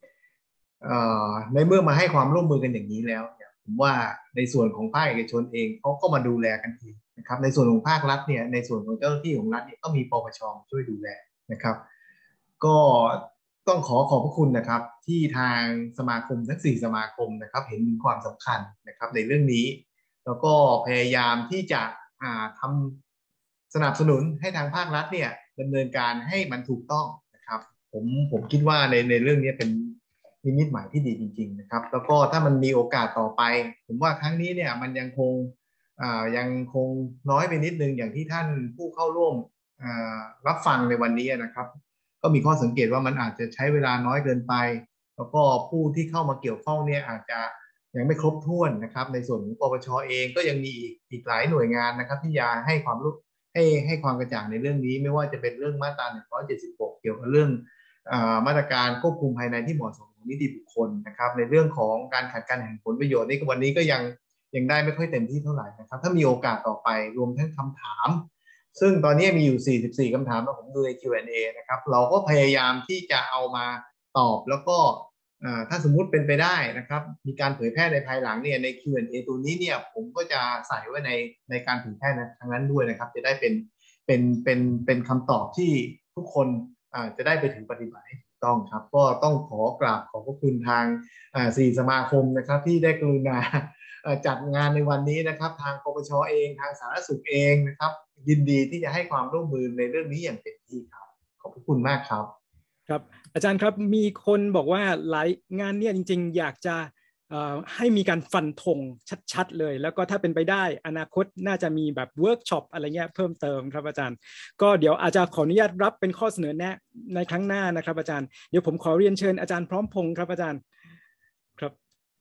[SPEAKER 4] ในเมื่อมาให้ความร่วมมือกันอย่างนี้แล้วเนี่ยผมว่าในส่วนของภาคเอกชนเองเขาก็มาดูแลกันเองนะครับในส่วนของภาครัฐเนี่ยในส่วนของเจ้าหน้าที่ของรัฐเนี่ยก็มีปปช.ช่วยดูแลนะครับก็ต้องขอขอบพระคุณนะครับที่ทางสมาคมทั้งสี่สมาคมนะครับเห็นถึงความสำคัญนะครับในเรื่องนี้แล้วก็พยายามที่จะทำสนับสนุนให้ทางภาครัฐเนี่ยดำเนินการให้มันถูกต้องนะครับผมผมคิดว่าในในเรื่องนี้เป็นนิมิตหมายที่ดีจริงๆนะครับแล้วก็ถ้ามันมีโอกาสต่อไปผมว่าครั้งนี้เนี่ยมันยังคงยังคงน้อยไปนิดนึงอย่างที่ท่านผู้เข้าร่วมรับฟังในวันนี้นะครับก็มีข้อสังเกตว่ามันอาจจะใช้เวลาน้อยเกินไปแล้วก็ผู้ที่เข้ามาเกี่ยวข้องเนี่ยอาจจะยังไม่ครบถ้วนนะครับในส่วนของปปช.เองก็ยังมีอีกอีกหลายหน่วยงานนะครับที่จะให้ความรู้ให้ให้ความกระจ่างในเรื่องนี้ไม่ว่าจะเป็นเรื่องมาตราหนึ่งร้อยเจ็ดสิบหกเกี่ยวกับเรื่องมาตรการควบคุมภายในที่เหมาะสมของนิติบุคคลนะครับในเรื่องของการขัดการแข่งผลประโยชน์ในวันนี้ก็ยังยังได้ไม่ค่อยเต็มที่เท่าไหร่นะครับถ้ามีโอกาสต่อไปรวมทั้งคำถามซึ่งตอนนี้มีอยู่สี่สิบสี่คำถามแล้วผมดูใน คิว แอนด์ เอ นะครับเราก็พยายามที่จะเอามาตอบแล้วก็ถ้าสมมุติเป็นไปได้นะครับมีการเผยแพร่ในภายหลังเนี่ยใน คิว แอนด์ เอ ตัวนี้เนี่ยผมก็จะใส่ไว้ในในการเผยแพร่ในทางนั้นด้วยนะครับจะได้เป็นเป็นเป็นเป็นคำตอบที่ทุกคนจะได้ไปถึงปฏิบัติต้องครับก็ต้องขอกราบขอบพระคุณทางสี่สมาคมนะครับที่ได้กรุณาจัดงานในวันนี้นะครับทางปปช.เองทางสาธารณสุขเองนะครับยินดีที่จะให้ความร่วมมือในเรื่องนี้อย่างเต็มที่ครับขอบคุณมากครับ
[SPEAKER 1] ครับอาจารย์ครับมีคนบอกว่าหลายงานเนี่ยจริงๆอยากจะให้มีการฟันธงชัดๆเลยแล้วก็ถ้าเป็นไปได้อนาคตน่าจะมีแบบเวิร์กช็อปอะไรเงี้ยเพิ่มเติมครับอาจารย์ก็เดี๋ยวอาจจะขออนุญาตรับเป็นข้อเสนอแนะในครั้งหน้านะครับอาจารย์เดี๋ยวผมขอเรียนเชิญอาจารย์พร้อมพงษ์ครับอาจารย์ครับ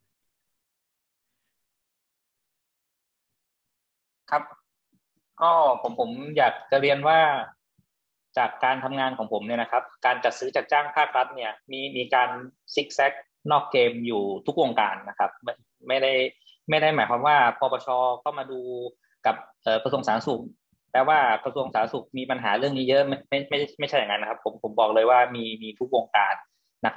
[SPEAKER 6] ครับก็ผมผมอยากจะเรียนว่าจากการทำงานของผมเนี่ยนะครับการจัดซื้อจัดจ้างภาครัฐเนี่ยมีมีการซิกแซกนอกเกมอยู่ทุกวงการนะครับไม่ไม่ได้ไม่ได้หมายความว่าปปช.เข้ามาดูกับกระทรวงสาธารณสุขแต่ว่ากระทรวงสาธารณสุขมีปัญหาเรื่องนี้เยอะไม่ไม่ไม่ไม่ใช่อย่างนั้นนะครับผมผมบอกเลยว่ามีมีทุกวงการนะครับ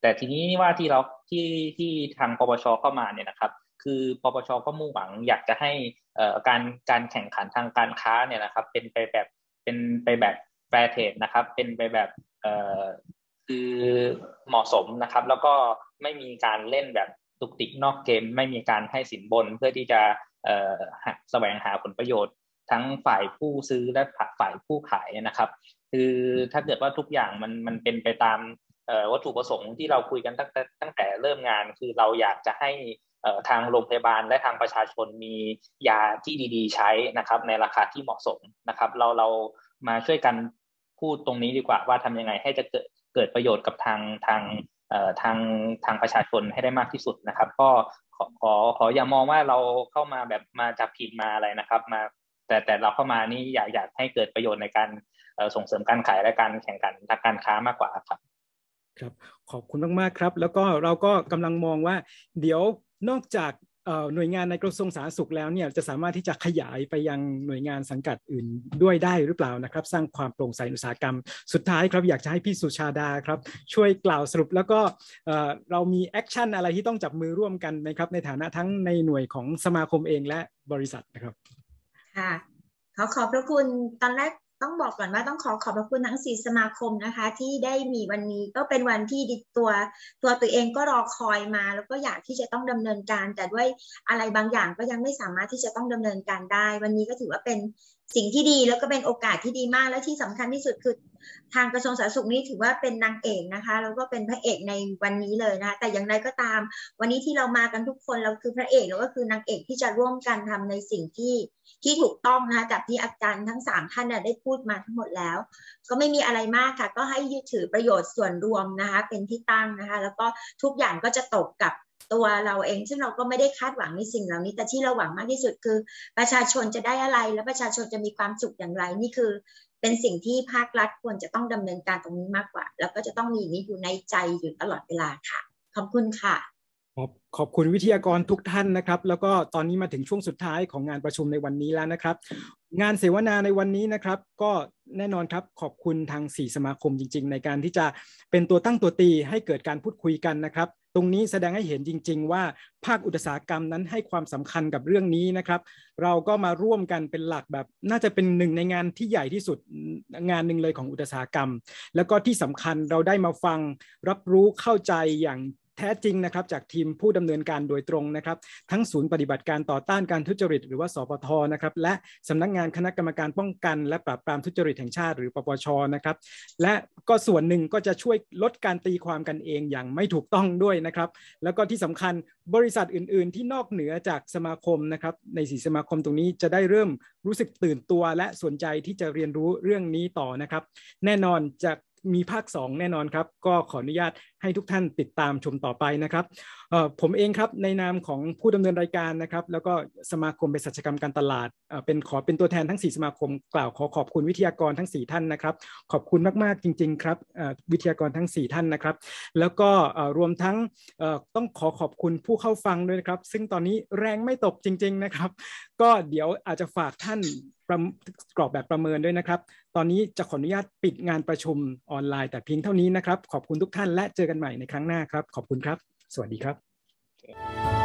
[SPEAKER 6] แต่ทีนี้ว่าที่เราที่ที่ทางปปชเข้ามาเนี่ยนะครับคือปปชก็มุ่งหวังอยากจะให้การการแข่งขันทางการค้าเนี่ยนะครับเป็นไปแบบเป็นไปแบบแฟร์เทรดนะครับเป็นไปแบบคือเหมาะสมนะครับแล้วก็ไม่มีการเล่นแบบตุกติกนอกเกมไม่มีการให้สินบนเพื่อที่จะแสวงหาผลประโยชน์ทั้งฝ่ายผู้ซื้อและฝ่ายผู้ขายนะครับคือถ้าเกิดว่าทุกอย่างมันมันเป็นไปตามวัตถุประสงค์ที่เราคุยกันตั้งแต่ตั้งแต่เริ่มงานคือเราอยากจะให้ทางโรงพยาบาลและทางประชาชนมียาที่ดีๆใช้นะครับในราคาที่เหมาะสมนะครับเราเรามาช่วยกันพูดตรงนี้ดีกว่าว่าทำยังไงให้จะเกิดเกิดประโยชน์กับทางทางทางทางประชาชนให้ได้มากที่สุดนะครับก็ขอขอขออย่ามองว่าเราเข้ามาแบบมาจับผิดมาอะไรนะครับมาแต่แต่เราเข้ามานี่อยากอยากให้เกิดประโยชน์ในการส่งเสริมการขายและการแข่งขันทางการค้ามากกว่าครับ
[SPEAKER 1] ครับขอบคุณมากๆครับแล้วก็เราก็กำลังมองว่าเดี๋ยวนอกจากหน่วยงานในกระทรวงสาธารณสุขแล้วเนี่ยจะสามารถที่จะขยายไปยังหน่วยงานสังกัดอื่นด้วยได้หรือเปล่านะครับสร้างความโปร่งใสอุตสาหกรรมสุดท้ายครับอยากจะให้พี่สุชาดาครับช่วยกล่าวสรุปแล้วก็เรามีแอคชั่นอะไรที่ต้องจับมือร่วมกันไหมครับในฐานะทั้งในหน่วยของสมาคมเองและบริษัทนะครับ
[SPEAKER 5] ค่ะขอขอบพระคุณตอนแรกต้องบอกก่อนว่าต้องขอขอบพระคุณทั้งสี่สมาคมนะคะที่ได้มีวันนี้ก็เป็นวันที่ตัวตัวตัวเองก็รอคอยมาแล้วก็อยากที่จะต้องดำเนินการแต่ด้วยอะไรบางอย่างก็ยังไม่สามารถที่จะต้องดำเนินการได้วันนี้ก็ถือว่าเป็นสิ่งที่ดีแล้วก็เป็นโอกาสที่ดีมากและที่สำคัญที่สุดคือทางกระทรวงสาธารณสุขนี้ถือว่าเป็นนางเอกนะคะแล้วก็เป็นพระเอกในวันนี้เลยนะคะแต่อย่างไรก็ตามวันนี้ที่เรามากันทุกคนเราคือพระเอกแล้วก็คือนางเอกที่จะร่วมกันทำในสิ่งที่ที่ถูกต้องนะคะจากที่อาจารย์ทั้งสามท่านได้พูดมาทั้งหมดแล้วก็ไม่มีอะไรมากค่ะก็ให้ยึดถือประโยชน์ส่วนรวมนะคะเป็นที่ตั้งนะคะแล้วก็ทุกอย่างก็จะตกกับตัวเราเองซึ่งเราก็ไม่ได้คาดหวังในสิ่งเหล่านี้แต่ที่เราหวังมากที่สุดคือประชาชนจะได้อะไรและประชาชนจะมีความสุขอย่างไรนี่คือเป็นสิ่งที่ภาครัฐควรจะต้องดำเนินการตรงนี้มากกว่าแล้วก็จะต้องมีนี้อยู่ในใจอยู่ตลอดเวลาค่ะขอบคุณค่ะ
[SPEAKER 1] ขอบขอบคุณวิทยากรทุกท่านนะครับแล้วก็ตอนนี้มาถึงช่วงสุดท้ายของงานประชุมในวันนี้แล้วนะครับงานเสวนาในวันนี้นะครับก็แน่นอนครับขอบคุณทางสี่สมาคมจริงๆในการที่จะเป็นตัวตั้งตัวตีให้เกิดการพูดคุยกันนะครับตรงนี้แสดงให้เห็นจริงๆว่าภาคอุตสาหกรรมนั้นให้ความสำคัญกับเรื่องนี้นะครับเราก็มาร่วมกันเป็นหลักแบบน่าจะเป็นหนึ่งในงานที่ใหญ่ที่สุดงานหนึ่งเลยของอุตสาหกรรมแล้วก็ที่สำคัญเราได้มาฟังรับรู้เข้าใจอย่างแท้จริงนะครับจากทีมผู้ดำเนินการโดยตรงนะครับทั้งศูนย์ปฏิบัติการต่อต้านการทุจริตหรือว่าสปท.นะครับและสำนักงานคณะกรรมการป้องกันและปราบปรามทุจริตแห่งชาติหรือปปช.นะครับและก็ส่วนหนึ่งก็จะช่วยลดการตีความกันเองอย่างไม่ถูกต้องด้วยนะครับแล้วก็ที่สำคัญบริษัทอื่นๆที่นอกเหนือจากสมาคมนะครับในสี่สมาคมตรงนี้จะได้เริ่มรู้สึกตื่นตัวและสนใจที่จะเรียนรู้เรื่องนี้ต่อนะครับแน่นอนจะมีภาคสองแน่นอนครับก็ขออนุญาตให้ทุกท่านติดตามชมต่อไปนะครับผมเองครับในนามของผู้ดำเนินรายการนะครับแล้วก็สมาคมเภสัชกรรมการตลาดเป็นขอเป็นตัวแทนทั้งสี่สมาคมกล่าวขอขอบคุณวิทยากรทั้งสี่ท่านนะครับขอบคุณมากๆจริงๆครับวิทยากรทั้งสี่ท่านนะครับแล้วก็รวมทั้งต้องขอขอบคุณผู้เข้าฟังด้วยนะครับซึ่งตอนนี้แรงไม่ตกจริงๆนะครับก็เดี๋ยวอาจจะฝากท่านกรอบแบบประเมินด้วยนะครับตอนนี้จะขออนุญาตปิดงานประชุมออนไลน์แต่เพียงเท่านี้นะครับขอบคุณทุกท่านและเจอกันใหม่ในครั้งหน้าครับขอบคุณครับสวัสดีครับ